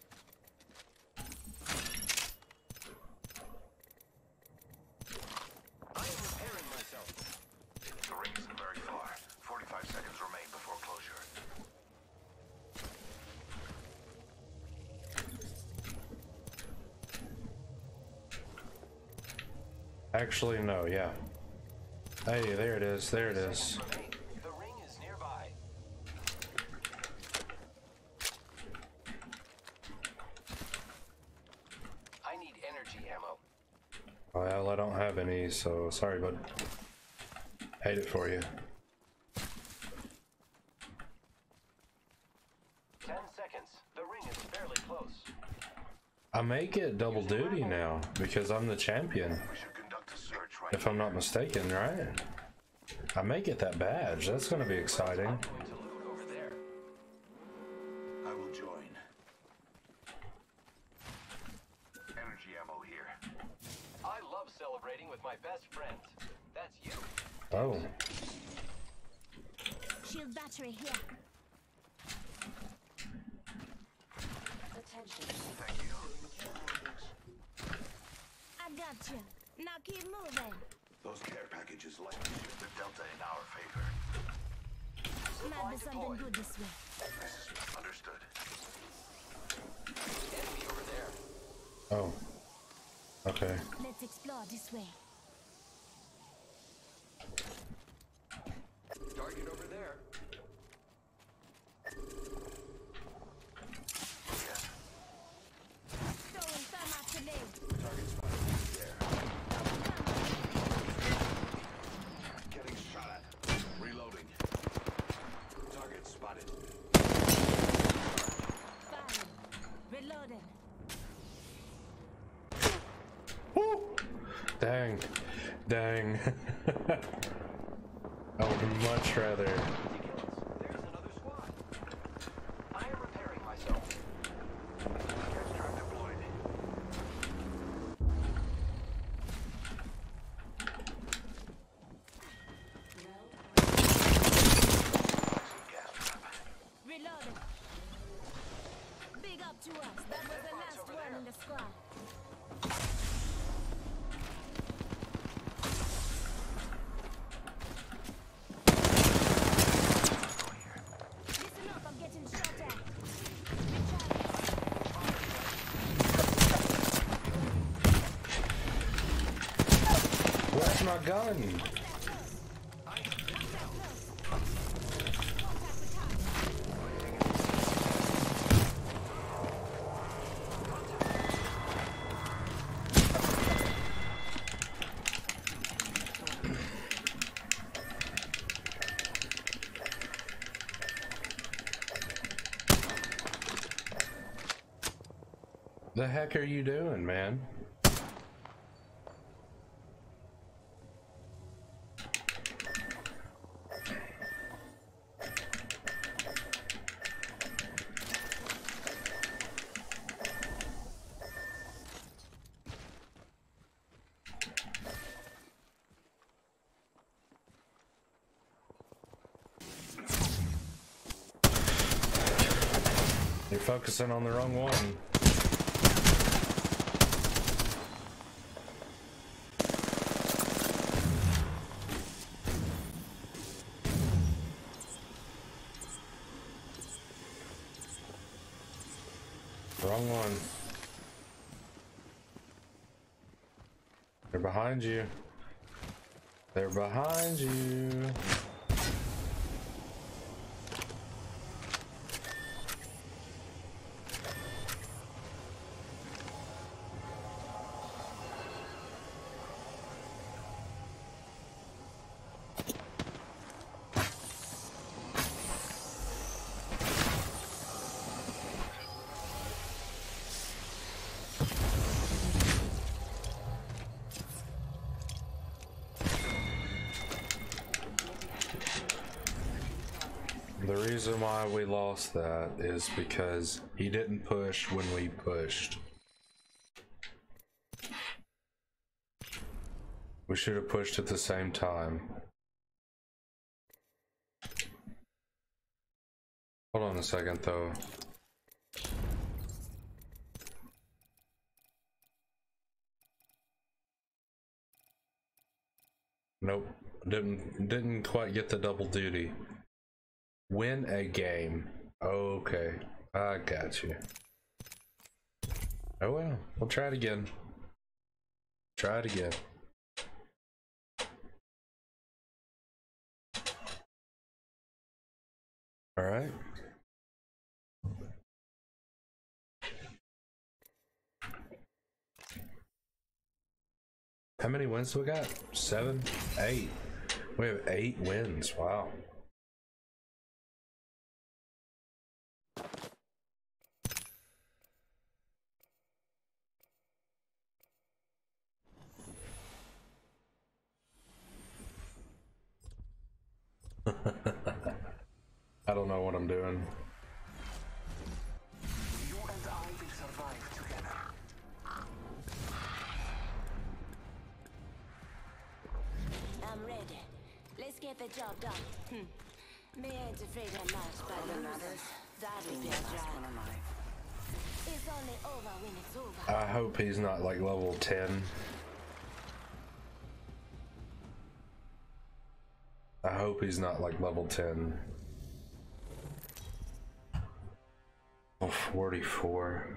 I am repairing myself. The ring isn't very far. 45 seconds remain before closure. Actually, no, yeah. Hey, there it is, there it is. Remain. The ring is nearby. I need energy ammo. Well, I don't have any, so sorry, bud. Hate it for you. 10 seconds. The ring is fairly close. I may get double duty now because I'm the champion, We should conduct a search right if I'm not mistaken, right? I may get that badge. That's gonna be exciting. I'm going to loot over there. I will join. Energy ammo here. I love celebrating with my best friends. That's you. Oh, Shield battery here. Gotcha. Now keep moving. Those care packages likely shift the Delta in our favor. Might be something good this way. This is understood. Enemy over there. Oh. Okay. Let's explore this way. Target over there. Throwing thermite grenade. Target spotted there. Getting shot at. Reloading. Target spotted. Firing. Reloading. Dang. Dang. I would much rather. There's another squad. I am repairing myself. Airstrike deployed. Gas trap. Reloading. Big up to us. That was the last one in the squad. Listen up, I'm getting shot at. Where's my gun? The heck are you doing, man? You're focusing on the wrong one. Wrong one. They're behind you. They're behind you. The reason why we lost that is because he didn't push when we pushed. We should have pushed at the same time. Hold on a second though. Nope, didn't quite get the double duty. Win a game. Okay, I got you. Oh well, we'll try it again. Try it again. All right. How many wins do we got? 7? 8. We have 8 wins. Wow. I don't know what I'm doing. You and I will survive together. I'm ready. Let's get the job done. Me ain't afraid of much, but losers, that'll be a drag. It's only over when it's over. I hope he's not like level 10. I hope he's not like level 10. Oh, 44.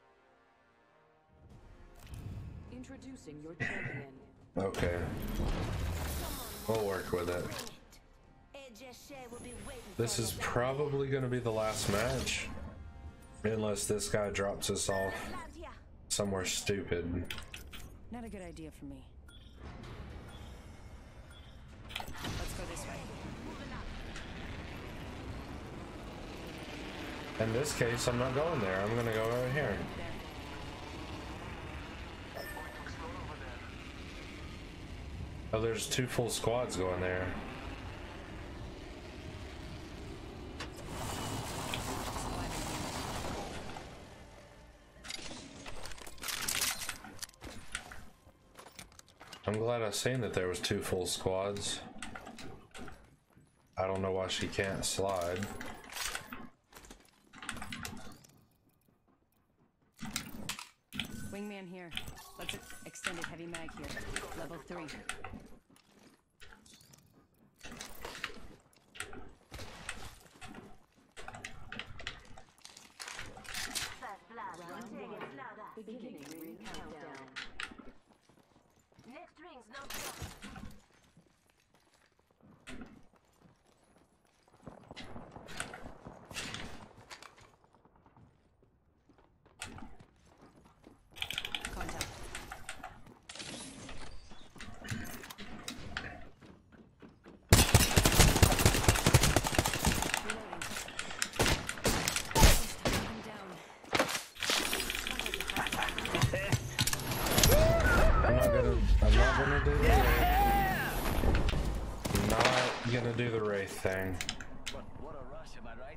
Introducing your champion. Okay. We'll work with it. This is probably going to be the last match. Unless this guy drops us off somewhere stupid. Not a good idea for me. Let's go this way. In this case, I'm not going there. I'm going to go right here. Oh, there's 2 full squads going there. I'm glad I seen that there was 2 full squads. I don't know why she can't slide. Wingman here. Let's extended heavy mag here. Level 3. Beginning ring countdown. Next ring's no joke. Contact. Gonna do the Wraith thing. What a rush, am I right?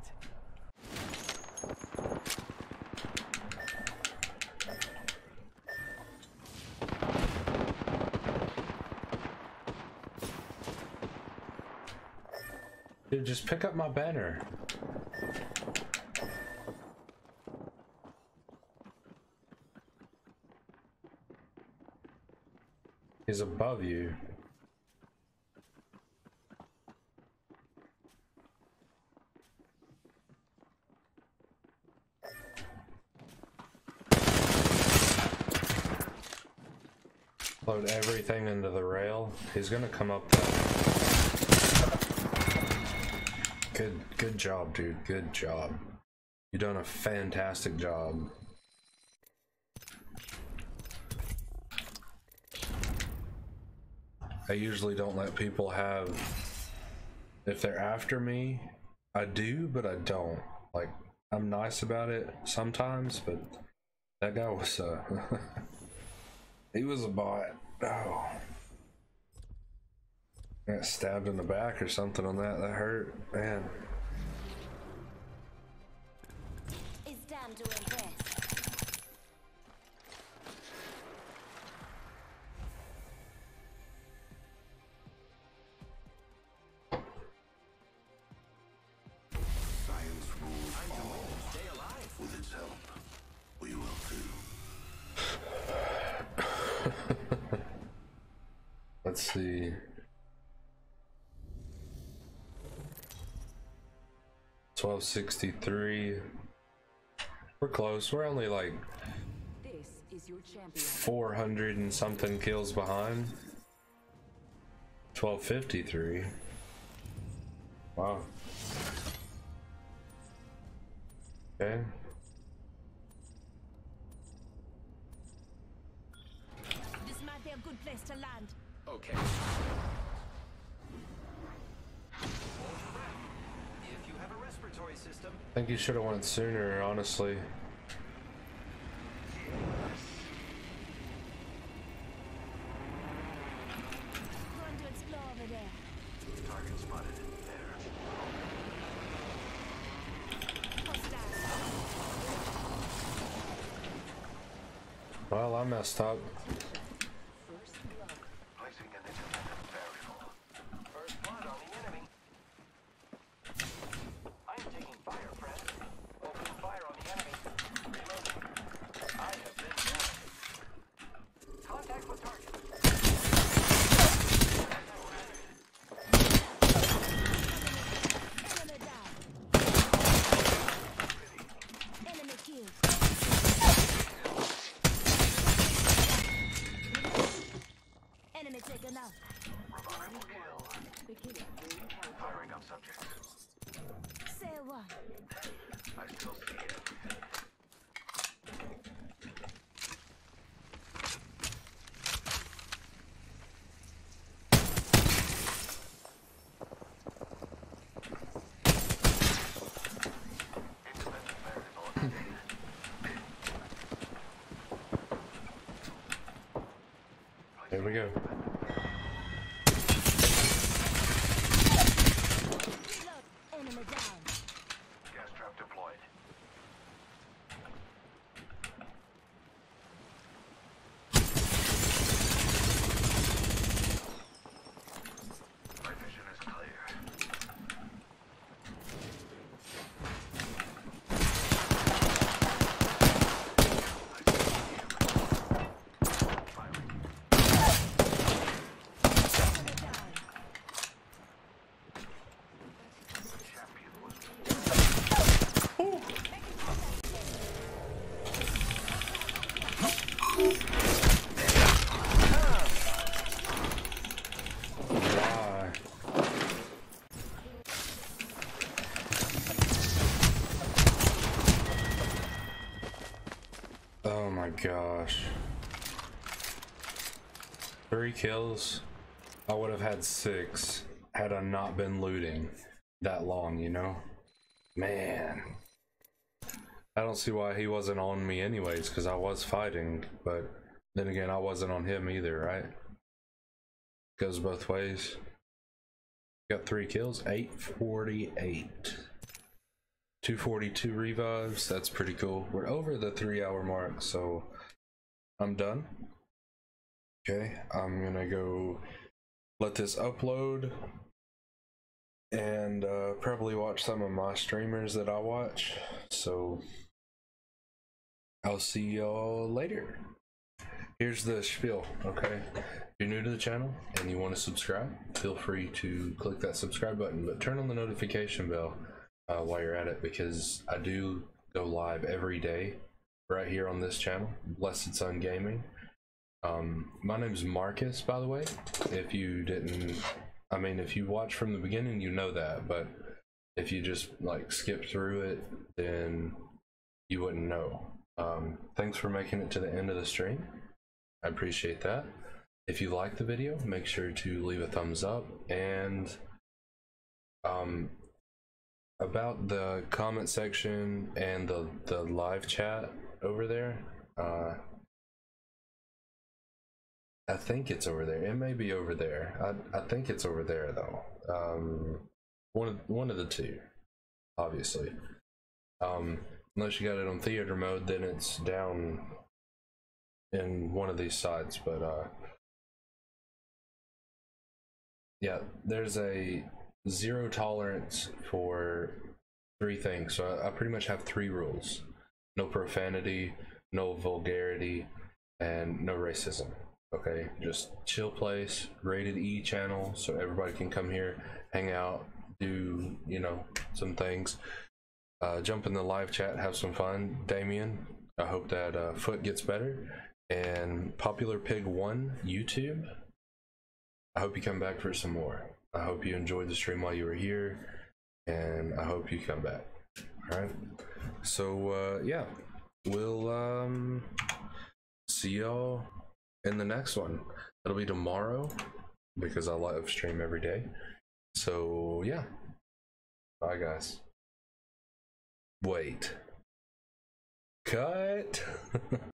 Dude, just pick up my banner. He's above you. Load everything into the rail. He's gonna come up that. Good job, dude. Good job. You've done a fantastic job. I usually don't let people have, if they're after me, I do, but I don't. Like, I'm nice about it sometimes, but that guy was he was a bot. Oh. Got stabbed in the back or something on that. That hurt. Man. It's time to impress. Science rules all. Stay alive. With its help, we will too. Let's see. $12.63. We're close. We're only like This is your champion. 400 and something kills behind. 12.53. Wow. Okay. This might be a good place to land. Okay. If you have a respiratory system, I think you should have went sooner, honestly. Going to explore over there. Target spotted. There. Hostile. Well, I messed up. Placing an independent variable. first blood on the enemy. I am taking fire, friend. Open fire on the enemy. Reloading. I have been down. Contact with target. subject. Say one. I still see it. Independent variable. There we go. Reload. Enemy down. Gas trap deployed. My vision is clear. Enemy down. Champion was Why? Oh my gosh. 3 kills. I would have had 6 had I not been looting that long, you know? Man. I don't see why he wasn't on me anyways, because I was fighting, but then again, I wasn't on him either, right? Goes both ways. Got 3 kills, 848. 242 revives, that's pretty cool. We're over the 3-hour mark, so I'm done. Okay, I'm gonna go let this upload and probably watch some of my streamers that I watch. So I'll see y'all later. Here's the spiel, okay? If you're new to the channel and you want to subscribe, feel free to click that subscribe button, but turn on the notification bell while you're at it, because I do go live every day right here on this channel, Blessed Sun Gaming. My name's Marcus, by the way. If you didn't, I mean, if you watch from the beginning, you know that, but if you just like skip through it, then you wouldn't know. Thanks for making it to the end of the stream. I appreciate that. If you like the video, make sure to leave a thumbs up, and about the comment section and the live chat over there, I think it's over there. It may be over there. I think it's over there though. One of the two, obviously. Unless you got it on theater mode, then it's down in one of these sides. But yeah, there's a 0 tolerance for 3 things. So I pretty much have 3 rules: no profanity, no vulgarity, and no racism. Okay, just chill place, rated E channel, so everybody can come here, hang out, do, you know, some things. Jump in the live chat, have some fun. Damien, I hope that foot gets better. And Popular Pig 1 YouTube, I hope you come back for some more. I hope you enjoyed the stream while you were here, and I hope you come back. All right, so yeah, we'll see y'all in the next one. It'll be tomorrow because I live stream every day. So yeah, bye guys. Wait, cut.